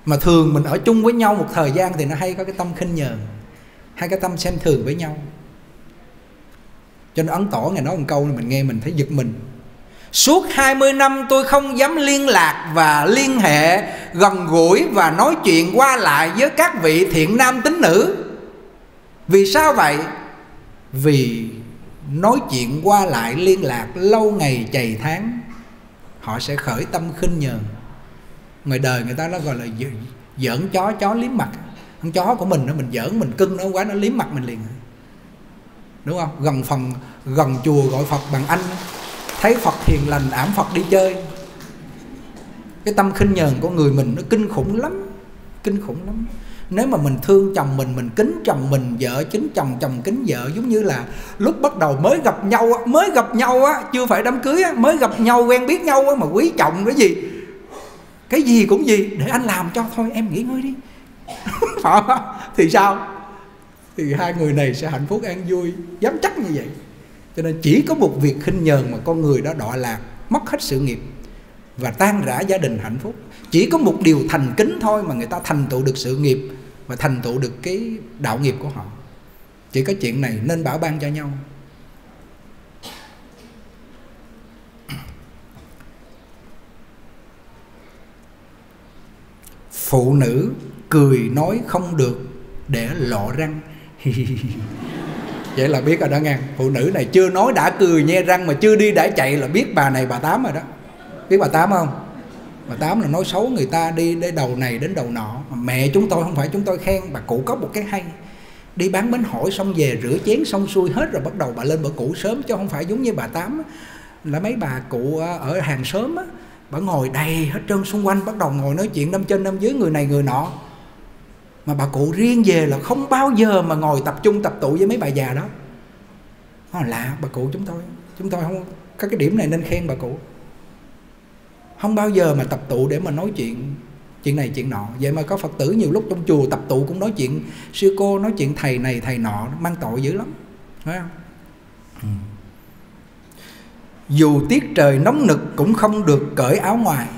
Mà thường mình ở chung với nhau một thời gian thì nó hay có cái tâm khinh nhờn, hay cái tâm xem thường với nhau. Cho nên Ấn Tổ Ngài nói một câu mình nghe mình thấy giật mình. Suốt 20 năm tôi không dám liên lạc và liên hệ gần gũi và nói chuyện qua lại với các vị thiện nam tín nữ. Vì sao vậy? Vì nói chuyện qua lại liên lạc lâu ngày chày tháng, họ sẽ khởi tâm khinh nhờn. Ngoài đời người ta nó gọi là giỡn chó liếm mặt. Con chó của mình mình giỡn, mình cưng nó quá, nó liếm mặt mình liền, đúng không? Gần chùa gọi Phật bằng anh, thấy Phật hiền lành ẵm Phật đi chơi. Cái tâm khinh nhờn của người mình nó kinh khủng lắm. Nếu mà mình thương chồng mình kính chồng mình, vợ kính chồng, chồng kính vợ, giống như là lúc bắt đầu mới gặp nhau á, chưa phải đám cưới á, mới gặp nhau quen biết nhau á, mà quý chồng cái gì cũng gì để anh làm cho, thôi em nghỉ ngơi đi. Thì sao? Thì hai người này sẽ hạnh phúc an vui, dám chắc như vậy. Cho nên chỉ có một việc khinh nhờn mà con người đó đọa lạc, mất hết sự nghiệp và tan rã gia đình hạnh phúc. Chỉ có một điều thành kính thôi mà người ta thành tựu được sự nghiệp và thành tựu được cái đạo nghiệp của họ. Chỉ có chuyện này nên bảo ban cho nhau. Phụ nữ cười nói không được để lộ răng. Vậy là biết rồi đó nghe. Phụ nữ này chưa nói đã cười nhe răng, mà chưa đi đã chạy là biết bà này bà Tám rồi đó. Biết bà Tám không? Bà Tám là nói xấu người ta đi đến đầu này đến đầu nọ. Mà mẹ chúng tôi không phải chúng tôi khen, bà cụ có một cái hay. Đi bán bánh hỏi xong về rửa chén xong xuôi hết rồi bắt đầu bà lên bà cụ sớm, chứ không phải giống như bà Tám là mấy bà cụ ở hàng xóm á, bà ngồi đầy hết trơn xung quanh, bắt đầu ngồi nói chuyện năm trên năm dưới, người này người nọ. Mà bà cụ riêng về là không bao giờ mà ngồi tập trung tập tụ với mấy bà già đó. Lạ bà cụ chúng tôi không có cái điểm này nên khen bà cụ. Không bao giờ mà tập tụ để mà nói chuyện này chuyện nọ. Vậy mà có Phật tử nhiều lúc trong chùa tập tụ cũng nói chuyện sư cô, nói chuyện thầy này thầy nọ, mang tội dữ lắm, phải không? Dù tiết trời nóng nực cũng không được cởi áo ngoài.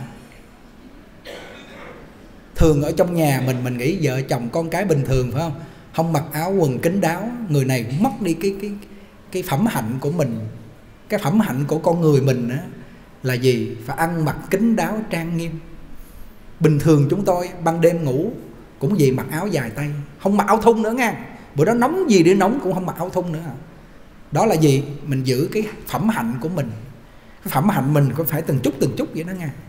Thường ở trong nhà mình nghĩ vợ chồng con cái bình thường phải không? Không mặc áo quần kín đáo, người này cũng mất đi cái phẩm hạnh của mình. Cái phẩm hạnh của con người mình á là gì? Phải ăn mặc kín đáo trang nghiêm. Bình thường chúng tôi ban đêm ngủ cũng gì mặc áo dài tay, không mặc áo thun nữa nha. Bữa đó nóng gì đi nóng cũng không mặc áo thun nữa. Đó là gì? Mình giữ cái phẩm hạnh của mình. Cái phẩm hạnh mình có phải từng chút vậy đó nha.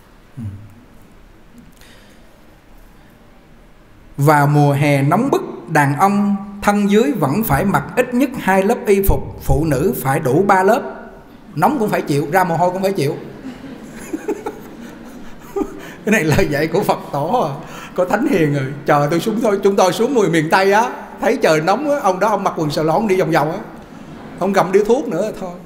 Vào mùa hè nóng bức, đàn ông thân dưới vẫn phải mặc ít nhất 2 lớp y phục, phụ nữ phải đủ 3 lớp. Nóng cũng phải chịu, ra mồ hôi cũng phải chịu. Cái này lời dạy của Phật tổ à. Có thánh hiền rồi, chờ tôi xuống thôi. Chúng tôi xuống miền Tây á, thấy trời nóng á, ông đó ông mặc quần xà lon đi vòng vòng á, ông cầm điếu thuốc nữa thôi.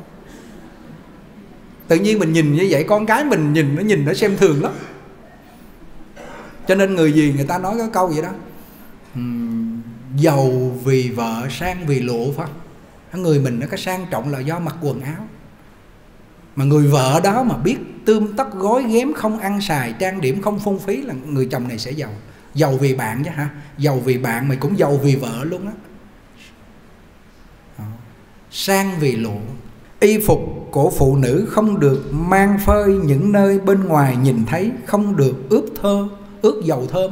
Tự nhiên mình nhìn như vậy, con cái mình nhìn nó xem thường lắm. Cho nên người gì người ta nói cái câu vậy đó, giàu vì vợ, sang vì lụa, phải không? Người mình nó có sang trọng là do mặc quần áo. Mà người vợ đó mà biết tươm tất gói ghém, không ăn xài, trang điểm không phung phí là người chồng này sẽ giàu. Giàu vì bạn chứ hả? Giàu vì bạn mà cũng giàu vì vợ luôn á. Sang vì lụa. Y phục của phụ nữ không được mang phơi những nơi bên ngoài nhìn thấy, không được ướt dầu thơm.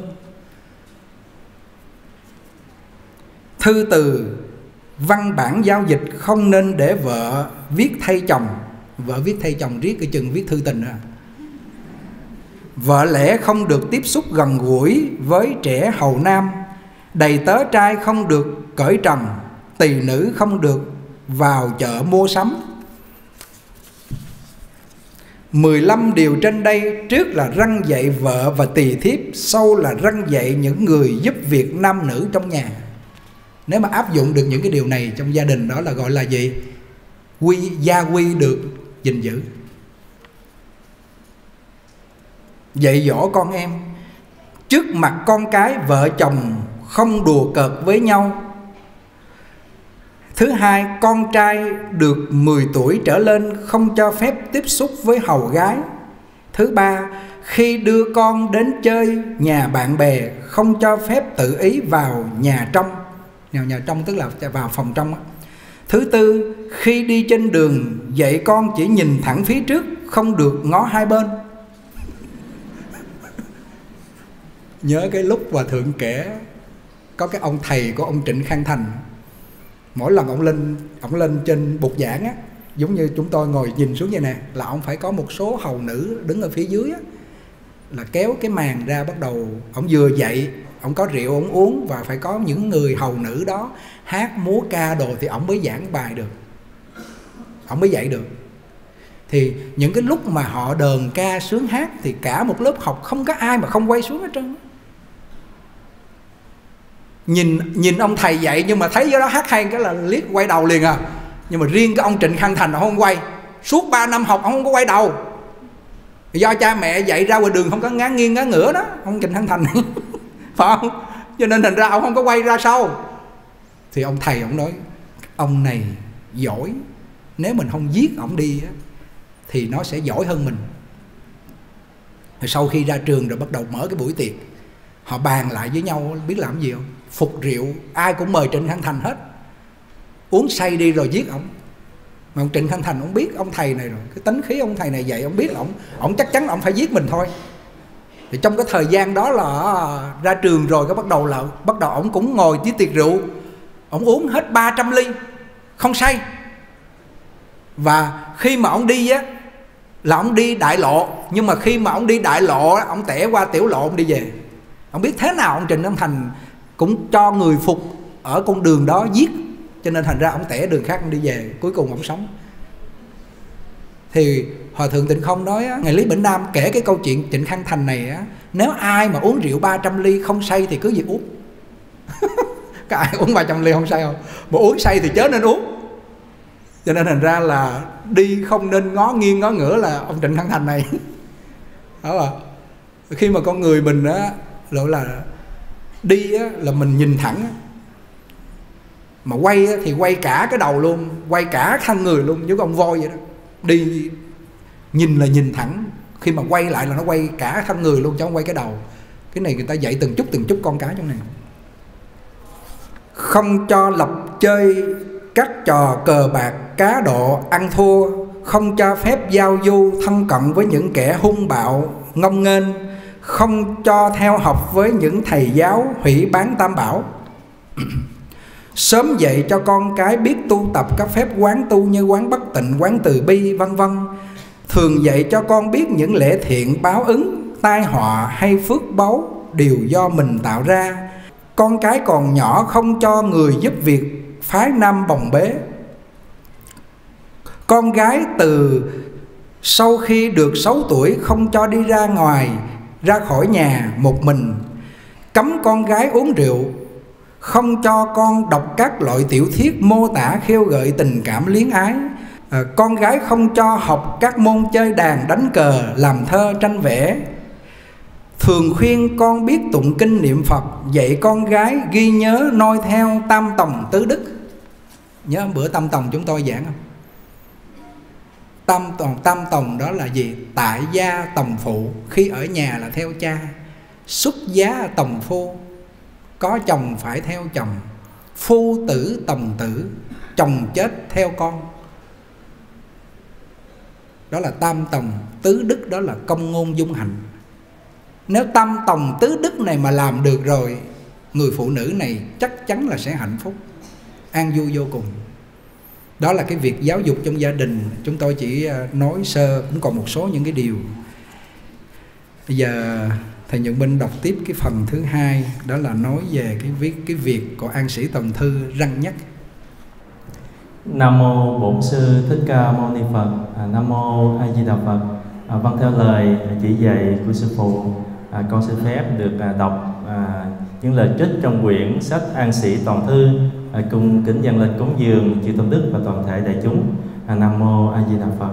Thư từ, văn bản giao dịch không nên để vợ viết thay chồng. Vợ viết thay chồng riết cái chừng viết thư tình à. Vợ lẽ không được tiếp xúc gần gũi với trẻ hầu nam. Đầy tớ trai không được cởi trần. Tỳ nữ không được vào chợ mua sắm. 15 điều trên đây, trước là răn dạy vợ và tỳ thiếp, sau là răn dạy những người giúp việc nam nữ trong nhà. Nếu mà áp dụng được những cái điều này trong gia đình, đó là gọi là gì? Gia quy được gìn giữ. Dạy dỗ con em, trước mặt con cái vợ chồng không đùa cợt với nhau. Thứ hai, con trai được 10 tuổi trở lên không cho phép tiếp xúc với hầu gái. Thứ ba, khi đưa con đến chơi nhà bạn bè không cho phép tự ý vào nhà trong. Nhà trong tức là vào phòng trong á. Thứ tư, khi đi trên đường dạy con chỉ nhìn thẳng phía trước, không được ngó hai bên. Nhớ cái lúc Hòa Thượng kể có cái ông thầy của ông Trịnh Khang Thành, mỗi lần ông lên trên bục giảng á, giống như chúng tôi ngồi nhìn xuống vậy nè, là ông phải có một số hầu nữ đứng ở phía dưới á, là kéo cái màn ra, bắt đầu ông vừa dạy, ông có rượu ông uống, và phải có những người hầu nữ đó hát múa ca đồ thì ông mới giảng bài được, ông mới dạy được. Thì những cái lúc mà họ đờn ca sướng hát thì cả một lớp học không có ai mà không quay xuống hết trơn. Nhìn ông thầy dạy nhưng mà thấy cái đó hát hay cái là liếc quay đầu liền à. Nhưng mà riêng cái ông Trịnh Khang Thành ông không quay. Suốt 3 năm học ông không có quay đầu. Do cha mẹ dạy ra ngoài đường không có ngán nghiêng ngán ngửa đó, ông Trịnh Khang Thành phải không? Cho nên thành ra ông không có quay ra sau. Thì ông thầy ông nói ông này giỏi, nếu mình không giết ông đi á, thì nó sẽ giỏi hơn mình. Rồi sau khi ra trường rồi bắt đầu mở cái buổi tiệc, họ bàn lại với nhau biết làm gì không? Phục rượu, ai cũng mời Trịnh Khang Thành hết, uống say đi rồi giết ông. Mà ông Trịnh Khang Thành ông biết ông thầy này rồi, cái tính khí ông thầy này vậy, ông biết là ông chắc chắn là ông phải giết mình thôi. Thì trong cái thời gian đó là ra trường rồi, cái bắt đầu ông cũng ngồi với tiệc rượu, ông uống hết 300 ly không say. Và khi mà ông đi á là ông đi đại lộ, nhưng mà khi mà ông đi đại lộ á, ông tẻ qua tiểu lộ ông đi về. Ông biết thế nào ông Trịnh Khang Thành cũng cho người phục ở con đường đó giết, cho nên thành ra ông tẻ đường khác ông đi về, cuối cùng ông sống. Thì Hòa Thượng Tịnh Không nói á, Ngài Lý Bỉnh Nam kể cái câu chuyện Trịnh Khang Thành này á, nếu ai mà uống rượu 300 ly không say thì cứ việc uống. Có ai uống 300 ly không say không? Mà uống say thì chớ nên uống. Cho nên thành ra là đi không nên ngó nghiêng ngó ngửa là ông Trịnh Khang Thành này. Đó à. Khi mà con người mình á là đi á, là mình nhìn thẳng á. Mà quay á, thì quay cả cái đầu luôn, quay cả thân người luôn, như con voi vậy đó. Đi nhìn là nhìn thẳng, khi mà quay lại là nó quay cả thân người luôn chứ không quay cái đầu. Cái này người ta dạy từng chút con cái trong này. Không cho lập chơi các trò cờ bạc, cá độ, ăn thua. Không cho phép giao du thân cận với những kẻ hung bạo, ngông nghênh. Không cho theo học với những thầy giáo hủy bán tam bảo. Sớm dạy cho con cái biết tu tập các phép quán tu như quán bất tịnh, quán từ bi, vân vân. Thường dạy cho con biết những lễ thiện báo ứng, tai họa hay phước báu đều do mình tạo ra. Con cái còn nhỏ không cho người giúp việc phái nam bồng bế. Con gái từ sau khi được 6 tuổi không cho đi ra ngoài, ra khỏi nhà một mình. Cấm con gái uống rượu. Không cho con đọc các loại tiểu thuyết mô tả khêu gợi tình cảm luyến ái. Con gái không cho học các môn chơi đàn, đánh cờ, làm thơ, tranh vẽ. Thường khuyên con biết tụng kinh niệm Phật, dạy con gái ghi nhớ noi theo tam tòng tứ đức. Nhớ bữa tam tòng chúng tôi giảng không? Tam tòng đó là gì? Tại gia tòng phụ, khi ở nhà là theo cha. Xuất giá tòng phu, có chồng phải theo chồng. Phu tử tòng tử, chồng chết theo con. Đó là tam tòng tứ đức, đó là công ngôn dung hạnh. Nếu tam tòng tứ đức này mà làm được rồi, người phụ nữ này chắc chắn là sẽ hạnh phúc, an vui vô cùng. Đó là cái việc giáo dục trong gia đình. Chúng tôi chỉ nói sơ, cũng còn một số những cái điều. Bây giờ Thầy Nhuận Minh đọc tiếp cái phần thứ hai, đó là nói về cái việc của An Sĩ Toàn Thư răng nhắc. Nam mô Bổn Sư Thích Ca Mâu Ni Phật. Nam mô A Di Đà Phật. Vâng, theo lời chỉ dạy của sư phụ, con xin phép được đọc những lời trích trong quyển sách An Sĩ Toàn Thư, cùng kính dâng lên cúng dường chư tôn đức và toàn thể đại chúng. Nam mô A Di Đà Phật.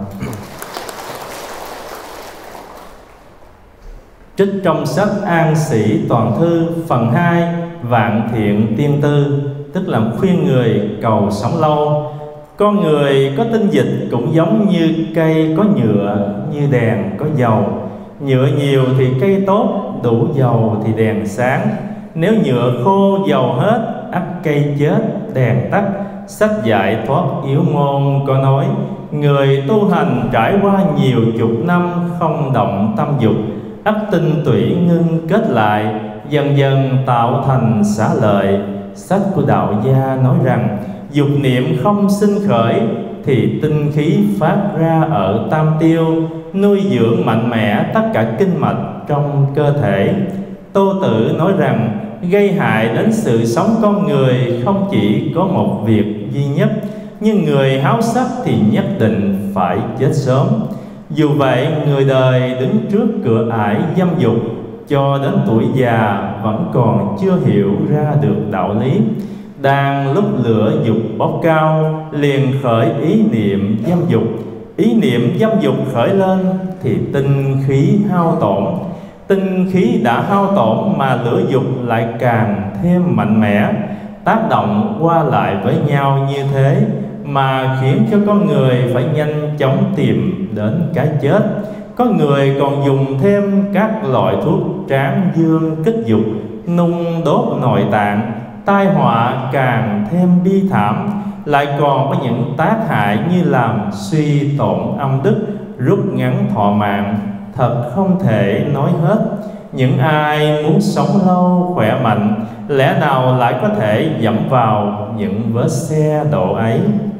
Trích trong sách An Sĩ Toàn Thư phần 2, Vạn Thiện Tiên Tư, tức là khuyên người cầu sống lâu. Con người có tinh dịch cũng giống như cây có nhựa, như đèn có dầu, Nhựa nhiều thì cây tốt, đủ dầu thì đèn sáng. Nếu nhựa khô dầu hết, ắt cây chết đèn tắt. Sách dạy thoát yếu môn có nói, người tu hành trải qua nhiều chục năm không động tâm dục, ắt tinh tủy ngưng kết lại, dần dần tạo thành xá lợi. Sách của đạo gia nói rằng, dục niệm không sinh khởi thì tinh khí phát ra ở tam tiêu, nuôi dưỡng mạnh mẽ tất cả kinh mạch trong cơ thể. Tô Tử nói rằng, gây hại đến sự sống con người không chỉ có một việc duy nhất, nhưng người háo sắc thì nhất định phải chết sớm. Dù vậy, người đời đứng trước cửa ải dâm dục cho đến tuổi già vẫn còn chưa hiểu ra được đạo lý. Đang lúc lửa dục bốc cao, liền khởi ý niệm dâm dục. Ý niệm dâm dục khởi lên thì tinh khí hao tổn. Tinh khí đã hao tổn mà lửa dục lại càng thêm mạnh mẽ, tác động qua lại với nhau như thế mà khiến cho con người phải nhanh chóng tìm đến cái chết. Có người còn dùng thêm các loại thuốc tráng dương kích dục, nung đốt nội tạng, tai họa càng thêm bi thảm. Lại còn có những tác hại như làm suy tổn âm đức, rút ngắn thọ mạng, thật không thể nói hết. Những ai muốn sống lâu khỏe mạnh, lẽ nào lại có thể dẫm vào những vết xe đổ ấy?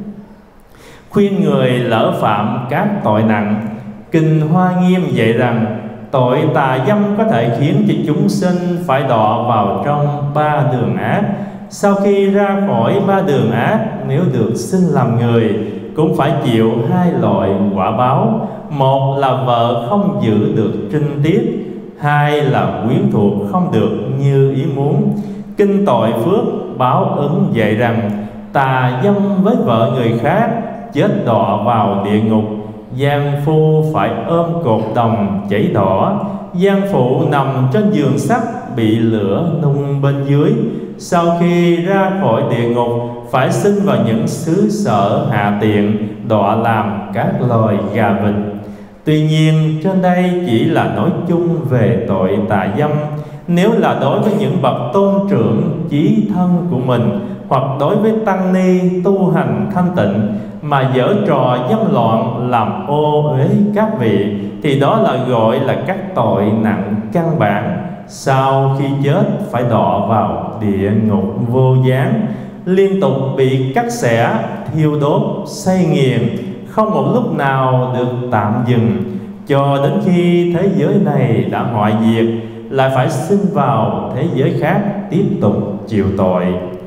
Khuyên người lỡ phạm các tội nặng, Kinh Hoa Nghiêm dạy rằng, tội tà dâm có thể khiến cho chúng sinh phải đọa vào trong 3 đường ác. Sau khi ra khỏi 3 đường ác, nếu được sinh làm người, cũng phải chịu 2 loại quả báo. Một là vợ không giữ được trinh tiết, 2 là quyến thuộc không được như ý muốn. Kinh Tội Phước báo ứng dạy rằng, tà dâm với vợ người khác, chết đọa vào địa ngục. Giang phu phải ôm cột đồng chảy đỏ, giang phụ nằm trên giường sắt bị lửa nung bên dưới. Sau khi ra khỏi địa ngục, phải sinh vào những xứ sở hạ tiện, đọa làm các loài gà vịt. Tuy nhiên, trên đây chỉ là nói chung về tội tà dâm. Nếu là đối với những bậc tôn trưởng chí thân của mình, hoặc đối với tăng ni tu hành thanh tịnh mà giở trò dâm loạn làm ô uế các vị, thì đó là gọi là các tội nặng căn bản. Sau khi chết phải đọa vào địa ngục vô gián, liên tục bị cắt xẻ, thiêu đốt, xây nghiền, không một lúc nào được tạm dừng, cho đến khi thế giới này đã hoại diệt, lại phải sinh vào thế giới khác tiếp tục chịu tội.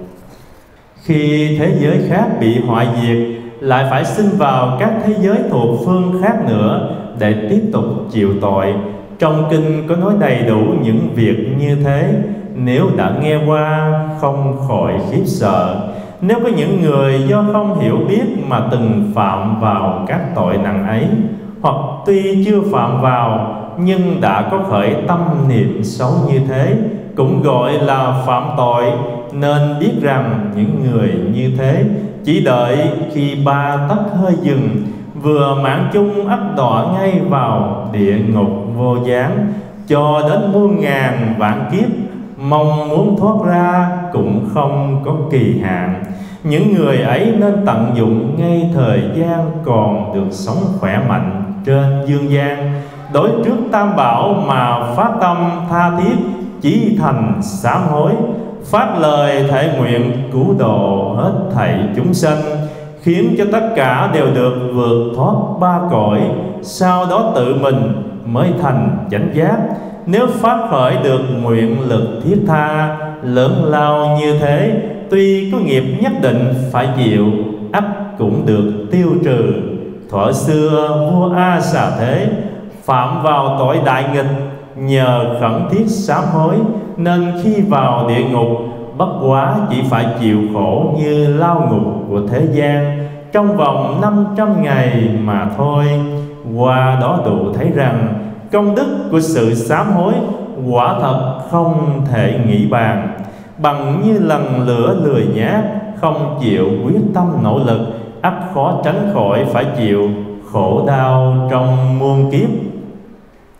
Khi thế giới khác bị hoại diệt, lại phải sinh vào các thế giới thuộc phương khác nữa để tiếp tục chịu tội. Trong kinh có nói đầy đủ những việc như thế. Nếu đã nghe qua không khỏi khiếp sợ. Nếu có những người do không hiểu biết mà từng phạm vào các tội nặng ấy, hoặc tuy chưa phạm vào nhưng đã có khởi tâm niệm xấu như thế, cũng gọi là phạm tội. Nên biết rằng những người như thế chỉ đợi khi 3 tấc hơi dừng, vừa mãn chung ắt đọa ngay vào địa ngục vô gián, cho đến muôn ngàn vạn kiếp, mong muốn thoát ra cũng không có kỳ hạn. Những người ấy nên tận dụng ngay thời gian còn được sống khỏe mạnh trên dương gian, đối trước tam bảo mà phát tâm tha thiết, chí thành sám hối, phát lời thể nguyện cứu độ hết thảy chúng sanh, khiến cho tất cả đều được vượt thoát 3 cõi, sau đó tự mình mới thành chánh giác. Nếu phát khởi được nguyện lực thiết tha lớn lao như thế, tuy có nghiệp nhất định phải chịu, ắt cũng được tiêu trừ. Thuở xưa vua A Xà Thế phạm vào tội đại nghịch, nhờ khẩn thiết sám hối, nên khi vào địa ngục bất quá chỉ phải chịu khổ như lao ngục của thế gian trong vòng 500 ngày mà thôi. Qua đó đủ thấy rằng công đức của sự sám hối quả thật không thể nghĩ bàn. Bằng như lần lửa lười nhác, không chịu quyết tâm nỗ lực, ắt khó tránh khỏi phải chịu khổ đau trong muôn kiếp.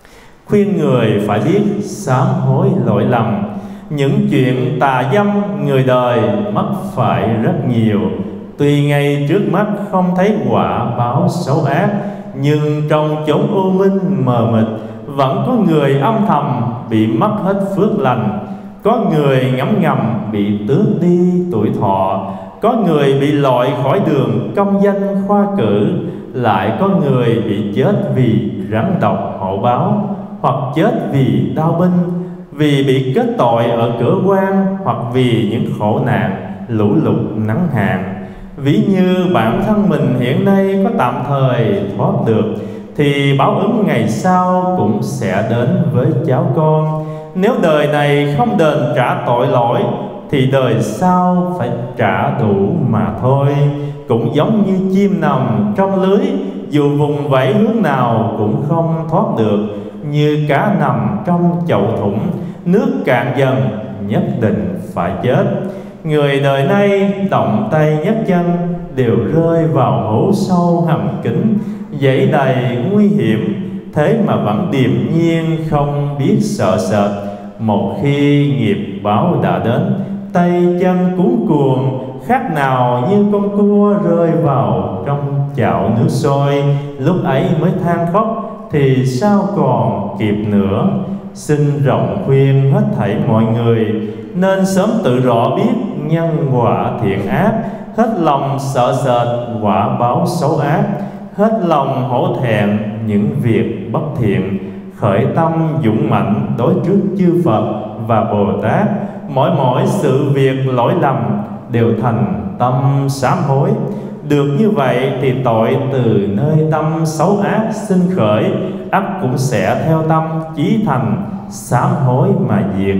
khuyên người phải biết sám hối lỗi lầm. Những chuyện tà dâm người đời mắc phải rất nhiều. Tuy ngay trước mắt không thấy quả báo xấu ác, nhưng trong chốn u minh mờ mịt vẫn có người âm thầm bị mất hết phước lành. Có người ngấm ngầm bị tước đi tuổi thọ, có người bị loại khỏi đường công danh khoa cử, lại có người bị chết vì rắn độc hổ báo, hoặc chết vì đau binh, vì bị kết tội ở cửa quan, hoặc vì những khổ nạn lũ lụt nắng hạn. Ví như bản thân mình hiện nay có tạm thời thoát được, thì báo ứng ngày sau cũng sẽ đến với cháu con. Nếu đời này không đền trả tội lỗi, thì đời sau phải trả đủ mà thôi. Cũng giống như chim nằm trong lưới, dù vùng vẫy hướng nào cũng không thoát được. Như cá nằm trong chậu thủng, nước cạn dần nhất định phải chết. Người đời nay động tay nhấc chân đều rơi vào hố sâu hầm kín, dãy đầy nguy hiểm, thế mà vẫn điềm nhiên không biết sợ sệt. Một khi nghiệp báo đã đến, tay chân cuống cuồng, khác nào như con cua rơi vào trong chảo nước sôi. Lúc ấy mới than khóc thì sao còn kịp nữa. Xin rộng khuyên hết thảy mọi người nên sớm tự rõ biết nhân quả thiện ác, hết lòng sợ sệt quả báo xấu ác, hết lòng hổ thẹn những việc bất thiện, khởi tâm dũng mạnh đối trước chư Phật và Bồ Tát. Mỗi sự việc lỗi lầm đều thành tâm sám hối. Được như vậy thì tội từ nơi tâm xấu ác sinh khởi, ắt cũng sẽ theo tâm chí thành sám hối mà diệt.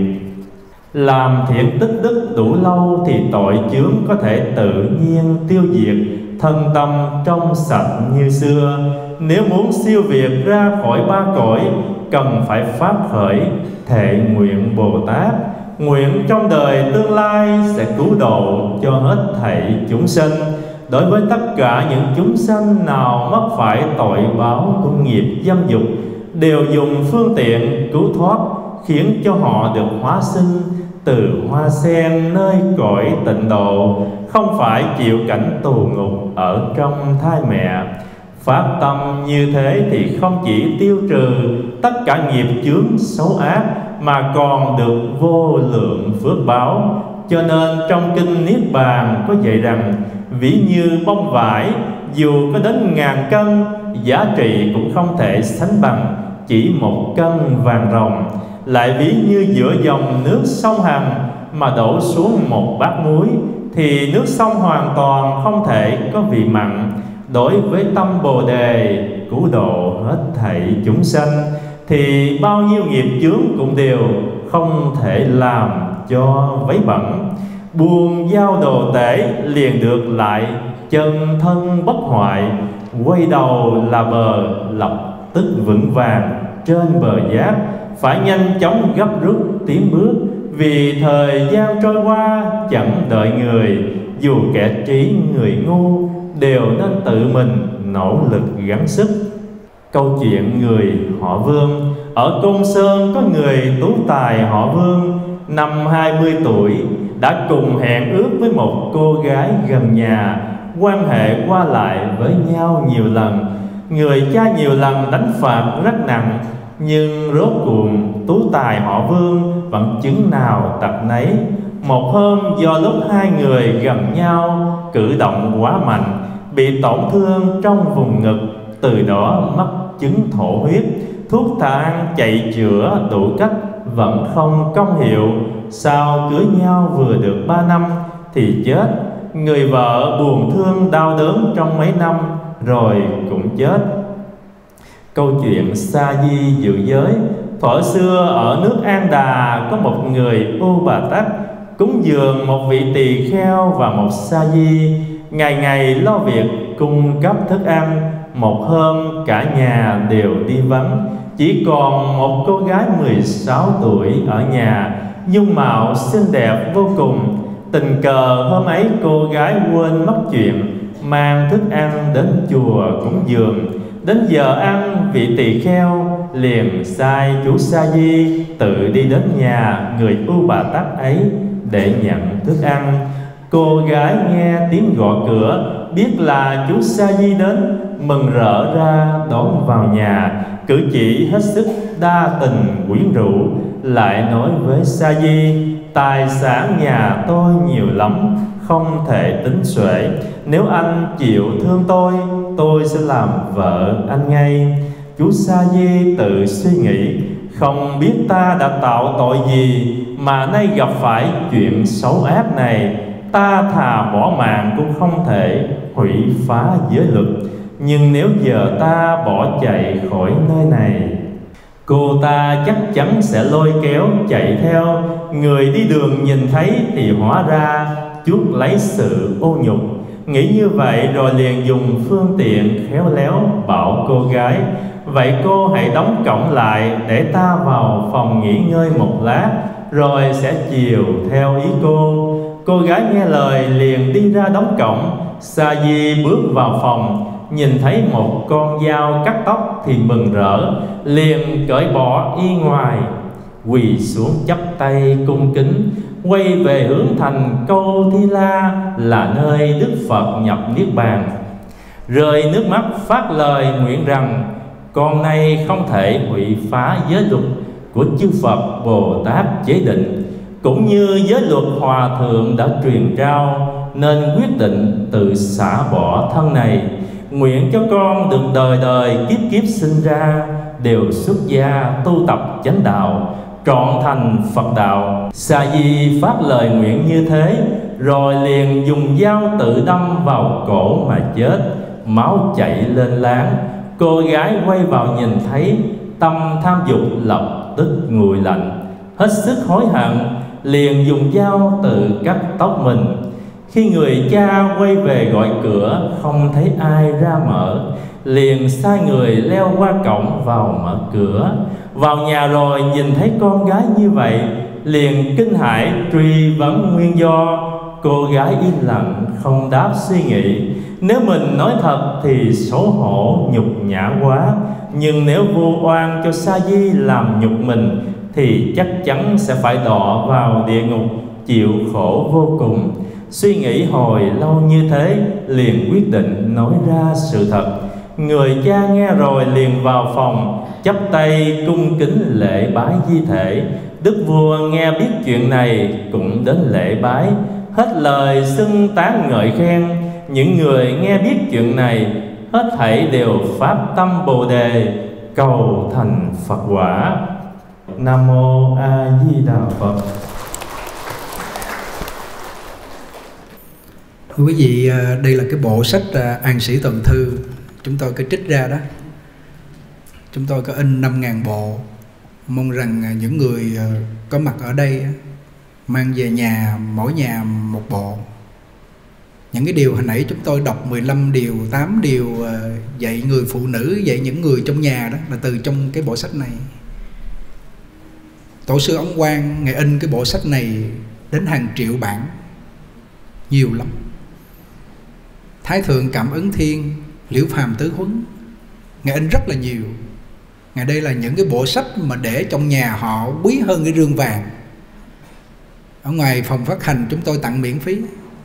Làm thiện tích đức đủ lâu thì tội chướng có thể tự nhiên tiêu diệt, thân tâm trong sạch như xưa. Nếu muốn siêu việt ra khỏi ba cõi, cần phải phát khởi thệ nguyện Bồ Tát, nguyện trong đời tương lai sẽ cứu độ cho hết thảy chúng sinh. Đối với tất cả những chúng sanh nào mắc phải tội báo của nghiệp dâm dục, đều dùng phương tiện cứu thoát, khiến cho họ được hóa sinh từ hoa sen nơi cõi tịnh độ, không phải chịu cảnh tù ngục ở trong thai mẹ. Phát tâm như thế thì không chỉ tiêu trừ tất cả nghiệp chướng xấu ác, mà còn được vô lượng phước báo. Cho nên trong kinh Niết Bàn có dạy rằng, ví như bông vải, dù có đến 1000 cân, giá trị cũng không thể sánh bằng chỉ 1 cân vàng ròng. Lại ví như giữa dòng nước sông Hằng mà đổ xuống 1 bát muối, thì nước sông hoàn toàn không thể có vị mặn. Đối với tâm Bồ Đề cứu độ hết thảy chúng sanh, thì bao nhiêu nghiệp chướng cũng đều không thể làm cho vấy bẩn. Buông giao đồ tể liền được lại chân thân bất hoại, quay đầu là bờ lập tức vững vàng trên bờ giác. Phải nhanh chóng gấp rút tiến bước, vì thời gian trôi qua chẳng đợi người. Dù kẻ trí người ngu đều nên tự mình nỗ lực gắng sức. Câu chuyện người họ Vương. Ở Côn Sơn có người tú tài họ Vương, năm 20 tuổi đã cùng hẹn ước với một cô gái gần nhà, quan hệ qua lại với nhau nhiều lần. Người cha nhiều lần đánh phạt rất nặng, nhưng rốt cuộc tú tài họ Vương vẫn chứng nào tật nấy. Một hôm do lúc hai người gần nhau, cử động quá mạnh, bị tổn thương trong vùng ngực, từ đó mắc chứng thổ huyết. Thuốc thang chạy chữa đủ cách vẫn không công hiệu. Sau cưới nhau vừa được 3 năm thì chết. Người vợ buồn thương đau đớn trong mấy năm rồi cũng chết. Câu chuyện sa di dự giới. Thuở xưa ở nước An Đà có một người U Bà Tát cúng dường một vị tỳ kheo và một sa di, ngày ngày lo việc cung cấp thức ăn. Một hôm cả nhà đều đi vắng, chỉ còn một cô gái 16 tuổi ở nhà, dung mạo xinh đẹp vô cùng. Tình cờ hôm ấy cô gái quên mất chuyện mang thức ăn đến chùa cúng dường. Đến giờ ăn, vị tỳ kheo liền sai chú Sa Di tự đi đến nhà người ưu bà tát ấy để nhận thức ăn. Cô gái nghe tiếng gõ cửa, biết là chú Sa Di đến, mừng rỡ ra đón vào nhà. Cử chỉ hết sức đa tình quyến rũ, lại nói với Sa Di: tài sản nhà tôi nhiều lắm, không thể tính xuể. Nếu anh chịu thương tôi sẽ làm vợ anh ngay. Chú Sa Di tự suy nghĩ: không biết ta đã tạo tội gì mà nay gặp phải chuyện xấu ác này. Ta thà bỏ mạng cũng không thể hủy phá giới luật, nhưng nếu giờ ta bỏ chạy khỏi nơi này, cô ta chắc chắn sẽ lôi kéo chạy theo. Người đi đường nhìn thấy thì hóa ra chuốc lấy sự ô nhục. Nghĩ như vậy rồi liền dùng phương tiện khéo léo bảo cô gái: vậy cô hãy đóng cổng lại để ta vào phòng nghỉ ngơi một lát, rồi sẽ chiều theo ý cô. Cô gái nghe lời liền đi ra đóng cổng. Sa Di bước vào phòng, nhìn thấy một con dao cắt tóc thì mừng rỡ, liền cởi bỏ y ngoài, quỳ xuống chắp tay cung kính, quay về hướng thành Câu Thi La là nơi Đức Phật nhập niết bàn. Rơi nước mắt phát lời nguyện rằng: con nay không thể hủy phá giới luật của chư Phật Bồ Tát chế định, cũng như giới luật Hòa Thượng đã truyền trao, nên quyết định tự xả bỏ thân này. Nguyện cho con được đời đời kiếp kiếp sinh ra đều xuất gia tu tập chánh đạo, trọn thành Phật đạo. Sa Di phát lời nguyện như thế, rồi liền dùng dao tự đâm vào cổ mà chết, máu chảy lên láng. Cô gái quay vào nhìn thấy, tâm tham dục lập tức nguội lạnh, hết sức hối hận, liền dùng dao tự cắt tóc mình. Khi người cha quay về gọi cửa, không thấy ai ra mở, liền sai người leo qua cổng vào mở cửa. Vào nhà rồi nhìn thấy con gái như vậy, liền kinh hãi truy vấn nguyên do. Cô gái im lặng không đáp suy nghĩ. Nếu mình nói thật thì xấu hổ nhục nhã quá, nhưng nếu vô oan cho Sa Di làm nhục mình thì chắc chắn sẽ phải đọa vào địa ngục chịu khổ vô cùng. Suy nghĩ hồi lâu như thế, liền quyết định nói ra sự thật. Người cha nghe rồi liền vào phòng, chắp tay cung kính lễ bái di thể. Đức vua nghe biết chuyện này cũng đến lễ bái, hết lời xưng tán ngợi khen. Những người nghe biết chuyện này hết thảy đều phát tâm Bồ Đề, cầu thành Phật quả. Nam mô A Di Đà Phật. Thưa quý vị, đây là cái bộ sách An Sĩ Toàn Thư chúng tôi có trích ra đó. Chúng tôi có in 5.000 bộ. Mong rằng những người có mặt ở đây mang về nhà, mỗi nhà một bộ. Những cái điều hồi nãy chúng tôi đọc 15 điều, 8 điều dạy người phụ nữ, dạy những người trong nhà đó, là từ trong cái bộ sách này. Tổ sư Ấn Quang Ngài in cái bộ sách này đến hàng triệu bản, nhiều lắm. Thái Thượng Cảm Ứng Thiên, Liễu Phàm Tứ Huấn, Ngài in rất là nhiều. Ngài đây là những cái bộ sách mà để trong nhà họ quý hơn cái rương vàng. Ở ngoài phòng phát hành chúng tôi tặng miễn phí.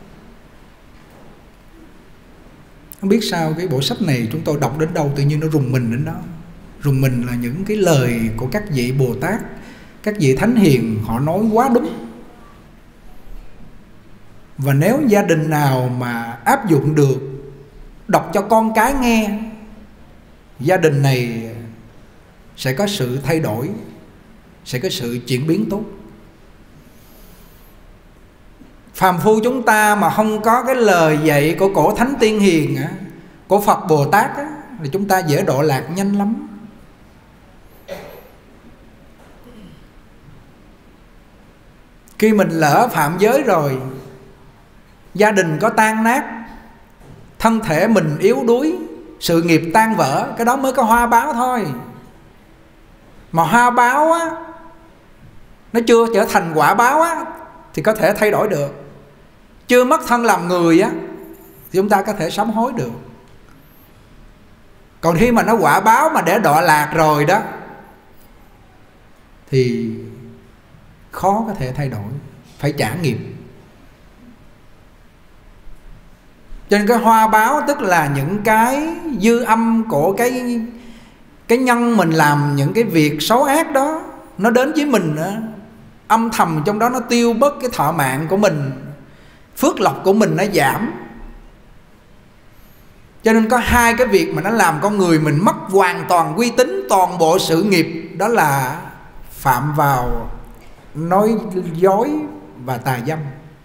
Không biết sao cái bộ sách này chúng tôi đọc đến đâu tự nhiên nó rùng mình đến đó. Rùng mình là những cái lời của các vị Bồ Tát, các vị Thánh Hiền họ nói quá đúng. Và nếu gia đình nào mà áp dụng được, đọc cho con cái nghe, gia đình này sẽ có sự thay đổi, sẽ có sự chuyển biến tốt. Phàm phu chúng ta mà không có cái lời dạy của cổ Thánh Tiên Hiền, của Phật Bồ Tát thì chúng ta dễ độ lạc nhanh lắm. Khi mình lỡ phạm giới rồi, gia đình có tan nát, thân thể mình yếu đuối, sự nghiệp tan vỡ, cái đó mới có hoa báo thôi. Mà hoa báo á, nó chưa trở thành quả báo á, thì có thể thay đổi được. Chưa mất thân làm người á, thì chúng ta có thể sám hối được. Còn khi mà nó quả báo mà để đọa lạc rồi đó, thì khó có thể thay đổi, phải trả nghiệp. Cho nên cái hoa báo tức là những cái dư âm của cái nhân mình làm những cái việc xấu ác đó, nó đến với mình đó, âm thầm trong đó nó tiêu bớt cái thọ mạng của mình, phước lộc của mình nó giảm. Cho nên có hai cái việc mà nó làm con người mình mất hoàn toàn uy tín, toàn bộ sự nghiệp, đó là phạm vào nói dối và tà dâm.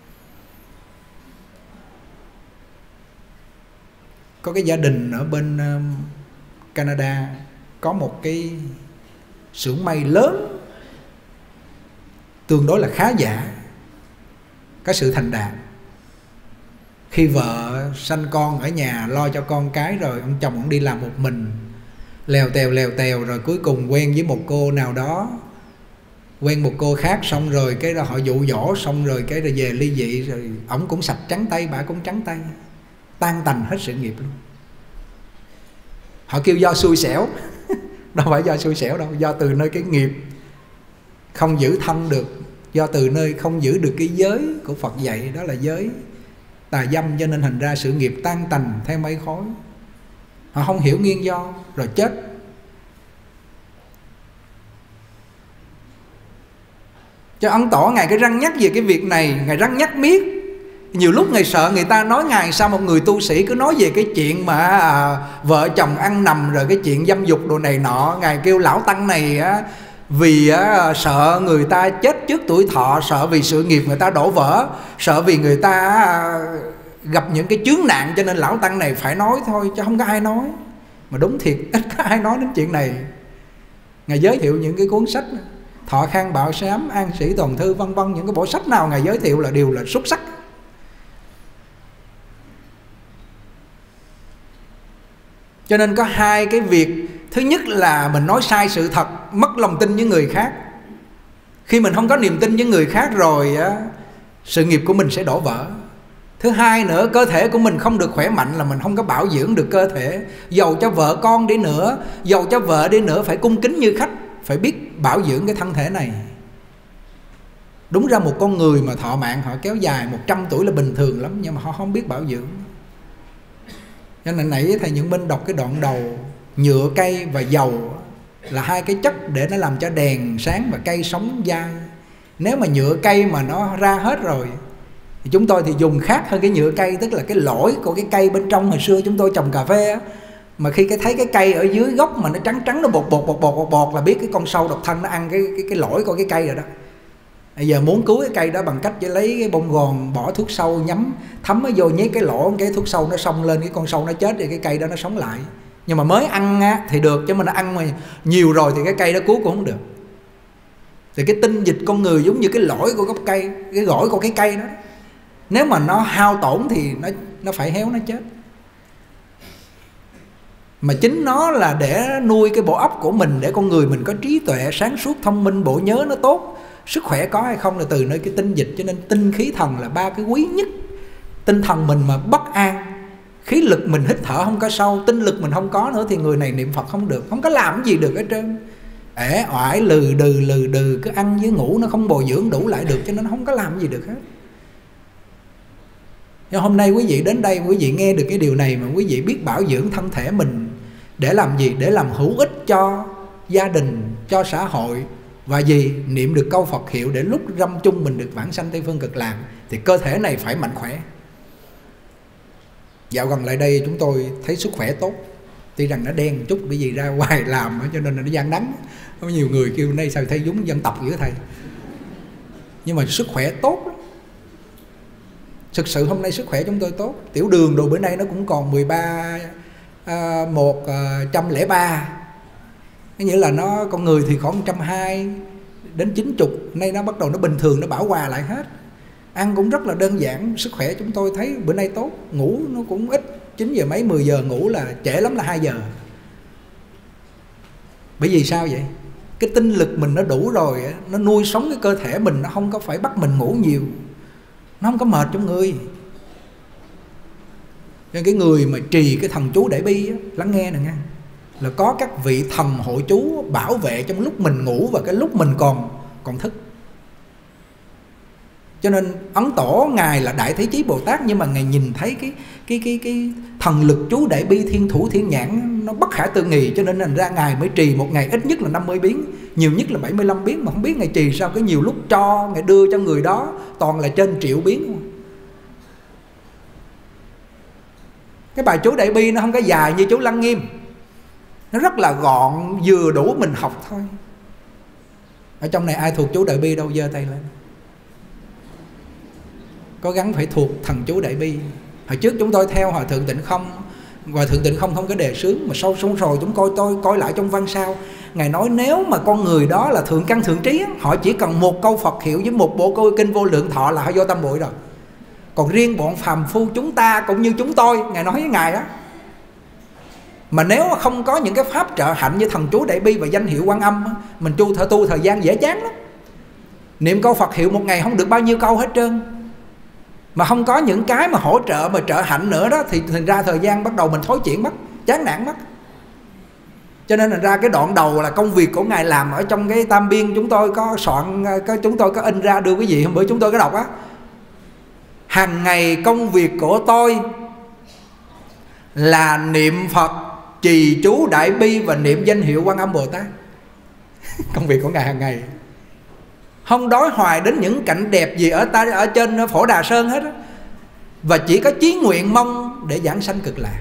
Có cái gia đình ở bên Canada có một cái xưởng may lớn, tương đối là khá giả, có sự thành đạt. Khi vợ sanh con ở nhà lo cho con cái rồi, ông chồng ông đi làm một mình, lèo tèo rồi cuối cùng quen với một cô nào đó, quen một cô khác, xong rồi cái họ dụ dỗ, xong rồi cái rồi về ly dị, rồi ổng cũng sạch trắng tay, bà cũng trắng tay, tan tành hết sự nghiệp luôn. Họ kêu do xui xẻo đâu phải do xui xẻo đâu, do từ nơi cái nghiệp không giữ thân được, do từ nơi không giữ được cái giới của Phật dạy, đó là giới tà dâm, cho nên thành ra sự nghiệp tan tành theo mây khói. Họ không hiểu nguyên do rồi chết. Cho Ấn Tổ Ngài cái răng nhắc về cái việc này, Ngài răng nhắc miết. Nhiều lúc Ngài sợ người ta nói Ngài sao một người tu sĩ cứ nói về cái chuyện mà vợ chồng ăn nằm, rồi cái chuyện dâm dục đồ này nọ. Ngài kêu lão tăng này vì sợ người ta chết trước tuổi thọ, sợ vì sự nghiệp người ta đổ vỡ, sợ vì người ta gặp những cái chướng nạn, cho nên lão tăng này phải nói thôi, chứ không có ai nói. Mà đúng thiệt, ít có ai nói đến chuyện này. Ngài giới thiệu những cái cuốn sách Thọ Khang Bảo Sám, An Sĩ Toàn Thư vân vân, những cái bộ sách nào Ngài giới thiệu là đều là xuất sắc. Cho nên có hai cái việc. Thứ nhất là mình nói sai sự thật, mất lòng tin với người khác. Khi mình không có niềm tin với người khác rồi sự nghiệp của mình sẽ đổ vỡ. Thứ hai nữa, cơ thể của mình không được khỏe mạnh là mình không có bảo dưỡng được cơ thể. Dầu cho vợ con đi nữa, dầu cho vợ đi nữa, phải cung kính như khách, phải biết bảo dưỡng cái thân thể này. Đúng ra một con người mà thọ mạng họ kéo dài 100 tuổi là bình thường lắm, nhưng mà họ không biết bảo dưỡng. Cho nên nãy thầy Nhuận Minh đọc cái đoạn đầu, nhựa cây và dầu là hai cái chất để nó làm cho đèn sáng và cây sống dai. Nếu mà nhựa cây mà nó ra hết rồi thì chúng tôi thì dùng khác hơn cái nhựa cây, tức là cái lỗi của cái cây bên trong. Hồi xưa chúng tôi trồng cà phê á, mà khi thấy cái cây ở dưới gốc mà nó trắng trắng, nó bột là biết cái con sâu độc thân nó ăn cái lỗi của cái cây rồi đó. Bây giờ muốn cứu cái cây đó bằng cách chỉ lấy cái bông gòn, bỏ thuốc sâu nhắm thấm nó vô, nhét cái lỗ, cái thuốc sâu nó xông lên, cái con sâu nó chết thì cái cây đó nó sống lại. Nhưng mà mới ăn thì được, chứ mà nó ăn mà nhiều rồi thì cái cây đó cứu cũng không được. Thì cái tinh dịch con người giống như cái lỗi của gốc cây, cái gỏi của cái cây đó, nếu mà nó hao tổn thì nó phải héo, nó chết. Mà chính nó là để nuôi cái bộ óc của mình, để con người mình có trí tuệ, sáng suốt, thông minh, bộ nhớ nó tốt. Sức khỏe có hay không là từ nơi cái tinh dịch. Cho nên tinh khí thần là ba cái quý nhất. Tinh thần mình mà bất an, khí lực mình hít thở không có sâu, tinh lực mình không có nữa, thì người này niệm Phật không được, không có làm gì được hết trơn. Ể oải lừ đừ, cứ ăn với ngủ, nó không bồi dưỡng đủ lại được, cho nên nó không có làm gì được hết. Nhưng hôm nay quý vị đến đây, quý vị nghe được cái điều này mà quý vị biết bảo dưỡng thân thể mình để làm gì? Để làm hữu ích cho gia đình, cho xã hội. Và gì? Niệm được câu Phật hiệu để lúc lâm chung mình được vãng sanh Tây Phương Cực Lạc, thì cơ thể này phải mạnh khỏe. Dạo gần lại đây chúng tôi thấy sức khỏe tốt. Tuy rằng nó đen một chút bởi vì ra ngoài làm cho nên là nó gian đắng. Có nhiều người kêu nay sao thấy giống dân tộc dữ thầy. Nhưng mà sức khỏe tốt lắm. Thực sự hôm nay sức khỏe chúng tôi tốt. Tiểu đường đồ bữa nay nó cũng còn 103. Có nghĩa là nó, con người thì khoảng 120 đến 90. Nay nó bắt đầu nó bình thường, nó bảo hòa lại hết. Ăn cũng rất là đơn giản. Sức khỏe chúng tôi thấy bữa nay tốt. Ngủ nó cũng ít, 9 giờ mấy 10 giờ ngủ, là trễ lắm là 2 giờ. Bởi vì sao vậy? Cái tinh lực mình nó đủ rồi, nó nuôi sống cái cơ thể mình, nó không có phải bắt mình ngủ nhiều, nó không có mệt trong người. Nên cái người mà trì cái thần chú Đại Bi á, lắng nghe nè nghe, là có các vị thần hộ chú bảo vệ trong lúc mình ngủ và cái lúc mình còn thức. Cho nên Ấn Tổ Ngài là Đại Thế Chí Bồ Tát, nhưng mà Ngài nhìn thấy cái thần lực chú Đại Bi Thiên Thủ Thiên Nhãn nó bất khả tư nghị, cho nên thành ra Ngài mới trì một ngày ít nhất là 50 biến, nhiều nhất là 75 biến. Mà không biết Ngài trì sao cái nhiều lúc cho Ngài đưa cho người đó toàn là trên triệu biến. Cái bài chú Đại Bi nó không có dài như chú Lăng Nghiêm, nó rất là gọn, vừa đủ mình học thôi. Ở trong này ai thuộc chú Đại Bi đâu, giơ tay lên. Cố gắng phải thuộc thần chú Đại Bi. Hồi trước chúng tôi theo Hòa Thượng Tịnh Không, Hòa Thượng Tịnh Không không có đề xướng, mà sau xong rồi tôi coi lại trong văn sao, Ngài nói nếu mà con người đó là thượng căn thượng trí, họ chỉ cần một câu Phật hiệu với một bộ câu kinh Vô Lượng Thọ là họ vô tam muội rồi. Còn riêng bọn phàm phu chúng ta cũng như chúng tôi, Ngài nói với Ngài á, mà nếu mà không có những cái pháp trợ hạnh như thần chú Đại Bi và danh hiệu Quan Âm, mình tu thời gian dễ chán lắm. Niệm câu Phật hiệu một ngày không được bao nhiêu câu hết trơn, mà không có những cái mà hỗ trợ mà trợ hạnh nữa đó, thì thành ra thời gian bắt đầu mình thối chuyển mất, chán nản mất. Cho nên thành ra cái đoạn đầu là công việc của Ngài làm ở trong cái Tam Biên, chúng tôi có soạn, chúng tôi có in ra đưa quý vị, hôm bữa chúng tôi có đọc á. Hàng ngày công việc của tôi là niệm Phật, trì chú Đại Bi và niệm danh hiệu Quan Âm Bồ Tát. Công việc của Ngài hàng ngày, không đói hoài đến những cảnh đẹp gì ở trên Phổ Đà Sơn hết á, và chỉ có chí nguyện mong để giảng sanh cực lạc.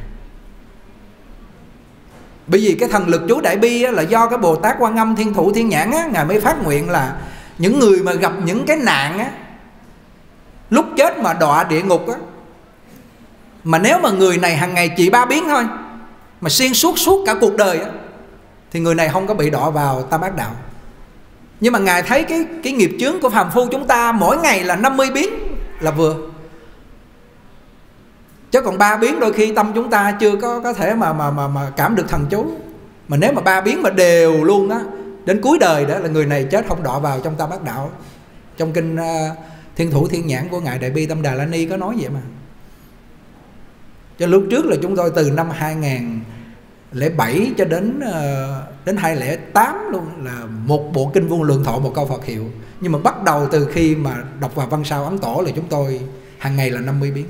Bởi vì cái thần lực chú Đại Bi á, là do cái Bồ Tát Quan Âm Thiên Thủ Thiên Nhãn á, Ngài mới phát nguyện là những người mà gặp những cái nạn á, lúc chết mà đọa địa ngục á, mà nếu mà người này hàng ngày chỉ 3 biến thôi, mà xuyên suốt cả cuộc đời á, thì người này không có bị đọa vào tam ác đạo. Nhưng mà Ngài thấy cái nghiệp chướng của phàm phu chúng ta mỗi ngày là 50 biến là vừa. Chứ còn 3 biến đôi khi tâm chúng ta chưa có thể mà cảm được thần chú. Mà nếu mà 3 biến mà đều luôn á, đến cuối đời đó là người này chết không đọa vào trong tam ác đạo. Trong kinh Thiên Thủ Thiên Nhãn của Ngài Đại Bi Tâm Đà La Ni có nói vậy mà. Cho lúc trước là chúng tôi từ năm 2007 cho đến 2008 luôn là một bộ kinh Vô Lượng Thọ, một câu Phật hiệu. Nhưng mà bắt đầu từ khi mà đọc vào văn sao Ấn Tổ là chúng tôi hàng ngày là 50 biến,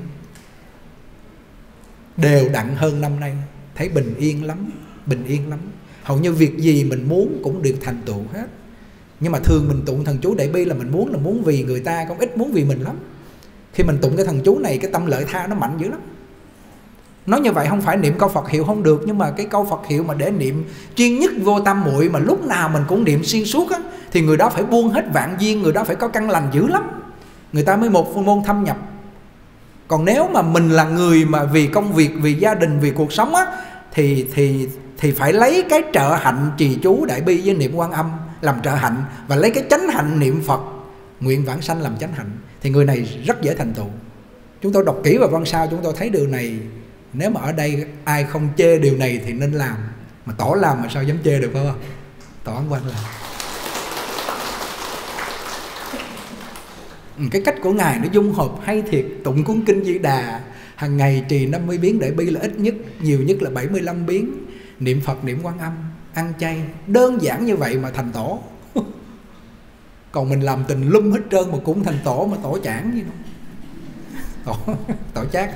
đều đặn hơn năm nay. Thấy bình yên lắm, bình yên lắm. Hầu như việc gì mình muốn cũng được thành tựu hết. Nhưng mà thường mình tụng thần chú Đại Bi là mình muốn vì người ta, không ít muốn vì mình lắm. Khi mình tụng cái thần chú này, cái tâm lợi tha nó mạnh dữ lắm. Nói như vậy không phải niệm câu Phật hiệu không được, nhưng mà cái câu Phật hiệu mà để niệm chuyên nhất vô tam muội mà lúc nào mình cũng niệm xuyên suốt á, thì người đó phải buông hết vạn duyên, người đó phải có căn lành dữ lắm, người ta mới một môn thâm nhập. Còn nếu mà mình là người mà vì công việc, vì gia đình, vì cuộc sống á, thì phải lấy cái trợ hạnh trì chú Đại Bi với niệm Quan Âm làm trợ hạnh, và lấy cái chánh hạnh niệm Phật nguyện vãng sanh làm chánh hạnh, thì người này rất dễ thành tựu. Chúng tôi đọc kỹ vào văn sao, chúng tôi thấy điều này, nếu mà ở đây ai không chê điều này thì nên làm. Mà Tổ làm mà sao dám chê được, phải không? Tổ Ấn Quang làm. Cái cách của Ngài nó dung hợp hay thiệt. Tụng cuốn kinh Di Đà hàng ngày trì 50 biến Đại Bi là ít nhất, nhiều nhất là 75 biến. Niệm Phật, niệm Quan Âm, ăn chay, đơn giản như vậy mà thành Tổ. Còn mình làm tình lum hết trơn mà cũng thành Tổ, mà Tổ chản gì đâu. Tổ chát.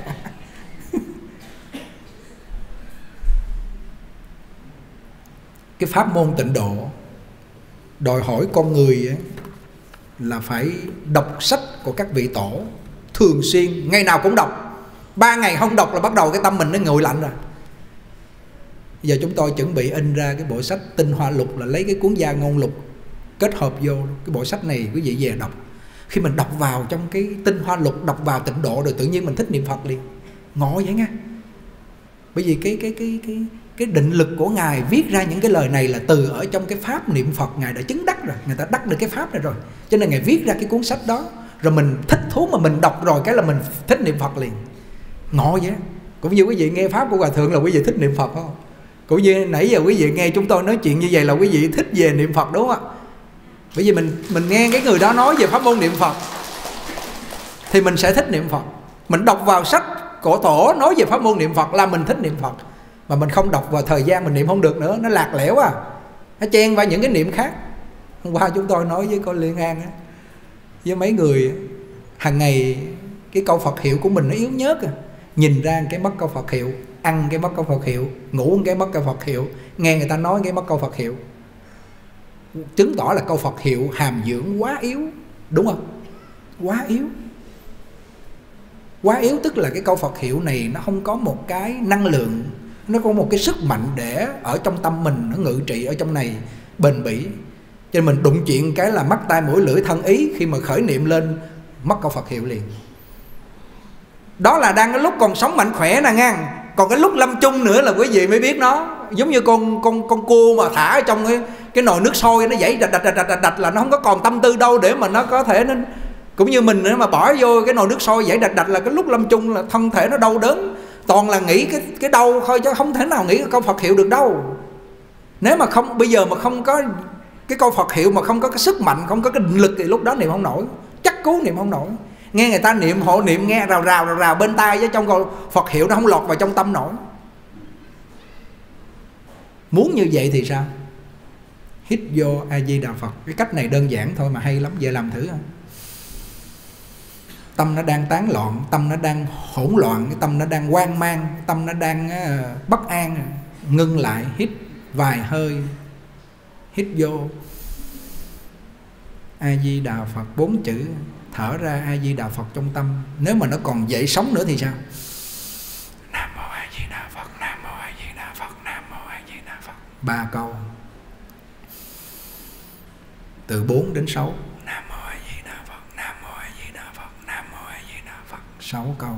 Cái pháp môn tịnh độ đòi hỏi con người ấy, là phải đọc sách của các vị tổ thường xuyên, ngày nào cũng đọc. 3 ngày không đọc là bắt đầu cái tâm mình nó nguội lạnh rồi. Giờ chúng tôi chuẩn bị in ra cái bộ sách Tinh Hoa Lục, là lấy cái cuốn Gia Ngôn Lục kết hợp vô. Cái bộ sách này quý vị về đọc, khi mình đọc vào trong cái Tinh Hoa Lục, đọc vào tịnh độ rồi tự nhiên mình thích niệm Phật liền. Ngộ vậy nha. Bởi vì cái định lực của Ngài viết ra những cái lời này là từ ở trong cái pháp niệm Phật Ngài đã chứng đắc rồi, người ta đắc được cái pháp này rồi, cho nên Ngài viết ra cái cuốn sách đó. Rồi mình thích thú mà mình đọc rồi cái là mình thích niệm Phật liền. Ngộ vậy. Cũng như quý vị nghe pháp của Hòa Thượng là quý vị thích niệm Phật không? Cũng như nãy giờ quý vị nghe chúng tôi nói chuyện như vậy là quý vị thích về niệm Phật, đúng không ạ? Bởi vì mình nghe cái người đó nói về pháp môn niệm Phật thì mình sẽ thích niệm Phật. Mình đọc vào sách cổ tổ nói về pháp môn niệm Phật là mình thích niệm Phật. mà mình không đọc vào thời gian mình niệm không được nữa, nó lạc lẽo à, nó chen vào những cái niệm khác. Hôm qua chúng tôi nói với cô Liên An á, với mấy người hàng ngày cái câu Phật hiệu của mình nó yếu nhớt à. Nhìn ra cái mất câu Phật hiệu, ăn cái mất câu Phật hiệu, ngủ cái mất câu Phật hiệu, nghe người ta nói cái mất câu Phật hiệu, chứng tỏ là câu Phật hiệu hàm dưỡng quá yếu, đúng không? Quá yếu. Quá yếu tức là cái câu Phật hiệu này nó không có một cái năng lượng, nó có một cái sức mạnh để ở trong tâm mình nó ngự trị ở trong này bền bỉ. Cho nên mình đụng chuyện cái là mắt tai mũi lưỡi thân ý, khi mà khởi niệm lên mất câu Phật hiệu liền. Đó là đang cái lúc còn sống mạnh khỏe nè ngang. Còn cái lúc lâm chung nữa là quý vị mới biết nó. Giống như con cua mà thả ở trong cái nồi nước sôi, nó dãy đạch là nó không có còn tâm tư đâu để mà nó có thể nó, cũng như mình nữa mà bỏ vô cái nồi nước sôi dãy đạch là cái lúc lâm chung là thân thể nó đau đớn, toàn là nghĩ cái đau thôi, chứ không thể nào nghĩ cái câu Phật hiệu được đâu. Nếu mà không bây giờ mà không có cái câu Phật hiệu, mà không có cái sức mạnh, không có cái định lực, thì lúc đó niệm không nổi, chắc cú niệm không nổi. Nghe người ta niệm hộ niệm nghe rào bên tai, chứ trong câu Phật hiệu nó không lọt vào trong tâm nổi. Muốn như vậy thì sao? Hít vô A Di Đà Phật. Cái cách này đơn giản thôi mà hay lắm, giờ làm thử. Tâm nó đang tán loạn, tâm nó đang hỗn loạn, cái tâm nó đang hoang mang, tâm nó đang bất an. Ngưng lại, hít vài hơi, hít vô A Di Đà Phật 4 chữ, thở ra A Di Đà Phật trong tâm. Nếu mà nó còn dậy sống nữa thì sao? Nam Mô A Di Đà Phật, Nam Mô A Di Đà Phật, Nam Mô A Di Đà Phật. 3 câu, từ 4 đến 6. Nam Mô A Di Đà Phật, Nam Mô A Di Đà Phật, Nam Mô A Di Đà Phật. 6 câu.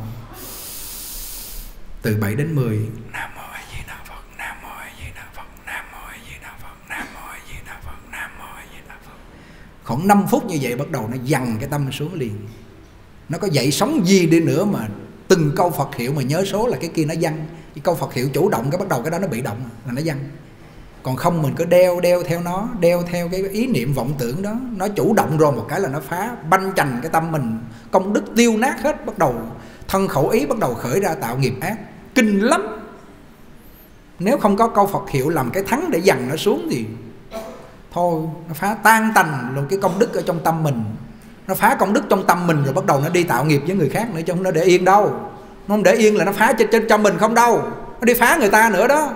Từ 7 đến 10. Nam Mô A Di Đà Phật, Nam Mô A Di Đà Phật, Nam Mô A Di Đà Phật, Nam Mô A Di Đà Phật, Nam Mô A Di Đà Phật. Khoảng 5 phút như vậy bắt đầu nó dằn cái tâm xuống liền. Nó có dậy sóng gì đi nữa mà từng câu Phật hiệu mà nhớ số là cái kia nó văng. Cái câu Phật hiệu chủ động cái bắt đầu cái đó nó bị động là nó văng. Còn không mình cứ đeo theo nó, đeo theo cái ý niệm vọng tưởng đó, nó chủ động rồi một cái là nó phá banh chành cái tâm mình, công đức tiêu nát hết, bắt đầu thân khẩu ý bắt đầu khởi ra tạo nghiệp ác, kinh lắm. Nếu không có câu Phật hiệu làm cái thắng để dằn nó xuống thì thôi, nó phá tan tành luôn cái công đức ở trong tâm mình. Nó phá công đức trong tâm mình rồi bắt đầu nó đi tạo nghiệp với người khác nữa, chứ không nó để yên đâu. Nó không để yên là nó phá cho mình không đâu, nó đi phá người ta nữa đó.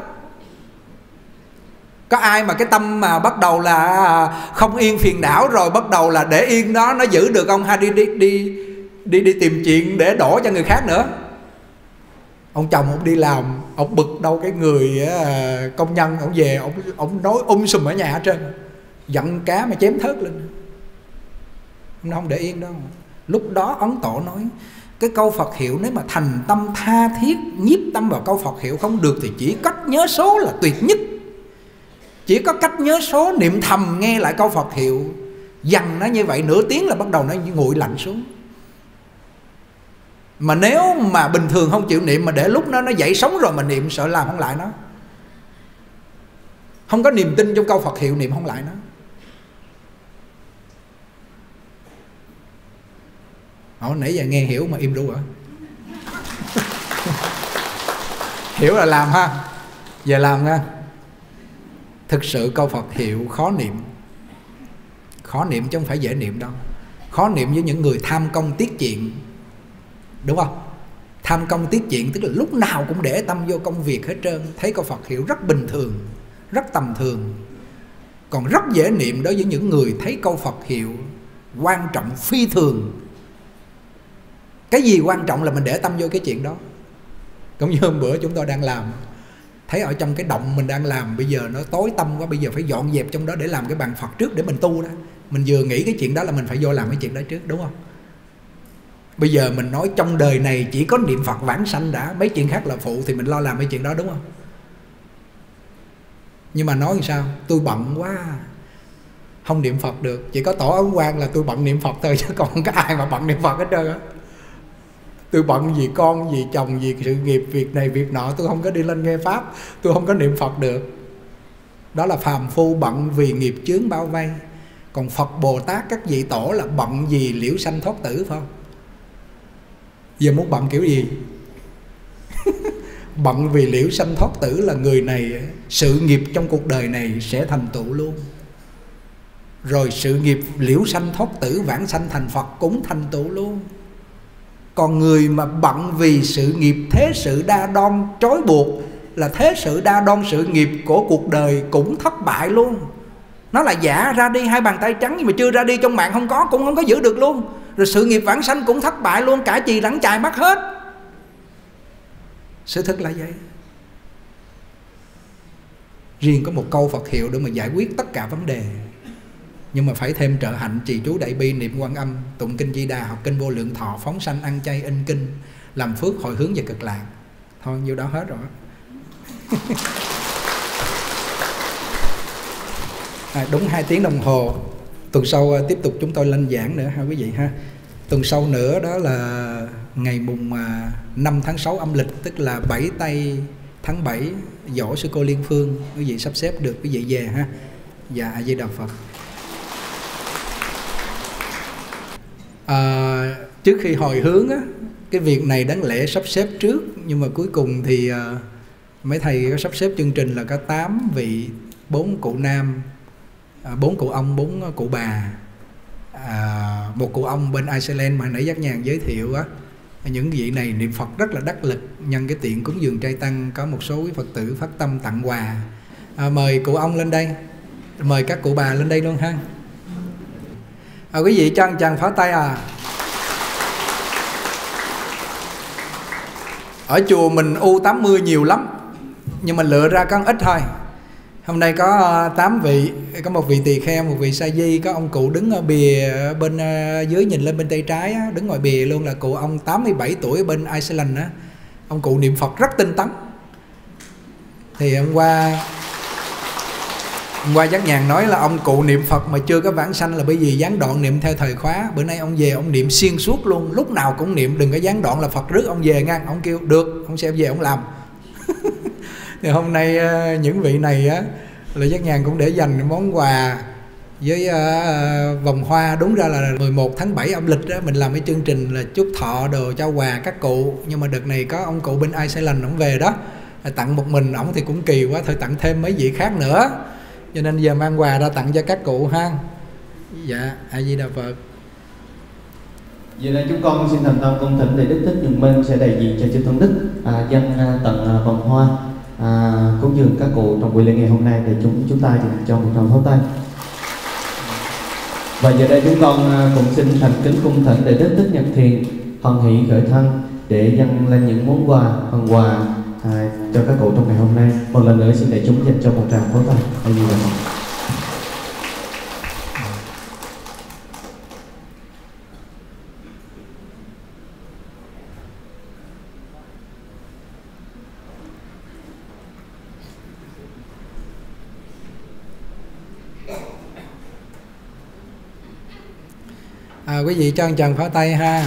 Có ai mà cái tâm mà bắt đầu là không yên phiền não rồi bắt đầu là để yên đó, nó giữ được không? Hay đi tìm chuyện để đổ cho người khác nữa. Ông chồng ông đi làm, ông bực đâu cái người công nhân, ông về ông nói sùm ở nhà hết trơn, giận cá mà chém thớt lên. Nó không để yên đâu. Lúc đó Ấn Tổ nói cái câu Phật hiệu nếu mà thành tâm tha thiết nhiếp tâm vào câu Phật hiệu không được thì chỉ cách nhớ số là tuyệt nhất. Chỉ có cách nhớ số niệm thầm nghe lại câu Phật hiệu, dằn nó như vậy nửa tiếng là bắt đầu nó nguội lạnh xuống. Mà nếu mà bình thường không chịu niệm mà để lúc nó dậy sống rồi mà niệm, sợ làm không lại nó. Không có niềm tin trong câu Phật hiệu niệm không lại nó. Nãy giờ nghe hiểu mà im ru hả? Hiểu là làm ha. Giờ làm nha. Thực sự câu Phật hiệu khó niệm. Khó niệm chứ không phải dễ niệm đâu. Khó niệm với những người tham công tiếc chuyện, đúng không? Tham công tiếc chuyện tức là lúc nào cũng để tâm vô công việc hết trơn. Thấy câu Phật hiệu rất bình thường, rất tầm thường. Còn rất dễ niệm đối với những người thấy câu Phật hiệu quan trọng phi thường. Cái gì quan trọng là mình để tâm vô cái chuyện đó. Cũng như hôm bữa chúng tôi đang làm, thấy ở trong cái động mình đang làm, bây giờ nó tối tăm quá, bây giờ phải dọn dẹp trong đó để làm cái bàn Phật trước để mình tu đó. Mình vừa nghĩ cái chuyện đó là mình phải vô làm cái chuyện đó trước, đúng không? Bây giờ mình nói trong đời này chỉ có niệm Phật vãng sanh đã, mấy chuyện khác là phụ thì mình lo làm mấy chuyện đó, đúng không? Nhưng mà nói làm sao? Tôi bận quá, không niệm Phật được. Chỉ có Tổ Ấn Quang là tôi bận niệm Phật thôi, chứ còn có ai mà bận niệm Phật hết trơn á. Tôi bận vì con, vì chồng, vì sự nghiệp, việc này việc nọ, tôi không có đi lên nghe Pháp, tôi không có niệm Phật được. Đó là phàm phu bận vì nghiệp chướng bao vây. Còn Phật Bồ Tát các vị tổ là bận vì liễu sanh thoát tử, phải không? Giờ muốn bận kiểu gì? bận vì liễu sanh thoát tử là người này sự nghiệp trong cuộc đời này sẽ thành tựu luôn. Rồi sự nghiệp liễu sanh thoát tử vãng sanh thành Phật cũng thành tựu luôn. Còn người mà bận vì sự nghiệp thế sự đa đoan trói buộc là thế sự đa đoan sự nghiệp của cuộc đời cũng thất bại luôn. Nó là giả ra đi hai bàn tay trắng, nhưng mà chưa ra đi trong mạng không có, cũng không có giữ được luôn. Rồi sự nghiệp vãng sanh cũng thất bại luôn, cả chì lẫn chài mất hết. Sự thật là vậy. Riêng có một câu Phật hiệu để mà giải quyết tất cả vấn đề. Nhưng mà phải thêm trợ hạnh, trì chú đại bi, niệm Quan Âm, tụng kinh Di Đà, học kinh Vô Lượng Thọ, phóng sanh, ăn chay, in kinh, làm phước hồi hướng về Cực Lạc. Thôi nhiêu đó hết rồi. Đúng 2 tiếng đồng hồ. Tuần sau tiếp tục chúng tôi lên giảng nữa ha quý vị ha. Tuần sau nữa đó là ngày mùng 5 tháng 6 âm lịch, tức là 7 tây tháng 7, dỗ sư cô Liên Phương. Quý vị sắp xếp được quý vị về ha. Dạ A Di Đà Phật. Trước khi hồi hướng á, cái việc này đáng lẽ sắp xếp trước, nhưng mà cuối cùng thì mấy thầy có sắp xếp chương trình là có 8 vị, 4 cụ nam, 4 cụ ông, 4 cụ bà, một cụ ông bên Iceland mà nãy Giác Nhàn giới thiệu á. Những vị này niệm Phật rất là đắc lực. Nhân cái tiện cúng dường trai tăng, có một số quý Phật tử phát tâm tặng quà. Mời cụ ông lên đây, mời các cụ bà lên đây luôn ha. Quý vị cho chàng pháo tay à. Ở chùa mình U80 nhiều lắm, nhưng mà lựa ra có ít thôi. Hôm nay có 8 vị, có một vị tỳ kheo, một vị sa di, có ông cụ đứng ở bìa bên dưới nhìn lên bên tay trái á, đứng ngoài bìa luôn, là cụ ông 87 tuổi bên Iceland á. Ông cụ niệm Phật rất tinh tấn. Thì hôm qua Giác Nhàn nói là ông cụ niệm Phật mà chưa có vãng sanh là bởi vì gián đoạn niệm theo thời khóa. Bữa nay ông về ông niệm xuyên suốt luôn, lúc nào cũng niệm, đừng có gián đoạn là Phật rước ông về nha. Ông kêu được, ông sẽ về ông làm. Thì hôm nay những vị này á là Giác Nhàn cũng để dành món quà với vòng hoa. Đúng ra là 11 tháng 7 âm lịch đó, mình làm cái chương trình là chúc thọ đồ cho quà các cụ. Nhưng mà đợt này có ông cụ bên Iceland ông về đó, tặng một mình ổng thì cũng kỳ quá, thôi tặng thêm mấy vị khác nữa. Cho nên giờ mang quà ra tặng cho các cụ ha. Dạ A Di Đà Phật. Giờ đây chúng con xin thành tâm cung thỉnh để Đức Thích Nhật Minh sẽ đại diện cho chư Tôn Đức dâng tặng vòng hoa cúng dường các cụ trong buổi lễ ngày hôm nay, để chúng ta dành cho một tràng pháo tay. Và giờ đây chúng con cũng xin thành kính cung thỉnh để Đức Thích Nhật Thiền hoan hỷ khởi thân để dâng lên những món quà, phần quà cho các cụ trong ngày hôm nay. Một lần nữa xin để chúng dành cho một tràng pháo tay. A Di Đà Phật. Quý vị cho tràng pháo tay ha.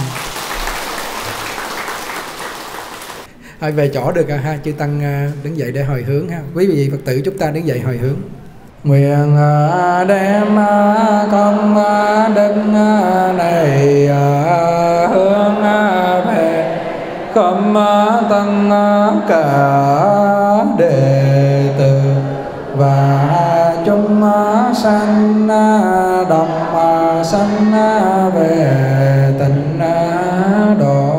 Thôi về chỗ được ha, chư tăng đứng dậy để hồi hướng ha. Quý vị Phật tử chúng ta đứng dậy hồi hướng. Nguyện đem công đức này hướng về khắp tất cả đệ tử và chúng sanh đồng sanh về tịnh độ.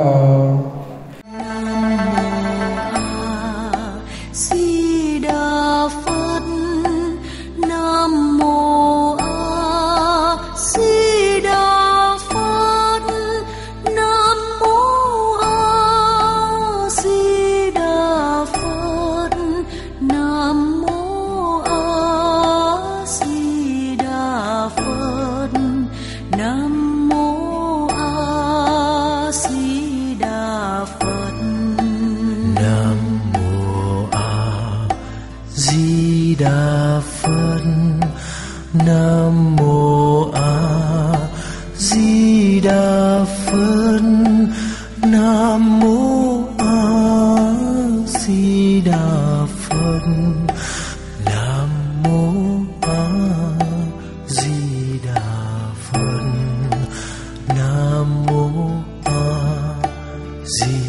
Nam mô A Di Đà Phật. Nam mô A Di Đà Phật. Nam mô A Di Đà Phật. Nam mô A Di